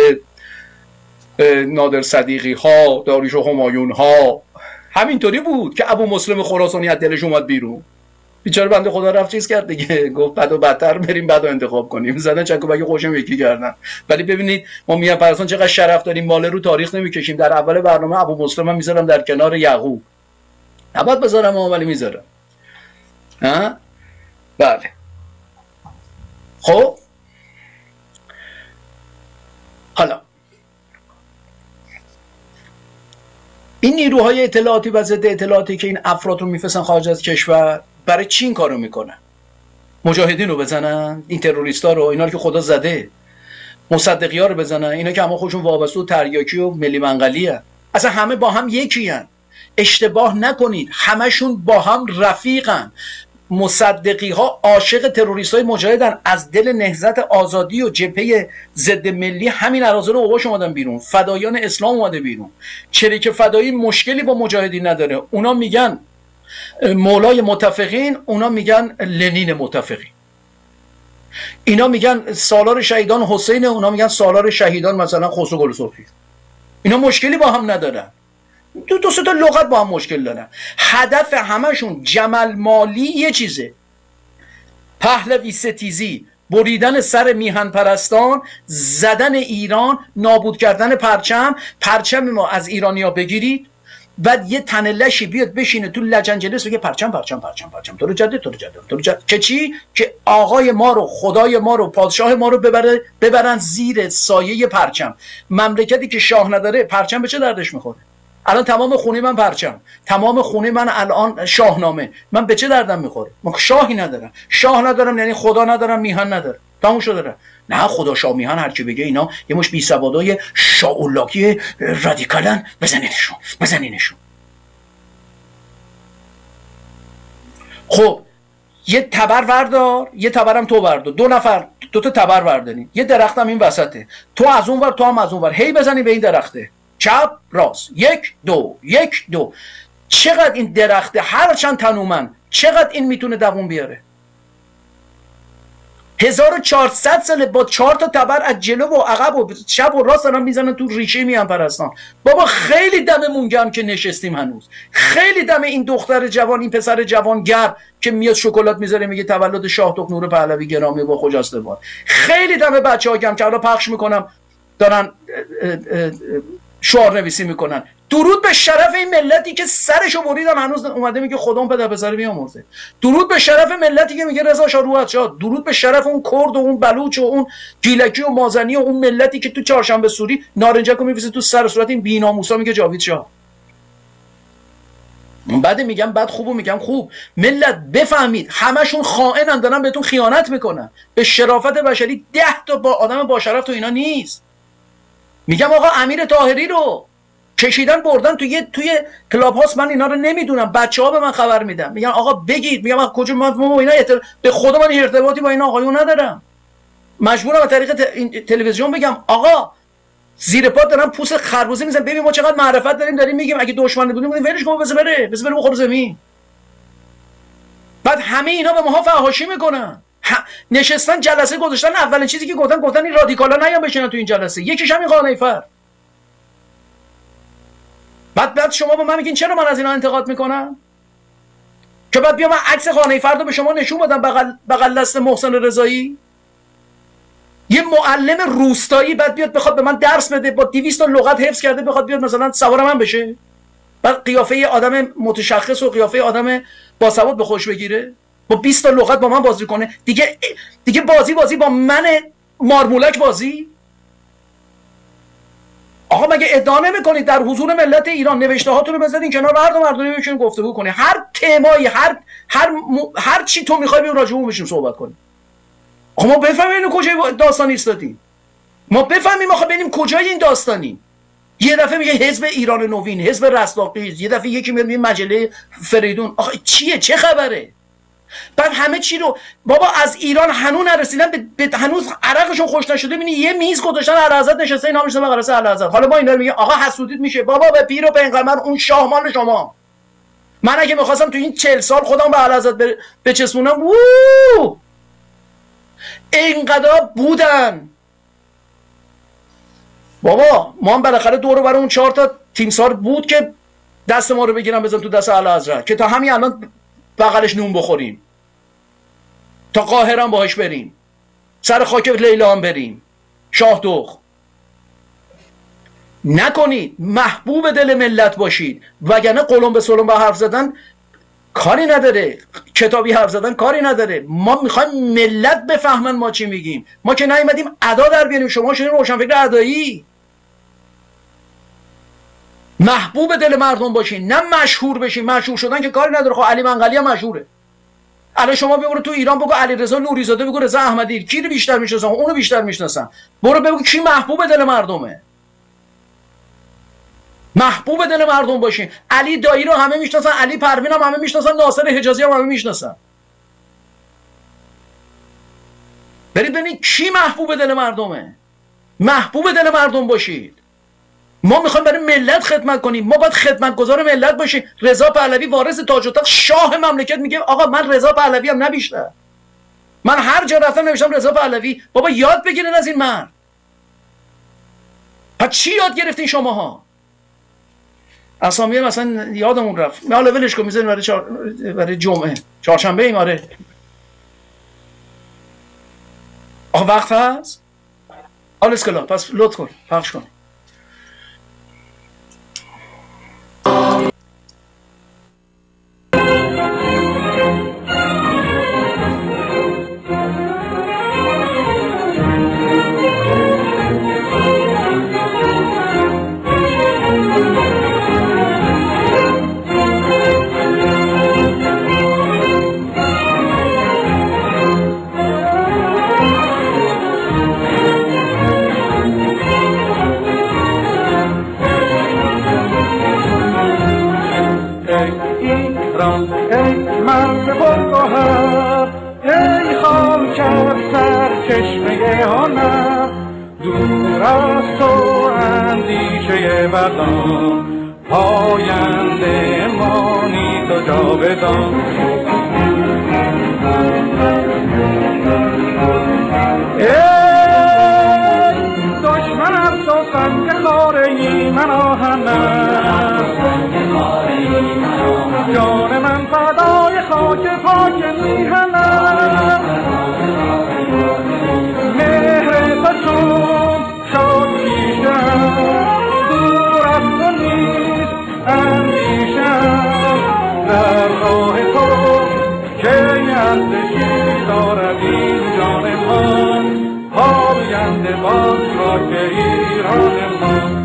نادر صدیقی ها، داریوش و همایون ها. همینطوری بود که ابو مسلم خراسانی از دلش اومد بیرون، بیچاره بنده خدا رفت چیز کرد دیگه، گفت بد و بدتر بریم بد و انتخاب کنیم، زدن چک و بک خوشم یکی کردن. ولی ببینید ما میهن پرستان چقدر شرف داریم، ماله رو تاریخ نمیکشیم. در اول برنامه ابو مسلم هم میذارم در کنار یعقوب، نباید بذارم ولی میذارم. ها بله. خب حالا این نیروهای اطلاعاتی و ضد اطلاعاتی که این افراد رو میفرستن خارج از کشور، برای چی این کارو میکنن؟ مجاهدین رو بزنن، این تروریستا رو، اینا رو که خدا زده، مصدقی‌ها رو بزنن، اینا که همه خودشون وابسته و تریاکی و ملی منقلی هستن. اصلا همه با هم یکی هستن. اشتباه نکنید، همشون با هم رفیقن. مصدقی ها عاشق تروریست های مجاهدن، از دل نهضت آزادی و جبهه ضد ملی همین اراذل اوباش اومدن بیرون، فدایان اسلام اومده بیرون. چریک فدایی مشکلی با مجاهدین نداره، اونا میگن مولای متفقین، اونا میگن لنین متفقین. اینا میگن سالار شهیدان حسین، اونا میگن سالار شهیدان مثلا خسرو گل سرخی. اینا مشکلی با هم ندارن، دو سه تا لغت با هم مشکل دارن. هدف همشون جمل مالی یه چیزه، پهلوی ستیزی، بریدن سر میهن پرستان، زدن ایران، نابود کردن پرچم ما از ایرانیا بگیرید، بعد یه تن لشی بیاد بشینه تو لجنجلس بگه پرچم تو رو جده که چی؟ که آقای ما رو، خدای ما رو، پادشاه ما رو ببرن زیر سایه پرچم. مملکتی که شاه نداره پرچم به چه دردش میخوره؟ الان تمام خونه من پرچم، تمام خونه من الان شاهنامه. من به چه دردم میخوره؟ من شاهی ندارم. شاه ندارم یعنی خدا ندارم، میهن ندارم. تموم شده. نه خدا شاه میهن هر کی بگه اینا یه مش بی سوادای شاولاکی رادیکالن، بزنینشون. خب یه تبر وردار، یه تبرم تو بردار، 2 نفر 2 تا تبر وردارین، یه درختم این وسطه، تو از اون ور تو هم از اون ور، هی بزنی به این درخته، چپ راست، 1 2 1 2. چقدر این درخته هر چند تنومن، چقدر این میتونه دووم بیاره؟ 1400 ساله با 4 تا تبر از جلو و عقب و چپ و راست دارن میزنن تو ریشه میان پرستان. بابا خیلی دممون گرم که نشستیم هنوز، خیلی دم این دختر جوان، این پسر جوان گرم که میاد شکلات میذاره میگه تولد شاه نور پهلوی گرامی با خجسته باد. خیلی دم بچه‌ها گرم که حالا پخش میکنم دارن شعار نویسی میکنن. درود به شرف این ملتی که سرشو بریدن هنوز اومده میگه خدام پدر پسر بیامرزه. درود به شرف ملتی که میگه رضا شاه روحت شاد. درود به شرف اون کرد و اون بلوچ و اون گیلکی و مازنی و اون ملتی که تو چهارشنبه سوری نارنجکو میفیزه تو سر صورت این بی‌ناموسا میگه جاوید شاه. بعد میگم بعد خوبو میگم خوب. ملت بفهمید همشون خائنن، دارن بهتون خیانت میکنن. به شرافت بشری 10 تا با آدم با شرف تو اینا نیست. میگم آقا امیر طاهری رو کشیدن بردن توی کلاب هاست، من اینا رو نمیدونم، بچه‌ها به من خبر میدن، میگن آقا بگید. میگم آقا کجا ما اینا به خدا من ارتباطی با اینا آقایون ندارم، مجبورم از طریق تلویزیون بگم آقا زیر پات دارن پوست خربوزه میزنن، ببین ما چقدر معرفت داریم میگیم اگه دشمن بودیم ولش کن بذار بره بخور زمین. بعد همه اینا به ماها فحاشی میکنن. نشستن جلسه گذاشتن، اولین چیزی که گفتن این رادیکالا نیان بشینن تو این جلسه، یکیش همین قانیفر. بعد شما به من میگین چرا من از اینا انتقاد میکنم؟ که بعد بیام من عکس قانیفر رو به شما نشون بدم بغل دست محسن رضایی، یه معلم روستایی بعد بیاد بخواد به من درس بده با 200 تا لغت حفظ کرده بخواد بیاد مثلا سوار من بشه، بعد قیافه آدم متشخص و قیافه آدم باسواد به خوش بگیره، با 20 تا لغت با من بازی کنه، دیگه بازی با من مارمولک بازی. آقا مگه ادعا نمی‌کنید در حضور ملت ایران نوشته هاتون رو بذارین کنار، مردم بشین گفتگو کنید، هر تمایی هر چی تو می‌خوای بیم راجع به اون بشیم صحبت کنیم. آقا ما بفهمیم کجای داستان ایستادیم، ما بفهمیم آخه ببینیم کجای این داستانی. یه دفعه میگه حزب ایران نوین، حزب رستاخیز، یه دفعه یکی میگه مجله فریدون. آخه چیه؟ چه خبره؟ بعد همه چی رو بابا از ایران هنوز نرسیدن، هنوز عرقشون خوش نشده، ببینی یه میز گذاشتن اعلیحضرت نشسته، اینا میشن بغل سر اعلیحضرت. حالا ما اینا رو میگه آقا حسودیت میشه. بابا به پیر و پیغمبر اون شاه مال شما. من اگه میخواستم تو این 40 سال خودم به اعلیحضرت بچسبونم اینقدر بودن. بابا ما هم بالاخره دور برای اون 4 تا تیمسار بود که دست ما رو بگیرن بزن تو دست اعلیحضرت که تا همین الان بغلش نون بخوریم، تا قاهره هم باهاش بریم، سر خاک لیلا هم بریم، شاه دخ. نکنید، محبوب دل ملت باشید، وگرنه قلم به سلم با حرف زدن کاری نداره، کتابی حرف زدن کاری نداره. ما میخوایم ملت بفهمن ما چی میگیم. ما که نیومدیم ادا در بیاریم، شما شدین روشنفکر ادایی. محبوب دل مردم باشین، نه مشهور بشین. مشهور شدن که کاری نداره. خب علی منقلی هم مشهوره. الان شما برو تو ایران بگو علیرضا نوری‌زاده، بگو رضا احمدی، کی رو بیشتر میشناسن؟ اونو بیشتر میشناسن. برو بگو کی محبوب دل مردمه. محبوب دل مردم باشین. علی دایی رو همه میشناسن، علی پروین هم همه میشناسن، ناصر حجازی هم همه میشناسن. برید ببینید کی محبوب دل مردمه. محبوب دل مردم باشید. ما میخوایم برای ملت خدمت کنیم، ما باید خدمتگزار ملت باشیم. رضا پهلوی وارث تاج و تخت شاه مملکت میگه آقا من رضا پهلوی ام، نه بیشتر. من هر جا رفتم نوشتم رضا پهلوی. بابا یاد بگیرین از این مرد. پس چی یاد گرفتین شماها؟ اسامی مثلا یادمون رفت. حالا ولش کن، میذاریم برای جمعه، چهارشنبه ایم. آره آقا وقت هست؟ حالا اسکلا پس لطف کن پخش کن. چشمه هنر، دور از تو اندیشه بدان، پاینده مانی تو جاودان. ای دشمن از تو سنگ خاره من آهن است، جان من فدای خاک پاک میهن است. مهر تو چون شد پیشم، دور از تو نیست اندیشم، در راه تو که ارزشی دارد این جان من، پاینده باز خاک ایران من.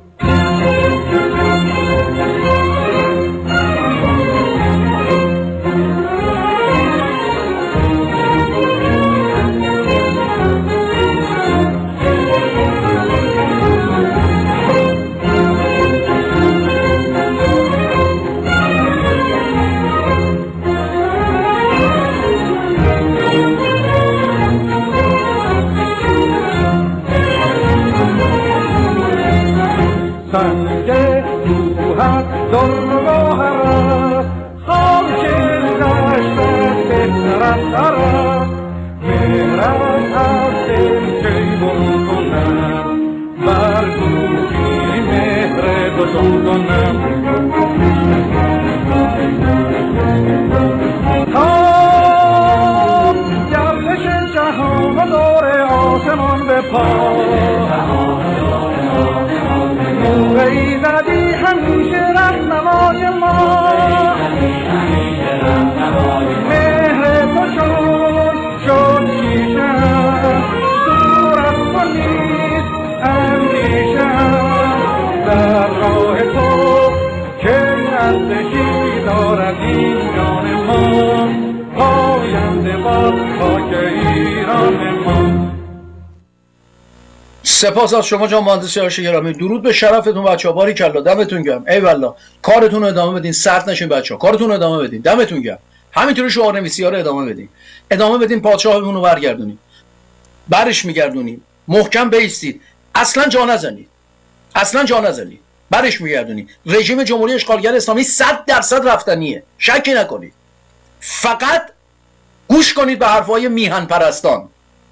سپاس از شما جان مهندس سیاوش گرامی. درود به شرفتون بچه‌ها، باریکلا، دمتون گرم. ایوالله، کارتون رو ادامه بدین، سرد نشین بچه‌ها، کارتون رو ادامه بدین، دمتون گرم. همینطوری شعارنویسی‌ها رو ادامه بدین، پادشاهمون رو برگردونید، برش میگردونید، محکم بایستید، اصلا جا نزنید، برش میگردونید. رژیم جمهوری اشغالگر اسلامی 100% رفتنیه، شکی نکنید. فقط گوش کنید به حرفای میهن پرستان،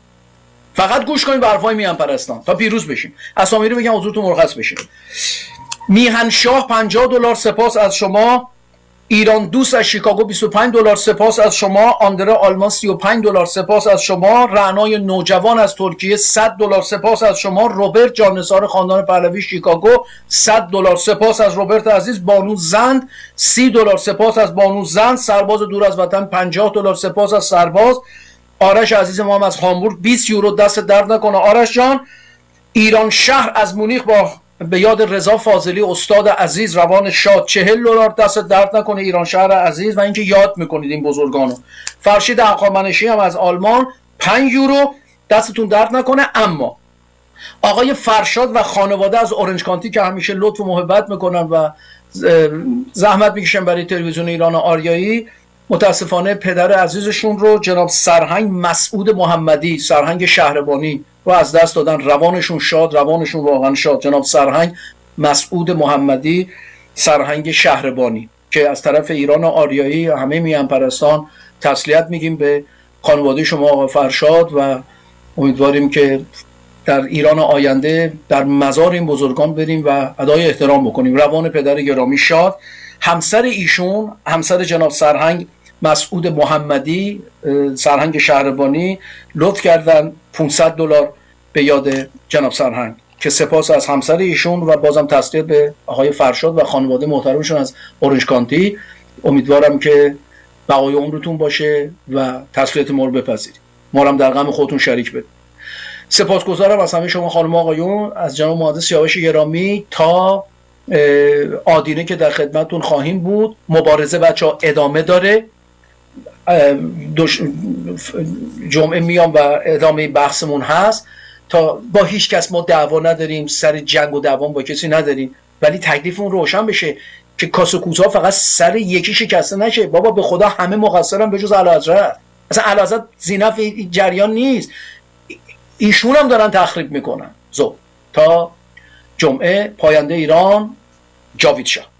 تا پیروز بشیم. اسامی رو بگم حضورتون مرخص بشه. میهن شاه $50 سپاس از شما. ایران دوست از شیکاگو $25 سپاس از شما. آندره آلمان $35 سپاس از شما. رعنای نوجوان از ترکیه $100 سپاس از شما. روبرت جانثار خاندان پهلوی شیکاگو $100 سپاس از روبرت عزیز. بانو زند $30 سپاس از بانو زند. سرباز دور از وطن $50 سپاس از سرباز. آرش عزیز ما هم از هامبورگ €20 دست درد نکنه آرش جان. ایران شهر از مونیخ به یاد رضا فاضلی استاد عزیز روان شاد $40 دست درد نکنه ایران شهر عزیز و اینکه یاد میکنید این بزرگانو. فرشید عقامنشی هم از آلمان €5 دستتون درد نکنه. اما آقای فرشاد و خانواده از اورنج کانتی که همیشه لطف و محبت میکنن و زحمت میکشن برای تلویزیون ایران آریایی، متاسفانه پدر عزیزشون رو جناب سرهنگ مسعود محمدی، سرهنگ شهربانی رو از دست دادن. روانشون شاد، روانشون واقعا شاد. جناب سرهنگ مسعود محمدی، سرهنگ شهربانی، که از طرف ایران آریایی همه میهن پرستان تسلیت میگیم به خانواده شما آقا فرشاد و امیدواریم که در ایران آینده در مزار این بزرگان بریم و ادای احترام بکنیم. روان پدر گرامی شاد. همسر ایشون، همسر جناب سرهنگ مسعود محمدی، سرهنگ شهربانی، لطف کردن $500 به یاد جناب سرهنگ، که سپاس از همسر ایشون و بازم تسلیت به آقای فرشاد و خانواده محترمشون از اورنج کانتی. امیدوارم که بقای عمرتون باشه و تسلیت ما رو بپذیرید، ما هم در غم خودتون شریک بدید. سپاسگزارم از همه شما خانم آقایون، از جناب مهندس سیاوش گرامی تا آدینه که در خدمتتون خواهیم بود. مبارزه بچه‌ها ادامه داره. جمعه میام و ادامه بحثمون هست. تا با هیچ کس ما دعوا نداریم، سر جنگ و دعوا با کسی نداریم، ولی تکلیفمون روشن بشه که کاس و کوزه فقط سر یکی شکسته نشه. بابا به خدا همه مقصرن به جز اعلیحضرت. اصلا اعلیحضرت زینف جریان نیست. ایشون هم دارن تخریب میکنن. تا جمعه، پاینده ایران، جاوید شاه.